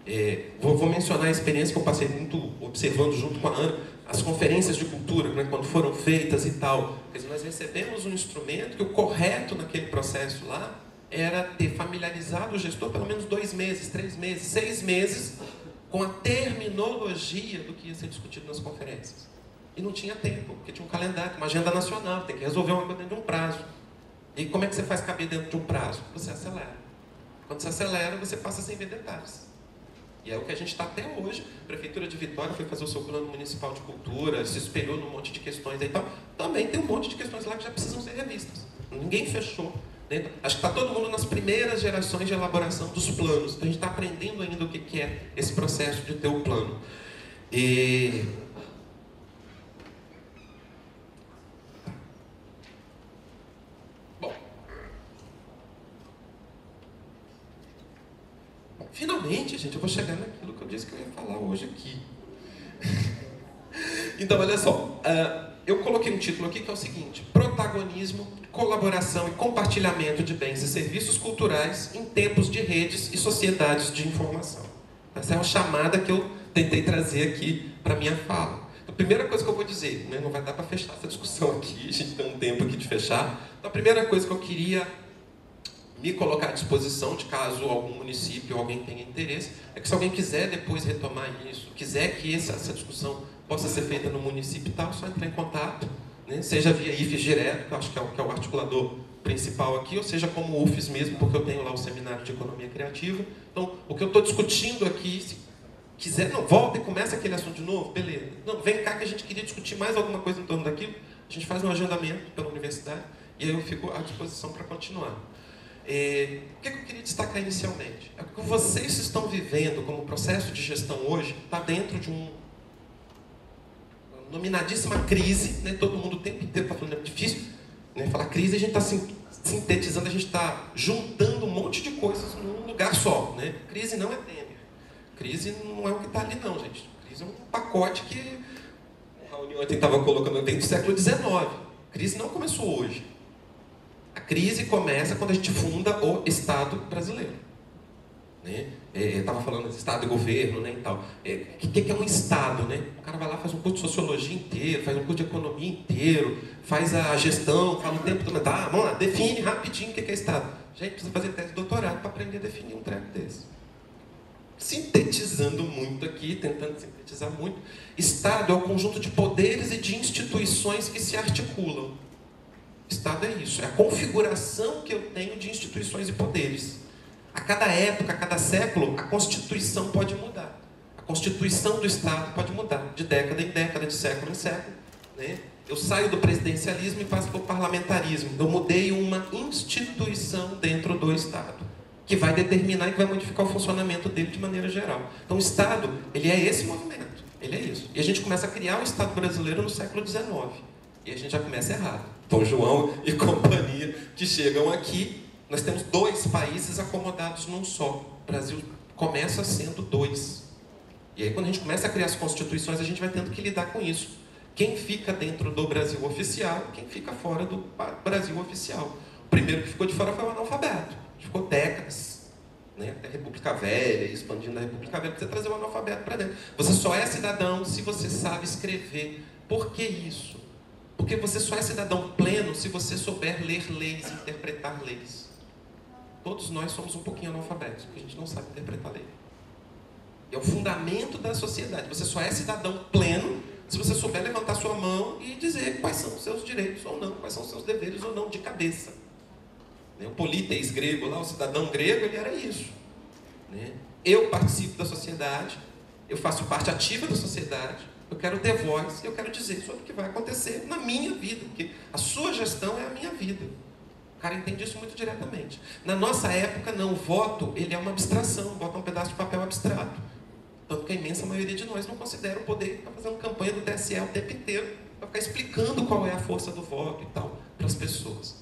Vou mencionar a experiência que eu passei muito observando junto com a Ana, as conferências de cultura, né, quando foram feitas e tal. Quer dizer, nós recebemos um instrumento que o correto naquele processo lá era ter familiarizado o gestor pelo menos 2 meses, 3 meses, 6 meses com a terminologia do que ia ser discutido nas conferências. E não tinha tempo, porque tinha um calendário, uma agenda nacional, tem que resolver uma coisa dentro de um prazo. E como é que você faz caber dentro de um prazo? Você acelera. Quando você acelera, você passa sem ver detalhes. E é o que a gente está até hoje. A Prefeitura de Vitória foi fazer o seu plano municipal de cultura, se espelhou num monte de questões aí e tal. Também tem um monte de questões lá que já precisam ser revistas. Ninguém fechou. Né? Acho que está todo mundo nas primeiras gerações de elaboração dos planos. Então a gente está aprendendo ainda o que é esse processo de ter o plano. Finalmente, gente, eu vou chegar naquilo que eu disse que eu ia falar hoje aqui. Então, olha só. eu coloquei um título aqui que é o seguinte: protagonismo, colaboração e compartilhamento de bens e serviços culturais em tempos de redes e sociedades de informação. Essa é uma chamada que eu tentei trazer aqui para a minha fala. A primeira coisa que eu vou dizer, né, não vai dar para fechar essa discussão aqui, a gente tem um tempo aqui de fechar. Então, a primeira coisa que eu queria me colocar à disposição, de caso algum município ou alguém tenha interesse, é que se alguém quiser depois retomar isso, quiser que essa discussão possa ser feita no município e tal, é só entrar em contato, né, seja via IFES direto, que eu acho que é o articulador principal aqui, ou seja como o UFES mesmo, porque eu tenho lá o Seminário de Economia Criativa. Então, o que eu estou discutindo aqui, se quiser, não, volta e começa aquele assunto de novo, beleza. Não, vem cá que a gente queria discutir mais alguma coisa em torno daquilo, a gente faz um agendamento pela universidade, e aí eu fico à disposição para continuar. O que eu queria destacar inicialmente? É que vocês estão vivendo como processo de gestão hoje, está dentro de uma nominadíssima crise, né? Todo mundo o tempo inteiro está falando, é difícil, né? Falar crise, a gente está sintetizando, a gente está juntando um monte de coisas num lugar só, né? Crise não é Temer. Crise não é o que está ali não, gente. Crise é um pacote que o Raoni ontem estava colocando dentro do século XIX. Crise não começou hoje. A crise começa quando a gente funda o Estado brasileiro. Né? Estava falando de Estado e governo, né, e tal. O que é um Estado? Né? O cara vai lá, faz um curso de sociologia inteiro, faz um curso de economia inteiro, faz a gestão, fala o tempo todo. Tá, vamos lá, define rapidinho o que é Estado. Gente, precisa fazer tese de doutorado para aprender a definir um treco desse. Sintetizando muito aqui, tentando sintetizar muito, Estado é o conjunto de poderes e de instituições que se articulam. Estado é isso, é a configuração que eu tenho de instituições e poderes. A cada época, a cada século, a Constituição pode mudar. A Constituição do Estado pode mudar, de década em década, de século em século. Né? Eu saio do presidencialismo e passo para o parlamentarismo. Eu mudei uma instituição dentro do Estado, que vai determinar e que vai modificar o funcionamento dele de maneira geral. Então, o Estado, ele é esse movimento, ele é isso. E a gente começa a criar o Estado brasileiro no século XIX. E a gente já começa errado. Dom João e companhia que chegam aqui, nós temos 2 países acomodados num só. O Brasil começa sendo 2. E aí, quando a gente começa a criar as constituições, a gente vai tendo que lidar com isso. Quem fica dentro do Brasil oficial, quem fica fora do Brasil oficial. O primeiro que ficou de fora foi o analfabeto. Ficou décadas, né? Até a República Velha, expandindo a República Velha, para você trazer o analfabeto para dentro. Você só é cidadão se você sabe escrever. Por que isso? Porque você só é cidadão pleno se você souber ler leis e interpretar leis. Todos nós somos um pouquinho analfabetos, porque a gente não sabe interpretar lei. É o fundamento da sociedade. Você só é cidadão pleno se você souber levantar sua mão e dizer quais são os seus direitos ou não, quais são os seus deveres ou não, de cabeça. O políteis grego lá, o cidadão grego, ele era isso. Eu participo da sociedade, eu faço parte ativa da sociedade, eu quero ter voz, eu quero dizer sobre o que vai acontecer na minha vida, porque a sua gestão é a minha vida. O cara entende isso muito diretamente. Na nossa época, não, o voto, ele é uma abstração, o voto é um pedaço de papel abstrato. Tanto que a imensa maioria de nós não considera o poder ficar fazendo campanha do TSE o tempo inteiro, para ficar explicando qual é a força do voto e tal, para as pessoas.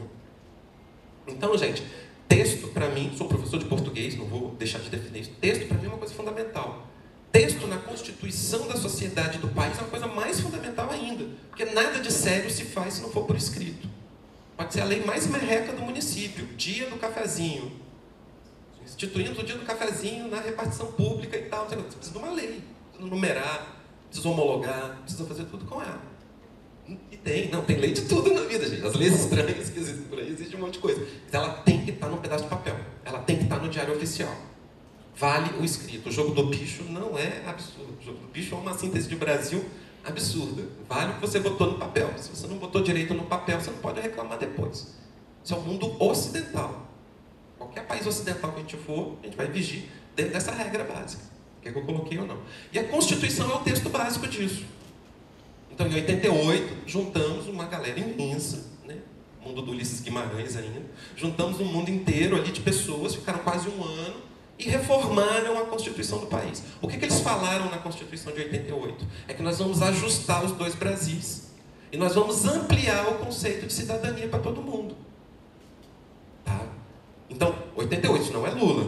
Então, gente, texto, para mim, sou professor de português, não vou deixar de definir isso, texto, para mim, é uma coisa fundamental. Texto na constituição da sociedade do país é uma coisa mais fundamental ainda, porque nada de sério se faz se não for por escrito. Pode ser a lei mais merreca do município, dia do cafezinho, instituindo o dia do cafezinho na repartição pública e tal. Você precisa de uma lei, precisa numerar, precisa homologar, precisa fazer tudo com ela. E tem lei de tudo na vida, gente. As leis estranhas que existem por aí, existe um monte de coisa. Mas ela tem que estar num pedaço de papel, ela tem que estar no diário oficial. Vale o escrito. O jogo do bicho não é absurdo. O jogo do bicho é uma síntese de Brasil absurda. Vale o que você botou no papel. Se você não botou direito no papel, você não pode reclamar depois. Isso é o mundo ocidental. Qualquer país ocidental que a gente for, a gente vai vigir dentro dessa regra básica. Que é que eu coloquei ou não. E a Constituição é o texto básico disso. Então, em 88, juntamos uma galera imensa, né? Mundo do Ulisses Guimarães ainda. Juntamos um mundo inteiro ali de pessoas, ficaram quase um ano, e reformaram a Constituição do país. O que eles falaram na Constituição de 88? É que nós vamos ajustar os 2 Brasis. E nós vamos ampliar o conceito de cidadania para todo mundo. Tá? Então, 88, isso não é Lula.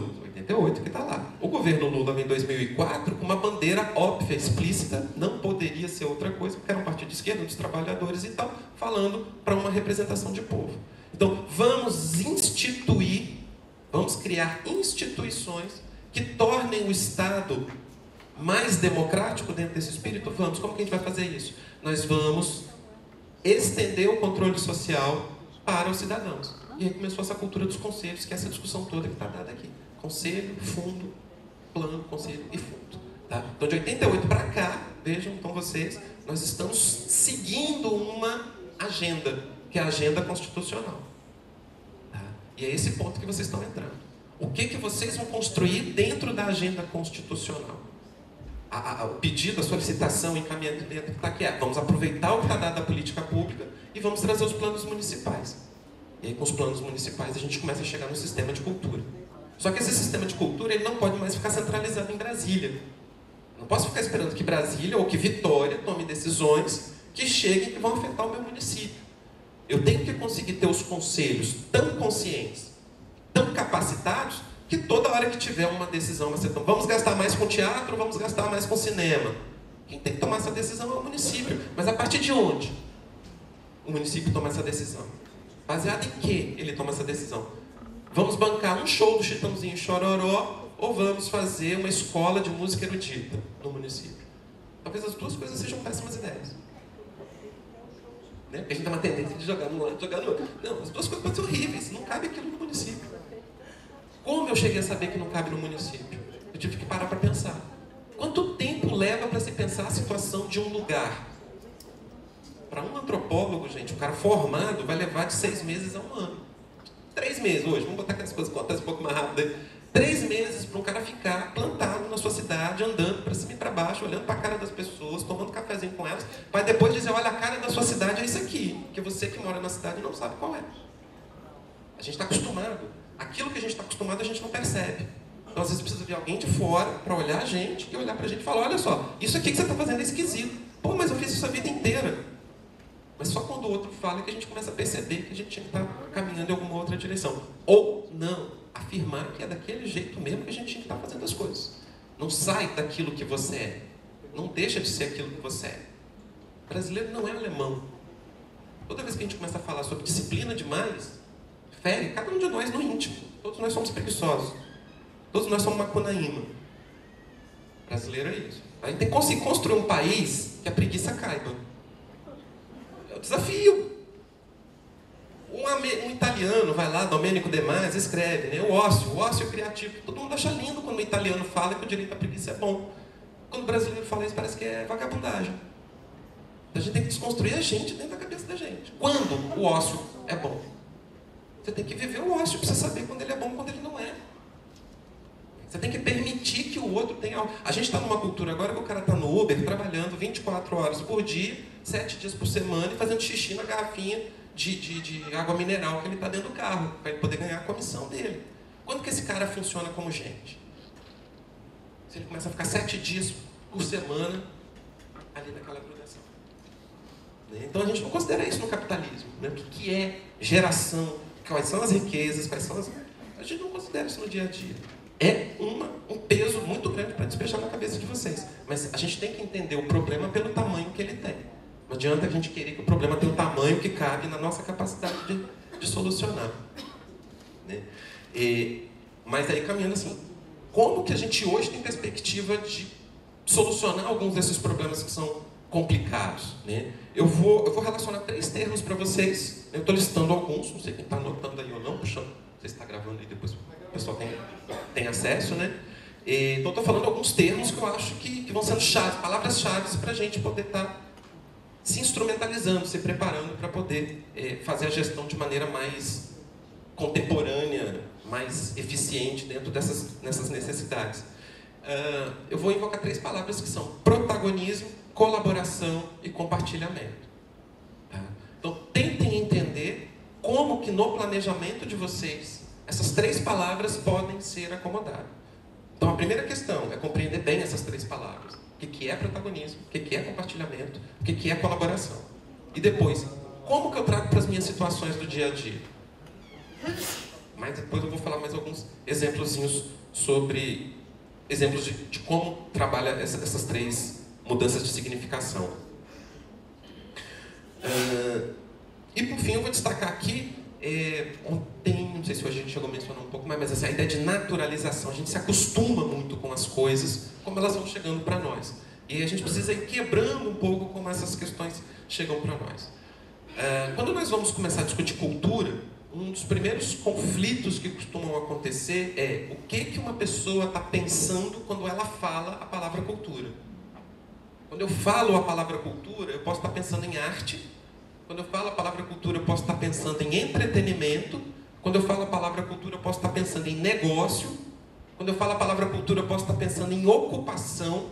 88 que está lá. O governo Lula vem em 2004 com uma bandeira óbvia, explícita, não poderia ser outra coisa, porque era um partido de esquerda, dos trabalhadores e tal, falando para uma representação de povo. Então, vamos instituir, vamos criar instituições que tornem o Estado mais democrático dentro desse espírito? Vamos. Como que a gente vai fazer isso? Nós vamos estender o controle social para os cidadãos. E aí começou essa cultura dos conselhos, que é essa discussão toda que está dada aqui. Conselho, fundo, plano, conselho e fundo. Tá? Então, de 88 para cá, vejam então vocês, nós estamos seguindo uma agenda, que é a agenda constitucional. Tá? E é esse ponto que vocês estão entrando. O que vocês vão construir dentro da agenda constitucional? O pedido, a solicitação, o encaminhamento que está aqui é: vamos aproveitar o que está dado da política pública e vamos trazer os planos municipais. E aí, com os planos municipais, a gente começa a chegar no sistema de cultura. Só que esse sistema de cultura ele não pode mais ficar centralizado em Brasília. Não posso ficar esperando que Brasília ou que Vitória tome decisões que cheguem e vão afetar o meu município. Eu tenho que conseguir ter os conselhos tão conscientes, tão capacitados, que toda hora que tiver uma decisão, vamos gastar mais com teatro, vamos gastar mais com cinema. Quem tem que tomar essa decisão é o município. Mas a partir de onde o município toma essa decisão? Baseado em que ele toma essa decisão? Vamos bancar um show do Chitãozinho Chororó ou vamos fazer uma escola de música erudita no município? Talvez as duas coisas sejam péssimas ideias. Né? Porque a gente tem uma tendência de jogar no lado, jogar no outro. Não, as duas coisas podem ser horríveis, não cabe aquilo no município. Como eu cheguei a saber que não cabe no município? Eu tive que parar para pensar. Quanto tempo leva para se pensar a situação de um lugar? Para um antropólogo, gente, um cara formado, vai levar de 6 meses a 1 ano. 3 meses hoje, vamos botar aquelas coisas que acontecem um pouco mais rápido aí. 3 meses para um cara ficar plantado na sua cidade, andando para cima e para baixo, olhando para a cara das pessoas, tomando cafezinho com elas, para depois dizer: olha, a cara da sua cidade é isso aqui, que você que mora na cidade não sabe qual é. A gente está acostumado. Aquilo que a gente está acostumado, a gente não percebe. Então, às vezes, precisa vir alguém de fora para olhar a gente, e olhar para a gente e falar: olha só, isso aqui que você está fazendo é esquisito. Pô, mas eu fiz isso a vida inteira. Mas só quando o outro fala que a gente começa a perceber que a gente tinha que estar caminhando em alguma outra direção. Ou não, afirmar que é daquele jeito mesmo que a gente tinha que estar fazendo as coisas. Não sai daquilo que você é. Não deixa de ser aquilo que você é. O brasileiro não é alemão. Toda vez que a gente começa a falar sobre disciplina demais, fere cada um de nós no íntimo. Todos nós somos preguiçosos. Todos nós somos macunaíma. Brasileiro é isso. A gente tem que conseguir construir um país que a preguiça caiba. É o desafio. Um italiano vai lá, Domenico De Masi, escreve, né? O ócio criativo. Todo mundo acha lindo quando o italiano fala que o direito à preguiça é bom. Quando o brasileiro fala isso, parece que é vagabundagem. Então a gente tem que desconstruir a gente dentro da cabeça da gente. Quando o ócio é bom? Você tem que viver o ócio para você saber quando ele é bom e quando ele não é. Você tem que permitir que o outro tenha algo. A gente está numa cultura agora que o cara está no Uber trabalhando 24 horas por dia, 7 dias por semana e fazendo xixi na garrafinha de água mineral que ele está dentro do carro, para ele poder ganhar a comissão dele. Quando que esse cara funciona como gente? Se ele começa a ficar 7 dias por semana ali naquela grudação. Então a gente não considera isso no capitalismo. Né? O que é geração? Quais são as riquezas? Quais são as... A gente não considera isso no dia a dia. É um peso muito grande para despejar na cabeça de vocês. Mas a gente tem que entender o problema pelo tamanho que ele tem. Não adianta a gente querer que o problema tenha o tamanho que cabe na nossa capacidade de solucionar. Né? Mas aí caminhando assim, como que a gente hoje tem perspectiva de solucionar alguns desses problemas que são complicados? Né? Eu vou relacionar 3 termos para vocês. Eu estou listando alguns, não sei quem está anotando aí ou não, puxando. Você está gravando aí, depois o pessoal tem acesso, né? Então, estou falando alguns termos que eu acho que vão sendo palavras-chave para a gente poder estar se instrumentalizando, se preparando para poder fazer a gestão de maneira mais contemporânea, mais eficiente dentro dessas necessidades. Eu vou invocar 3 palavras que são protagonismo, colaboração e compartilhamento. Tá? Então, tentem entender como que no planejamento de vocês essas 3 palavras podem ser acomodadas. Então, a primeira questão é compreender bem essas 3 palavras. O que é protagonismo, o que é compartilhamento, o que é colaboração. E depois, como que eu trago para as minhas situações do dia a dia? Mas depois eu vou falar mais alguns exemplozinhos sobre exemplos de como trabalha essas três mudanças de significação. E, por fim, eu vou destacar aqui, ontem, não sei se hoje a gente chegou a mencionar um pouco mais, mas essa ideia de naturalização. A gente se acostuma muito com as coisas, como elas vão chegando para nós. E a gente precisa ir quebrando um pouco como essas questões chegam para nós. Quando nós vamos começar a discutir cultura, um dos primeiros conflitos que costumam acontecer é o que uma pessoa está pensando quando ela fala a palavra cultura. Quando eu falo a palavra cultura, eu posso estar pensando em arte. Quando eu falo a palavra cultura, eu posso estar pensando em entretenimento. Quando eu falo a palavra cultura, eu posso estar pensando em negócio. Quando eu falo a palavra cultura, eu posso estar pensando em ocupação.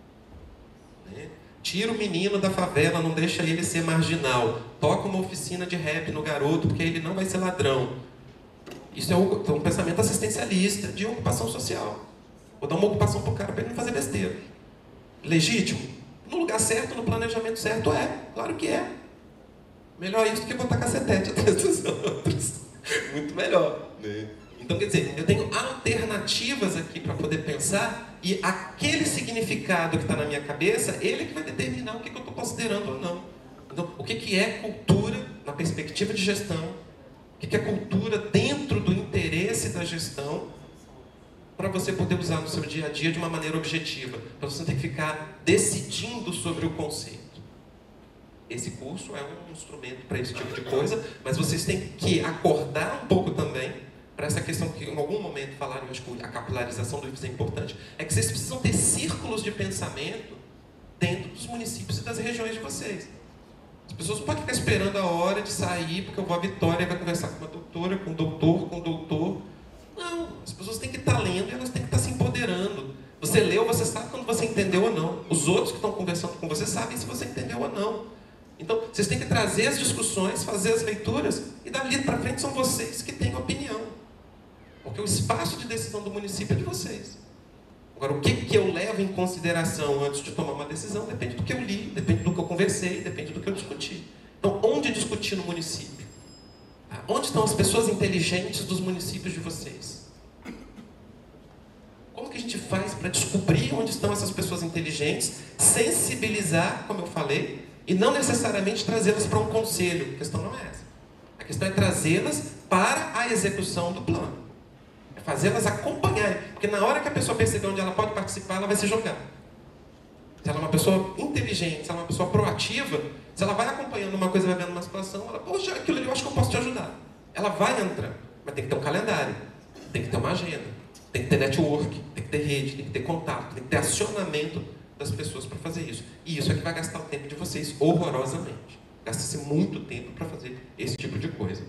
Tira o menino da favela, não deixa ele ser marginal. Toca uma oficina de rap no garoto, porque ele não vai ser ladrão. Isso é um pensamento assistencialista de ocupação social. Vou dar uma ocupação para o cara para ele não fazer besteira. Legítimo? No lugar certo, no planejamento certo, claro que é. Melhor isso do que botar cacetete atrás dos outros. Muito melhor. Então, quer dizer, eu tenho alternativas aqui para poder pensar, e aquele significado que está na minha cabeça, ele que vai determinar o que eu estou considerando ou não. Então, o que é cultura na perspectiva de gestão? O que é cultura dentro do interesse da gestão, para você poder usar no seu dia a dia de uma maneira objetiva, para você não ter que ficar decidindo sobre o conceito. Esse curso é um instrumento para esse tipo de coisa, mas vocês têm que acordar um pouco também para essa questão que em algum momento falaram, eu acho que a capilarização do IFES é importante, é que vocês precisam ter círculos de pensamento dentro dos municípios e das regiões de vocês. As pessoas não podem ficar esperando a hora de sair, porque eu vou à Vitória e vai conversar com uma doutora, com um doutor. Não, as pessoas têm que estar lendo e elas têm que estar se empoderando. Você leu, você sabe quando você entendeu ou não. Os outros que estão conversando com você sabem se você entendeu ou não. Então, vocês têm que trazer as discussões, fazer as leituras, e dali para frente são vocês que têm opinião. Porque o espaço de decisão do município é de vocês. Agora, o que eu levo em consideração antes de tomar uma decisão depende do que eu li, depende do que eu conversei, depende do que eu discuti. Então, onde discutir no município? Onde estão as pessoas inteligentes dos municípios de vocês? Como que a gente faz para descobrir onde estão essas pessoas inteligentes, sensibilizar, como eu falei, e não necessariamente trazê-las para um conselho? A questão não é essa. A questão é trazê-las para a execução do plano. É fazê-las acompanharem. Porque na hora que a pessoa perceber onde ela pode participar, ela vai se jogar. Se ela é uma pessoa inteligente, se ela é uma pessoa proativa, se ela vai acompanhando uma coisa e vai vendo uma situação, ela, poxa, aquilo ali eu acho que eu posso te ajudar. Ela vai entrar. Mas tem que ter um calendário, tem que ter uma agenda, tem que ter network, tem que ter rede, tem que ter contato, tem que ter acionamento das pessoas para fazer isso. E isso é que vai gastar o tempo de vocês horrorosamente. Gasta-se muito tempo para fazer esse tipo de coisa.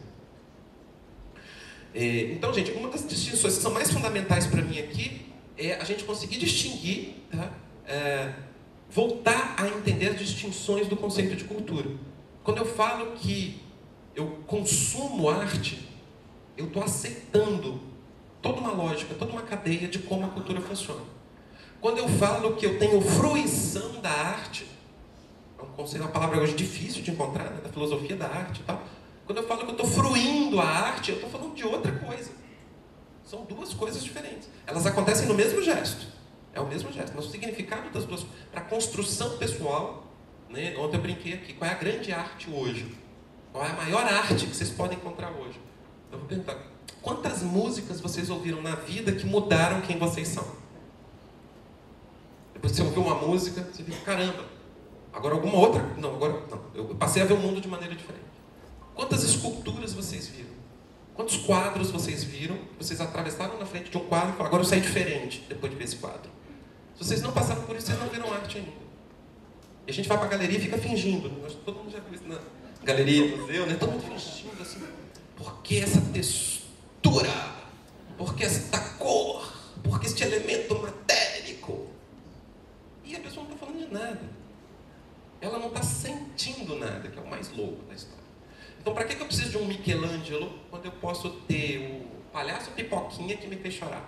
Então, gente, uma das distinções que são mais fundamentais para mim aqui é a gente conseguir distinguir, tá? Voltar a entender as distinções do conceito de cultura. Quando eu falo que eu consumo arte, eu estou aceitando toda uma lógica, toda uma cadeia de como a cultura funciona. Quando eu falo que eu tenho fruição da arte, é um conceito, uma palavra hoje difícil de encontrar, né, da filosofia da arte e tal. Quando eu falo que eu estou fruindo a arte, eu estou falando de outra coisa. São duas coisas diferentes. Elas acontecem no mesmo gesto. É o mesmo gesto. Mas o significado das duas, para a construção pessoal, né, ontem eu brinquei aqui, qual é a grande arte hoje? Qual é a maior arte que vocês podem encontrar hoje? Eu vou perguntar, quantas músicas vocês ouviram na vida que mudaram quem vocês são? Depois você ouviu uma música, você fica, caramba, agora alguma outra? Não, agora não. Eu passei a ver o mundo de maneira diferente. Quantas esculturas vocês viram? Quantos quadros vocês viram? Vocês atravessaram na frente de um quadro e falaram, agora eu saí diferente depois de ver esse quadro. Se vocês não passaram por isso, vocês não viram arte ainda. E a gente vai para a galeria e fica fingindo. Acho que todo mundo já viu isso na galeria, museu, né? Todo mundo fingindo assim. Por que essa textura? Por que esta cor? Por que este elemento matérico? E a pessoa não está falando de nada. Ela não está sentindo nada, que é o mais louco da história. Então, para que eu preciso de um Michelangelo quando eu posso ter o palhaço Pipoquinha que me fez chorar?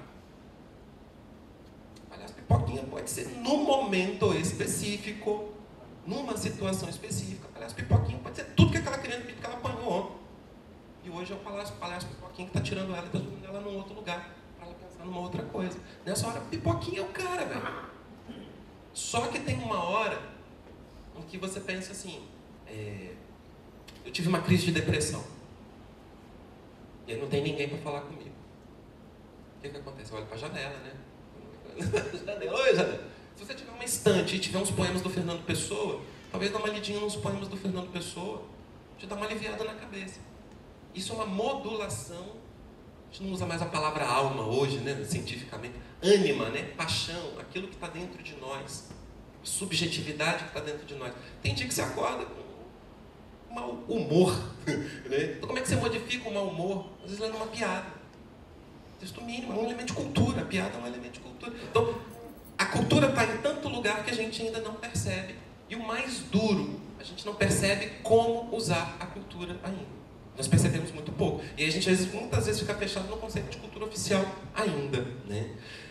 O palhaço Pipoquinha pode ser num momento específico, numa situação específica. O palhaço Pipoquinha pode ser tudo que aquela criança que ela apanhou ontem. E hoje é o palhaço Pipoquinha que está tirando ela e está jogando ela num outro lugar para ela pensar está numa outra coisa. Nessa hora, pipoquinha é o cara, velho. Só que tem uma hora em que você pensa assim, eu tive uma crise de depressão. E aí não tem ninguém para falar comigo. O que acontece? Eu olho para a janela, né? Janela. Oi, janela. Se você tiver uma estante e tiver uns poemas do Fernando Pessoa, talvez dá uma lidinha nos poemas do Fernando Pessoa, te dá uma aliviada na cabeça. Isso é uma modulação. A gente não usa mais a palavra alma hoje, né, cientificamente. Ânima, né, paixão, aquilo que está dentro de nós. Subjetividade que está dentro de nós. Tem dia que você acorda com mau humor. Né? Então, como é que você modifica o mau humor? Às vezes lendo uma piada. Texto mínimo, é um elemento de cultura. A piada é um elemento de cultura. Então, a cultura está em tanto lugar que a gente ainda não percebe. E o mais duro, a gente não percebe como usar a cultura ainda. Nós percebemos muito pouco. E a gente, muitas vezes, fica fechado no conceito de cultura oficial ainda. Né?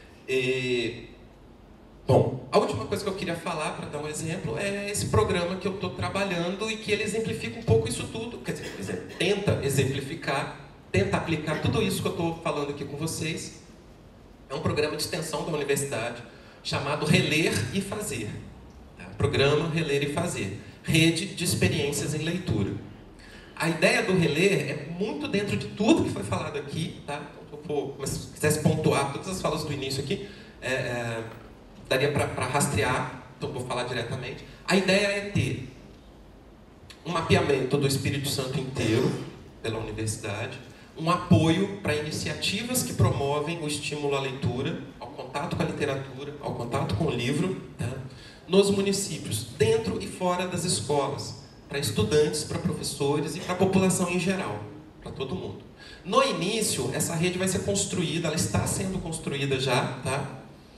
Bom, a última coisa que eu queria falar, para dar um exemplo, é esse programa que eu estou trabalhando e que ele exemplifica um pouco isso tudo. Quer dizer, tenta exemplificar, tenta aplicar tudo isso que eu estou falando aqui com vocês. É um programa de extensão da universidade chamado Reler e Fazer. Tá? Programa Reler e Fazer. Rede de experiências em leitura. A ideia do reler é muito dentro de tudo que foi falado aqui, tá? Mas se quisesse pontuar todas as falas do início aqui, daria para rastrear, então vou falar diretamente. A ideia é ter um mapeamento do Espírito Santo inteiro pela universidade, um apoio para iniciativas que promovem o estímulo à leitura, ao contato com a literatura, ao contato com o livro, tá? Nos municípios, dentro e fora das escolas, para estudantes, para professores e para a população em geral, para todo mundo. No início, essa rede vai ser construída, ela está sendo construída já, tá?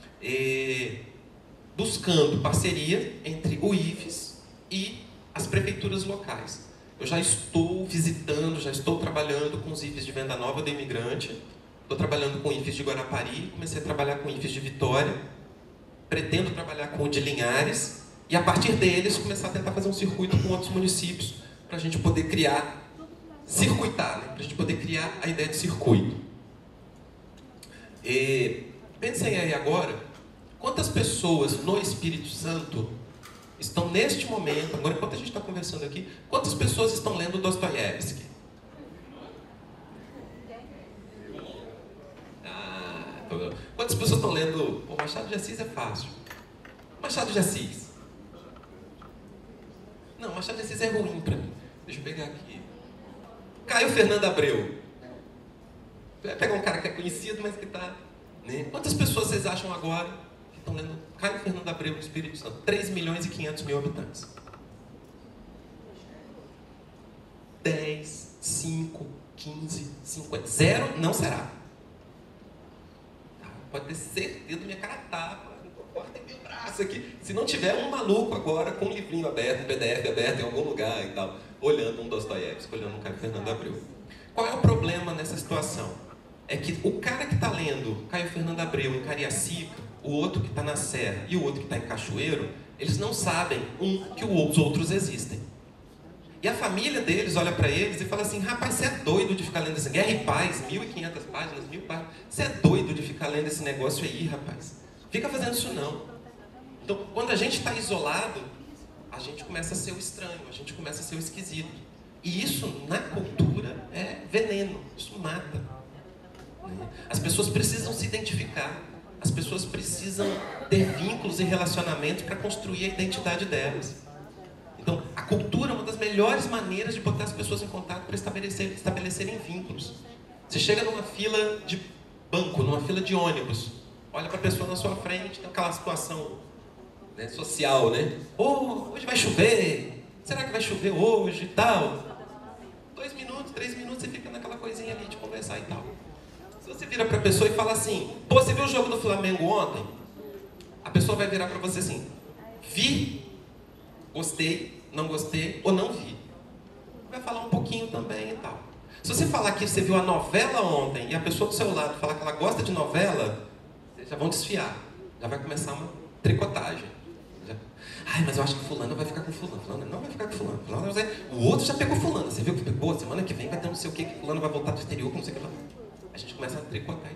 Buscando parceria entre o IFES e as prefeituras locais. Eu já estou visitando, já estou trabalhando com os IFES de Venda Nova do Imigrante, estou trabalhando com o IFES de Guarapari, comecei a trabalhar com o IFES de Vitória, pretendo trabalhar com o de Linhares, e a partir deles começar a tentar fazer um circuito com outros municípios, para a gente poder criar, circuitar, né? Para a gente poder criar a ideia de circuito. Pensem aí agora, quantas pessoas no Espírito Santo estão neste momento, agora enquanto a gente está conversando aqui, quantas pessoas estão lendo Dostoiévski? Quantas pessoas estão lendo... O Machado de Assis é fácil. Machado de Assis. Não, Machado de Assis é ruim para mim. Deixa eu pegar aqui. Caio Fernando Abreu. Vai pegar um cara que é conhecido, mas que está... Né? Quantas pessoas vocês acham agora que estão lendo Caio Fernando Abreu no Espírito Santo? 3.500.000 habitantes. 10, 5, 15, 50. 0 não será. Pode ter certeza, minha cara tapa. Corta meu braço aqui. Se não tiver um maluco agora com um livrinho aberto, um PDF aberto em algum lugar e tal, olhando um Dostoiévski, olhando um Caio Fernando Abreu. Qual é o problema nessa situação? É que o cara que está lendo Caio Fernando Abreu em Cariacica, o outro que está na Serra e o outro que está em Cachoeiro, eles não sabem que os outros existem. E a família deles olha para eles e fala assim, rapaz, você é doido de ficar lendo esse Guerra e Paz, 1.500 páginas, 1.000 páginas. Você é doido de ficar lendo esse negócio aí, rapaz. Fica fazendo isso não. Então, quando a gente está isolado, a gente começa a ser o estranho, a gente começa a ser o esquisito. E isso, na cultura, é veneno, isso mata. As pessoas precisam se identificar, as pessoas precisam ter vínculos e relacionamentos para construir a identidade delas. Então, a cultura é uma das melhores maneiras de botar as pessoas em contato para estabelecerem vínculos. Você chega numa fila de banco, numa fila de ônibus, olha para a pessoa na sua frente, tem aquela situação, né, social, né? Oh, hoje vai chover, será que vai chover hoje e tal? 2 minutos, 3 minutos, você fica naquela coisinha ali de conversar e tal. Se você vira para a pessoa e fala assim, pô, você viu o jogo do Flamengo ontem? A pessoa vai virar para você assim, vi, gostei, não gostei ou não vi. Vai falar um pouquinho também e tal. Se você falar que você viu a novela ontem e a pessoa do seu lado falar que ela gosta de novela, vocês já vão desfiar. Já vai começar uma tricotagem. Ai, mas eu acho que fulano vai ficar com fulano. Fulano não vai ficar com fulano. O outro já pegou fulano. Você viu que pegou? Semana que vem vai ter não sei o que fulano vai voltar do exterior com não sei o que lá. A gente começa a tricotar e tal.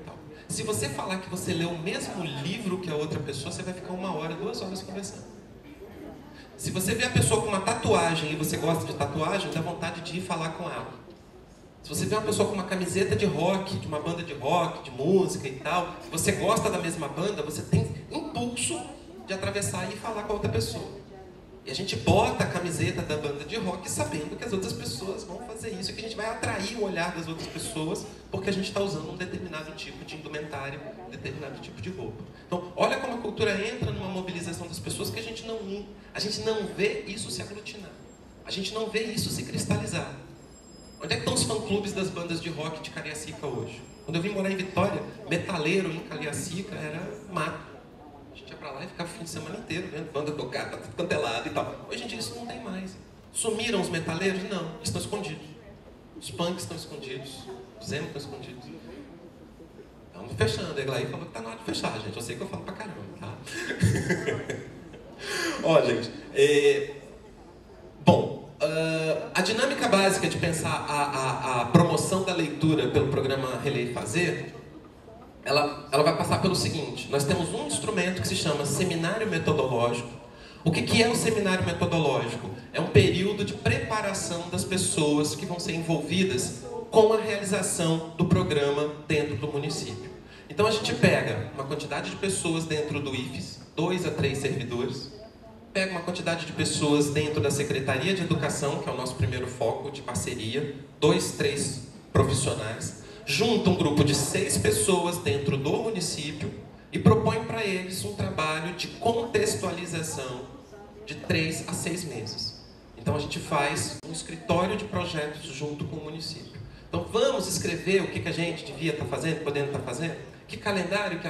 Se você falar que você leu o mesmo livro que a outra pessoa, você vai ficar 1 hora, 2 horas conversando. Se você vê a pessoa com uma tatuagem e você gosta de tatuagem, dá vontade de ir falar com ela. Se você vê uma pessoa com uma camiseta de rock, de uma banda de rock, de música e tal, e você gosta da mesma banda, você tem impulso de atravessar e falar com a outra pessoa. E a gente bota a camiseta da banda de rock sabendo que as outras pessoas vão fazer isso, que a gente vai atrair o olhar das outras pessoas porque a gente está usando um determinado tipo de indumentário, um determinado tipo de roupa. Então, olha como a cultura entra numa mobilização das pessoas que a gente não vê isso se aglutinar. A gente não vê isso se cristalizar. Onde é que estão os fã-clubes das bandas de rock de Cariacica hoje? Quando eu vim morar em Vitória, metaleiro em Cariacica era mato. A gente ia pra lá e ficava o fim de semana inteiro vendo banda tocar, tá tudo cantelado e tal. Hoje em dia isso não tem mais. Sumiram os metaleiros? Não, eles estão escondidos. Os punks estão escondidos, os emo estão escondidos. Estamos fechando. A Eglaí falou que tá na hora de fechar, gente. Eu sei que eu falo pra caramba, tá? Ó, gente, a dinâmica básica de pensar a promoção da leitura pelo programa Reler e Fazer, ela vai passar pelo seguinte: nós temos um instrumento que se chama seminário metodológico. O que é o seminário metodológico? É um período de preparação das pessoas que vão ser envolvidas com a realização do programa dentro do município. Então a gente pega uma quantidade de pessoas dentro do IFES, 2 a 3 servidores, pega uma quantidade de pessoas dentro da Secretaria de Educação, que é o nosso primeiro foco de parceria, 2, 3 profissionais, junta um grupo de 6 pessoas dentro do município e propõe para eles um trabalho de contextualização de 3 a 6 meses. Então a gente faz um escritório de projetos junto com o município. Então vamos escrever o que a gente devia estar fazendo, podendo estar fazendo, que calendário que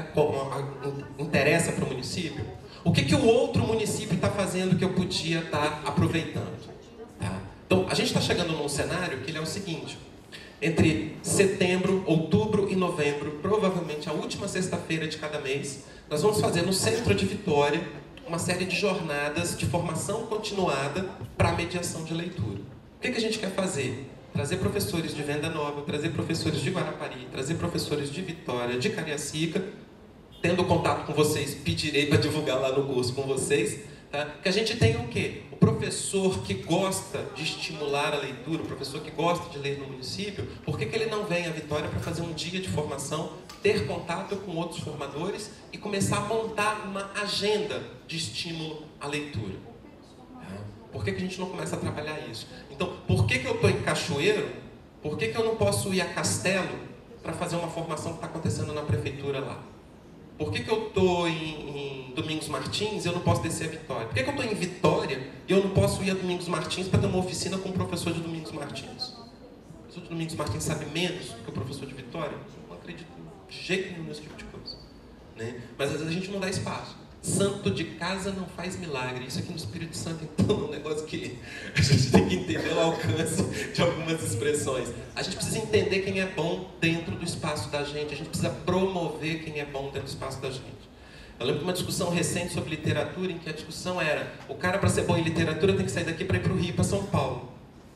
interessa para o município, o que o outro município está fazendo que eu podia estar aproveitando. Tá? Então a gente está chegando num cenário que ele é o seguinte: entre setembro, outubro e novembro, provavelmente a última sexta-feira de cada mês, nós vamos fazer no centro de Vitória uma série de jornadas de formação continuada para a mediação de leitura. O que a gente quer fazer? Trazer professores de Venda Nova, trazer professores de Guarapari, trazer professores de Vitória, de Cariacica, tendo contato com vocês, pedirei para divulgar lá no curso com vocês, tá? Que a gente tenha o quê? O professor que gosta de estimular a leitura, o professor que gosta de ler no município, por que ele não vem à Vitória para fazer um dia de formação, ter contato com outros formadores e começar a montar uma agenda de estímulo à leitura? Tá? Por que a gente não começa a trabalhar isso? Então, por que eu estou em Cachoeiro? Por que eu não posso ir a Castelo para fazer uma formação que está acontecendo na prefeitura lá? Por que eu estou em Domingos Martins e eu não posso descer a Vitória? Por que eu estou em Vitória e eu não posso ir a Domingos Martins para ter uma oficina com o professor de Domingos Martins? O professor de Domingos Martins sabe menos do que o professor de Vitória? Eu não acredito de jeito nenhum nesse tipo de coisa. Né? Mas às vezes a gente não dá espaço. Santo de casa não faz milagre. Isso aqui no Espírito Santo, então, é um negócio que a gente tem que entender o alcance de algumas expressões. A gente precisa entender quem é bom dentro do espaço da gente. A gente precisa promover quem é bom dentro do espaço da gente. Eu lembro de uma discussão recente sobre literatura, em que a discussão era: o cara, para ser bom em literatura, tem que sair daqui para ir para o Rio, para São Paulo.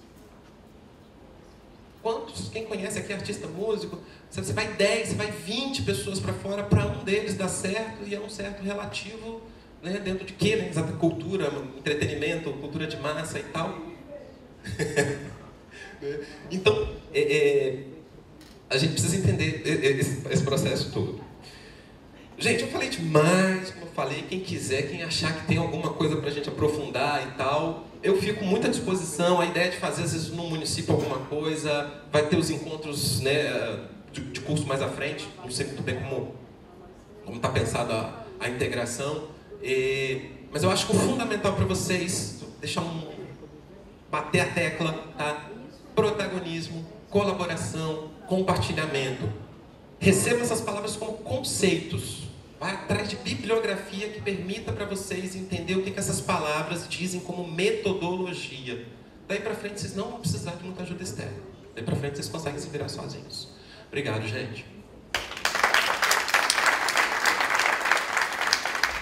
Quantos, quem conhece aqui artista músico, você vai 10, você vai 20 pessoas para fora, para um deles dar certo, e é um certo relativo, né, dentro de quê? Né? Exata cultura, entretenimento, cultura de massa e tal. Então, a gente precisa entender esse processo todo. Gente, eu falei demais, como eu falei, quem quiser, quem achar que tem alguma coisa para a gente aprofundar e tal, eu fico muito à disposição. A ideia de fazer, às vezes, no município alguma coisa, vai ter os encontros, né, de curso mais à frente, não sei muito bem como está pensada a integração, mas eu acho que o fundamental para vocês, bater a tecla, tá? Protagonismo, colaboração, compartilhamento. Receba essas palavras como conceitos. Vai atrás de bibliografia que permita para vocês entender o que essas palavras dizem como metodologia. Daí para frente vocês não vão precisar de muita ajuda externa. Daí para frente vocês conseguem se virar sozinhos. Obrigado, gente.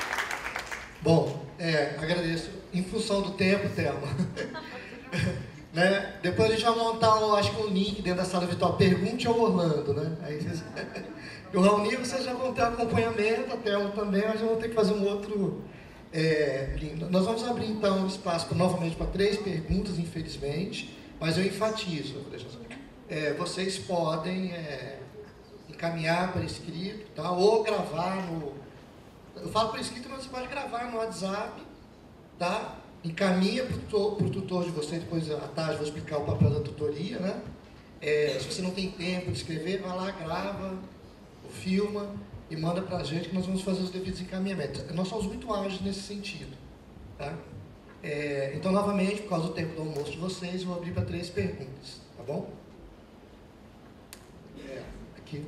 Bom, agradeço. Em função do tempo, Thelma, Né? Depois a gente vai montar, acho que um link dentro da sala virtual. Pergunte ao Orlando, né? Aí vocês... O Raoni, vocês já vão ter acompanhamento, a Thelma também, mas já vão ter que fazer um outro link. Nós vamos abrir, então, espaço novamente para 3 perguntas, infelizmente, mas eu enfatizo. Vocês podem encaminhar para escrito, tá? Ou gravar no... Eu falo para escrito, mas você pode gravar no WhatsApp, tá? Encaminha para o tutor de vocês, depois à tarde vou explicar o papel da tutoria, né? Se você não tem tempo de escrever, vai lá, grava, filma e manda para a gente que nós vamos fazer os devidos encaminhamentos. Nós somos muito ágeis nesse sentido, tá? Então, novamente, por causa do tempo do almoço de vocês, vou abrir para 3 perguntas, tá bom? Aqui.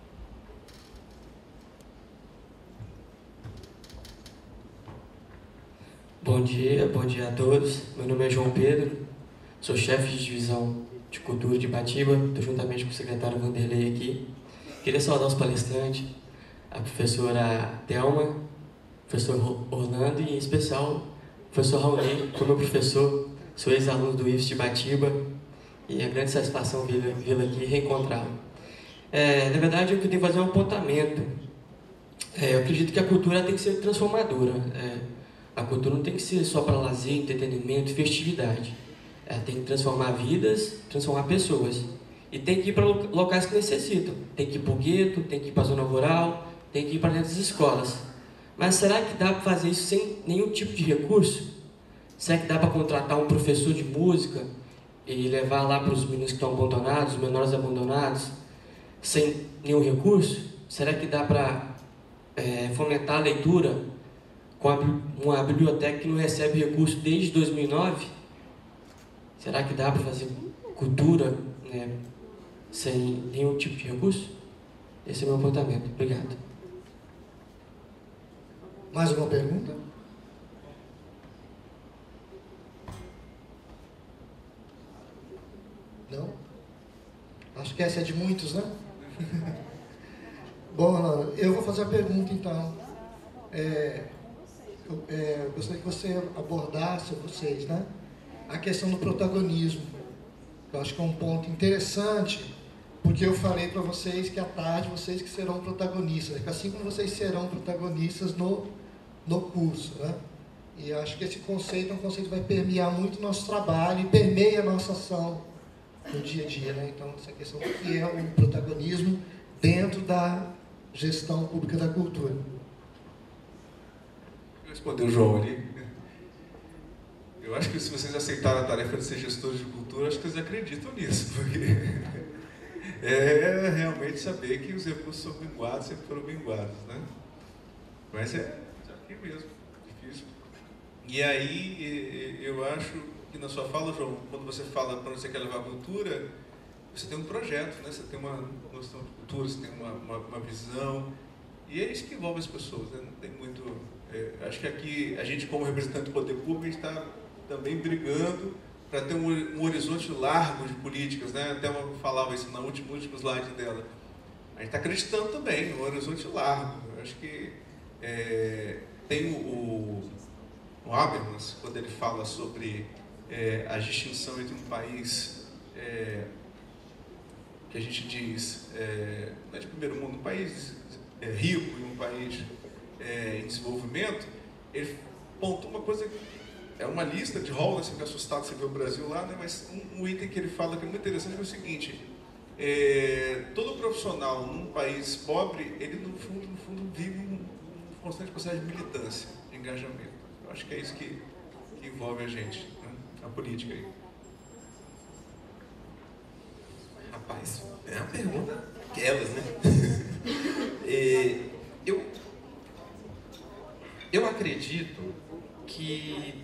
Bom dia a todos. Meu nome é João Pedro, sou chefe de divisão de cultura de Ibatiba, estou juntamente com o secretário Vanderlei aqui. Queria saudar os palestrantes, a professora Thelma, o professor Orlando e, em especial, o professor Raoni, que é meu professor, sou ex-aluno do IFES de Ibatiba e é grande satisfação vê-lo aqui e reencontrá-lo. Na verdade, eu queria fazer um apontamento. Eu acredito que a cultura tem que ser transformadora. A cultura não tem que ser só para lazer, entretenimento e festividade. Ela tem que transformar vidas, transformar pessoas. E tem que ir para locais que necessitam. Tem que ir para o gueto, tem que ir para a zona rural, tem que ir para dentro das escolas. Mas será que dá para fazer isso sem nenhum tipo de recurso? Será que dá para contratar um professor de música e levar lá para os meninos que estão abandonados, os menores abandonados, sem nenhum recurso? Será que dá para fomentar a leitura com uma biblioteca que não recebe recurso desde 2009? Será que dá para fazer cultura, né, sem nenhum tipo de recurso? Esse é o meu apontamento. Obrigado. Mais alguma pergunta? Não? Acho que essa é de muitos, né? Bom, eu vou fazer a pergunta, então. Eu gostaria que você abordasse, vocês, né, a questão do protagonismo. Eu acho que é um ponto interessante, porque eu falei para vocês que à tarde vocês que serão protagonistas, assim como vocês serão protagonistas no curso, né? E acho que esse conceito é um conceito que vai permear muito o nosso trabalho e permeia a nossa ação no dia a dia, né? Então, essa questão do que é o protagonismo dentro da gestão pública da cultura. Respondeu o João ali. Eu acho que se vocês aceitaram a tarefa de ser gestores de cultura, acho que vocês acreditam nisso, porque é realmente saber que os recursos são minguados, sempre foram minguados, né? Mas é aqui mesmo, difícil. E aí, eu acho que na sua fala, João, quando você fala para onde você quer levar a cultura, você tem um projeto, né? Você tem uma noção de cultura, você tem uma visão, e é isso que envolve as pessoas, né? Não tem muito... acho que aqui, a gente como representante do poder público, a gente está também brigando para ter um horizonte largo de políticas, né? Até eu falava isso no último slide dela. A gente está acreditando também no horizonte largo. Eu acho que tem o Habermas, quando ele fala sobre a distinção entre um país que a gente diz não é de primeiro mundo, um país rico e um país em desenvolvimento, ele pontou uma coisa, é uma lista de rol, né? Você fica assustado, você vê o Brasil lá, né? Mas um item que ele fala que é muito interessante é o seguinte: todo profissional num país pobre, ele no fundo vive um constante processo de militância, de engajamento. Eu acho que é isso que envolve a gente, né? A política aí. Rapaz, é uma pergunta aquelas, né? Eu acredito que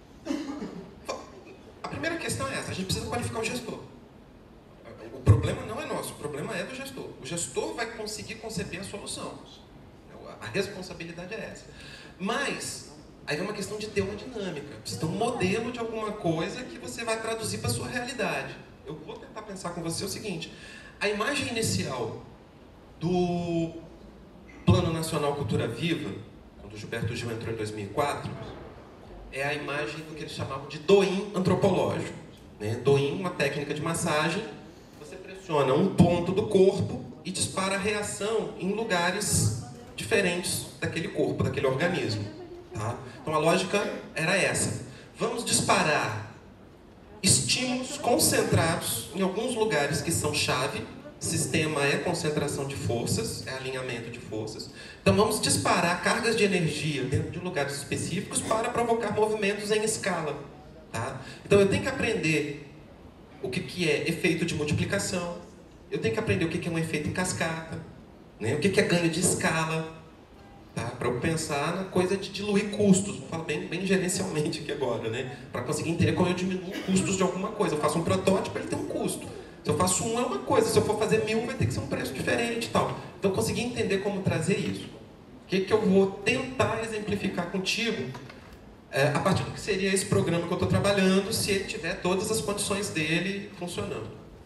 a primeira questão é essa: a gente precisa qualificar o gestor. O problema não é nosso, o problema é do gestor. O gestor vai conseguir conceber a solução. A responsabilidade é essa. Mas aí é uma questão de ter uma dinâmica. Precisa ter um modelo de alguma coisa que você vai traduzir para a sua realidade. Eu vou tentar pensar com você o seguinte: a imagem inicial do Plano Nacional Cultura Viva, quando o Gilberto Gil entrou em 2004, é a imagem do que eles chamavam de doim antropológico. né? Douyin, uma técnica de massagem, você pressiona um ponto do corpo e dispara a reação em lugares diferentes daquele corpo, daquele organismo. Tá? Então a lógica era essa. Vamos disparar estímulos concentrados em alguns lugares que são chave. Sistema é concentração de forças, é alinhamento de forças. Então vamos disparar cargas de energia dentro de lugares específicos para provocar movimentos em escala. Tá? Então eu tenho que aprender o que é efeito de multiplicação, eu tenho que aprender o que é um efeito em cascata, né? O que é ganho de escala, tá? Para eu pensar na coisa de diluir custos. Vou falar bem gerencialmente aqui agora, né? Para conseguir entender como eu diminuo custos de alguma coisa. Eu faço um protótipo, ele tem um custo. Se eu faço um, é uma coisa. Se eu for fazer 1000, vai ter que ser um preço diferente e tal. Então, eu consegui entender como trazer isso. O que eu vou tentar exemplificar contigo a partir do que seria esse programa que eu estou trabalhando, se ele tiver todas as condições dele funcionando.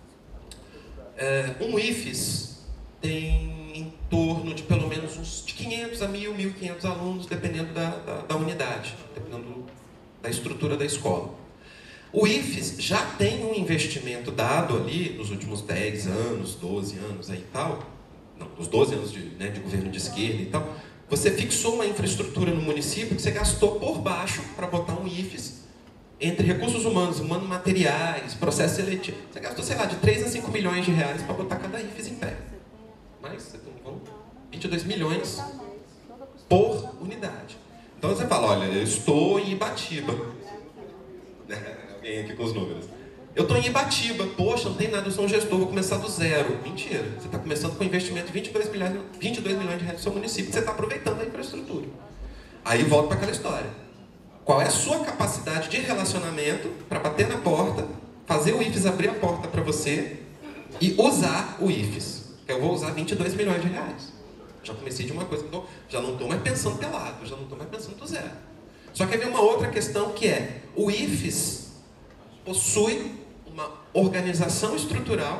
Um IFES tem em torno de pelo menos uns de 500 a 1.000, 1.500 alunos, dependendo da unidade, dependendo da estrutura da escola. O IFES já tem um investimento dado ali nos últimos 10 anos, 12 anos aí e tal, não, nos 12 anos de governo de esquerda e tal. Você fixou uma infraestrutura no município que você gastou por baixo para botar um IFES entre recursos humanos, materiais, processo seletivo. Você gastou, sei lá, de 3 a 5 milhões de reais para botar cada IFES em pé. Mas você tem 22 milhões por unidade. Então você fala, olha, eu estou em Ibatiba. Alguém aqui com os números. Eu estou em Ibatiba, poxa, não tem nada, eu sou um gestor, vou começar do zero. Mentira, você está começando com um investimento de 22 milhões de reais no seu município, você está aproveitando a infraestrutura. Aí volta para aquela história. Qual é a sua capacidade de relacionamento para bater na porta, fazer o IFES abrir a porta para você e usar o IFES? Eu vou usar 22 milhões de reais. Já comecei de uma coisa, já não estou mais pensando pelado, já não estou mais pensando do zero. Só que vem uma outra questão que é, o IFES possui uma organização estrutural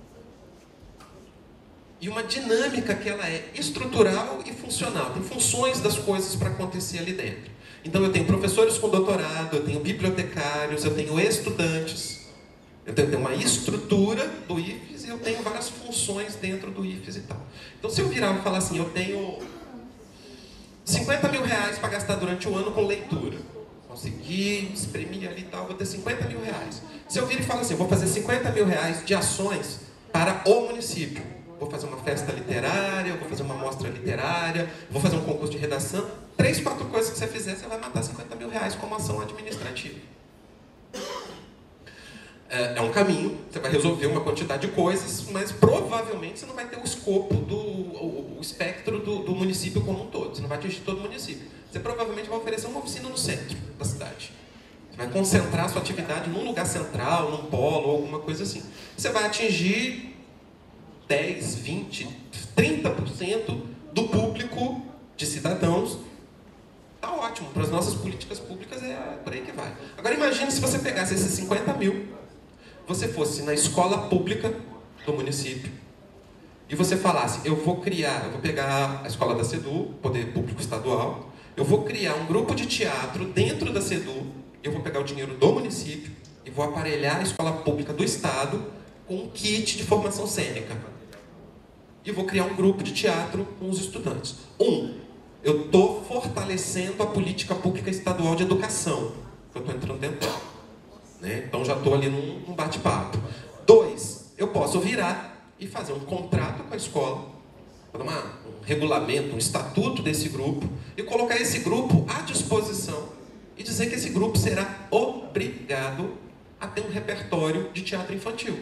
e uma dinâmica que ela é estrutural e funcional. Tem funções das coisas para acontecer ali dentro. Então eu tenho professores com doutorado, eu tenho bibliotecários, eu tenho estudantes, eu tenho uma estrutura do IFES e eu tenho várias funções dentro do IFES e tal. Então se eu virar e falar assim, eu tenho 50 mil reais para gastar durante o ano com leitura, consegui exprimir ali e tal, vou ter 50 mil reais. Se eu vir e falar assim, vou fazer 50 mil reais de ações para o município, vou fazer uma festa literária, vou fazer uma mostra literária, vou fazer um concurso de redação, 3, 4 coisas que você fizer, você vai matar 50 mil reais como ação administrativa. É um caminho, você vai resolver uma quantidade de coisas, mas provavelmente você não vai ter o escopo, o espectro do município como um todo. Você não vai atingir todo o município. Você provavelmente vai oferecer uma oficina no centro da cidade. Você vai concentrar a sua atividade num lugar central, num polo, ou alguma coisa assim. Você vai atingir 10, 20, 30% do público de cidadãos. Está ótimo, para as nossas políticas públicas é por aí que vai. Agora imagine se você pegasse esses 50 mil, você fosse na escola pública do município e você falasse, eu vou pegar a escola da SEDU, Poder Público Estadual, eu vou criar um grupo de teatro dentro da SEDU, eu vou pegar o dinheiro do município e vou aparelhar a escola pública do Estado com um kit de formação cênica. E vou criar um grupo de teatro com os estudantes. Eu estou fortalecendo a política pública estadual de educação, que eu estou entrando dentro dela. Então já estou ali num bate-papo. 2, eu posso virar e fazer um contrato com a escola, um regulamento, um estatuto desse grupo, e colocar esse grupo à disposição e dizer que esse grupo será obrigado a ter um repertório de teatro infantil.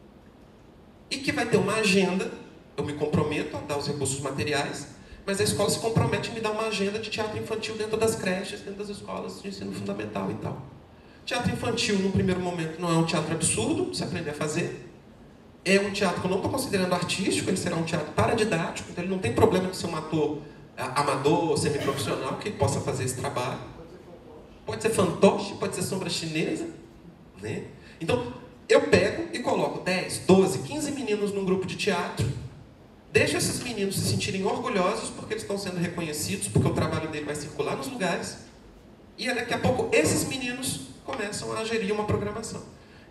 E que vai ter uma agenda, eu me comprometo a dar os recursos materiais, mas a escola se compromete a me dar uma agenda de teatro infantil dentro das creches, dentro das escolas de ensino fundamental e tal. Teatro infantil, num primeiro momento, não é um teatro absurdo, se aprender a fazer. É um teatro que eu não estou considerando artístico, ele será um teatro paradidático, então ele não tem problema de ser um ator amador ou semiprofissional que possa fazer esse trabalho. Pode ser fantoche, pode ser sombra chinesa. Né? Então, eu pego e coloco 10, 12, 15 meninos num grupo de teatro, deixo esses meninos se sentirem orgulhosos porque eles estão sendo reconhecidos, porque o trabalho dele vai circular nos lugares, e daqui a pouco esses meninos começam a gerir uma programação.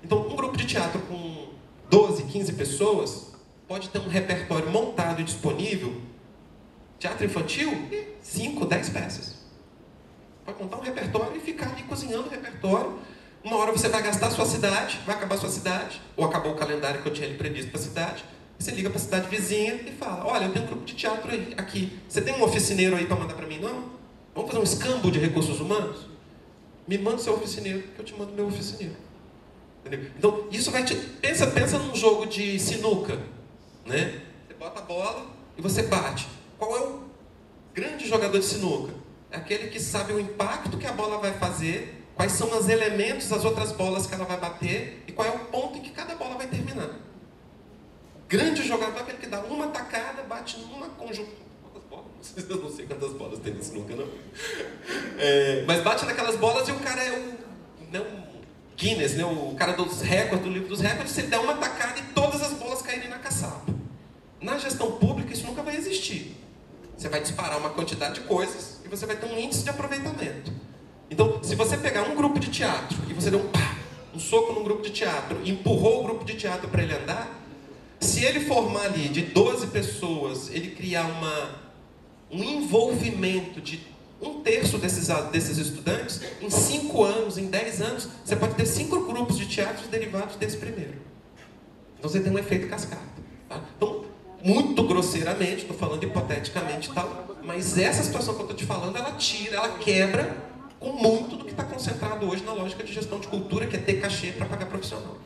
Então, um grupo de teatro com 12, 15 pessoas pode ter um repertório montado e disponível, teatro infantil, 5, 10 peças. Pode montar um repertório e ficar ali cozinhando o repertório. Uma hora você vai gastar a sua cidade, vai acabar a sua cidade, ou acabou o calendário que eu tinha ali previsto para a cidade. Você liga para a cidade vizinha e fala, olha, eu tenho um grupo de teatro aí, aqui. Você tem um oficineiro aí para mandar para mim, não? Vamos fazer um escambo de recursos humanos? Me manda o seu oficineiro, que eu te mando o meu oficineiro. Entendeu? Então, isso vai te... Pensa num jogo de sinuca, né? Você bota a bola e você bate. Qual é o grande jogador de sinuca? É aquele que sabe o impacto que a bola vai fazer, quais são os elementos, as outras bolas que ela vai bater e qual é o ponto em que cada bola vai terminar. O grande jogador é aquele que dá uma tacada, bate numa conjuntura. Quantas bolas? Eu não sei quantas bolas tem nesse sinuca, não. Mas bate naquelas bolas e o cara é o Guinness, né? O cara dos recordes, do livro dos recordes, se ele der uma tacada e todas as bolas caírem na caçapa. Na gestão pública isso nunca vai existir. Você vai disparar uma quantidade de coisas e você vai ter um índice de aproveitamento. Então, se você pegar um grupo de teatro e você deu um soco num grupo de teatro e empurrou o grupo de teatro para ele andar, se ele formar ali de 12 pessoas, ele criar um envolvimento de 1/3 desses estudantes, em 5 anos, em 10 anos, você pode ter 5 grupos de teatros derivados desse primeiro. Então você tem um efeito cascata. Tá? Então, muito grosseiramente, estou falando hipoteticamente e tal, mas essa situação que eu estou te falando, ela quebra com muito do que está concentrado hoje na lógica de gestão de cultura, que é ter cachê para pagar profissional.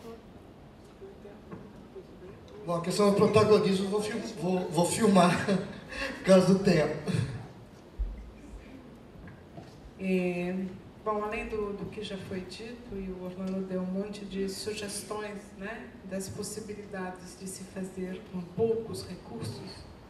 Bom, a questão do protagonismo eu vou filmar por causa do tempo. Bom, além do que já foi dito, e o Orlando deu um monte de sugestões, né, das possibilidades de se fazer com poucos recursos,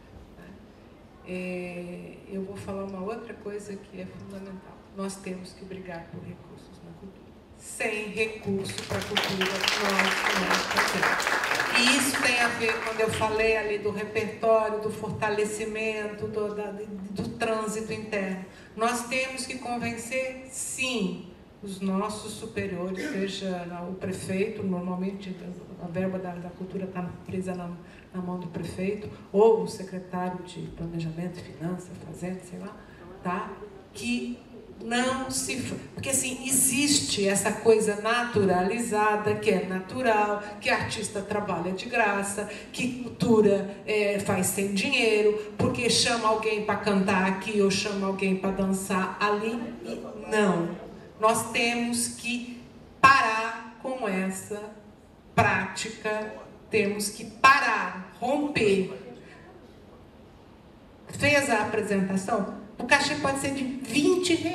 né, eu vou falar uma outra coisa que é fundamental. Nós temos que brigar por recursos na cultura. Sem recurso para a cultura, nós não fazemos. E isso tem a ver, quando eu falei ali do repertório, do fortalecimento, do trânsito interno. Nós temos que convencer, sim, os nossos superiores, seja o prefeito, normalmente a verba da cultura está presa na mão do prefeito, ou o secretário de Planejamento, Finanças, Fazenda, sei lá, tá? Que não se... Porque, assim, existe essa coisa naturalizada, que é natural, que artista trabalha de graça, que cultura faz sem dinheiro, porque chama alguém para cantar aqui ou chama alguém para dançar ali. Não. Nós temos que parar com essa prática, temos que parar, romper. Fez a apresentação? O cachê pode ser de R$20,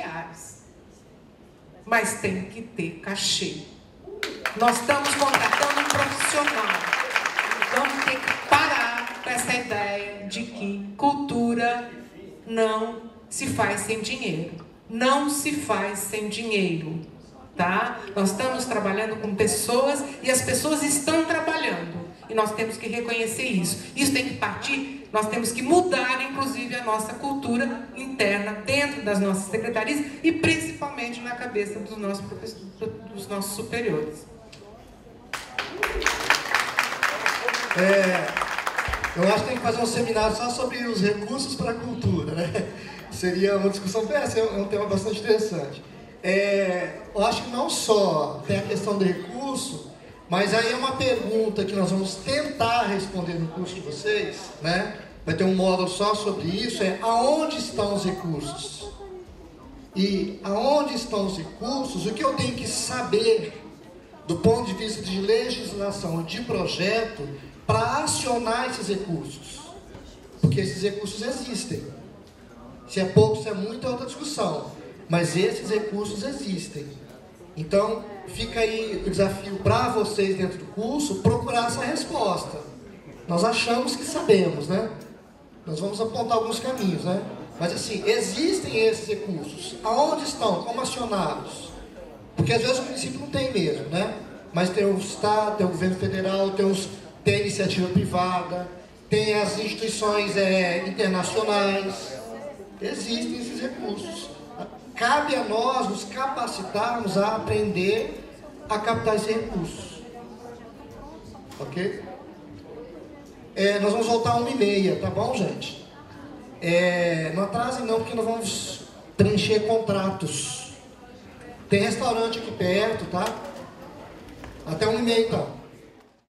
mas tem que ter cachê. Nós estamos contratando um profissional. Vamos ter que parar com essa ideia de que cultura não se faz sem dinheiro. Não se faz sem dinheiro, tá? Nós estamos trabalhando com pessoas e as pessoas estão trabalhando. E nós temos que reconhecer isso. Isso tem que partir, nós temos que mudar, inclusive, a nossa cultura interna dentro das nossas secretarias e principalmente na cabeça dos nossos superiores. Eu acho que tem que fazer um seminário só sobre os recursos para a cultura, né? Seria uma discussão, é um tema bastante interessante. Eu acho que não só tem a questão do recurso, mas aí é uma pergunta que nós vamos tentar responder no curso de vocês, né? Vai ter um módulo só sobre isso, aonde estão os recursos? E aonde estão os recursos, o que eu tenho que saber do ponto de vista de legislação, de projeto, para acionar esses recursos? Porque esses recursos existem. Se é pouco, se é muito, é outra discussão. Mas esses recursos existem. Então, fica aí o desafio para vocês dentro do curso, procurar essa resposta. Nós achamos que sabemos, né? Nós vamos apontar alguns caminhos, né? Mas assim, existem esses recursos. Aonde estão? Como acioná-los? Porque às vezes o município não tem mesmo, né? Mas tem o Estado, tem o governo federal, tem a iniciativa privada, tem as instituições internacionais. Existem esses recursos. Cabe a nós nos capacitarmos a aprender a captar esses recursos. Ok? Nós vamos voltar 1h30, tá bom, gente? Não atrasem não, porque nós vamos preencher contratos. Tem restaurante aqui perto, tá? Até 1h30 então.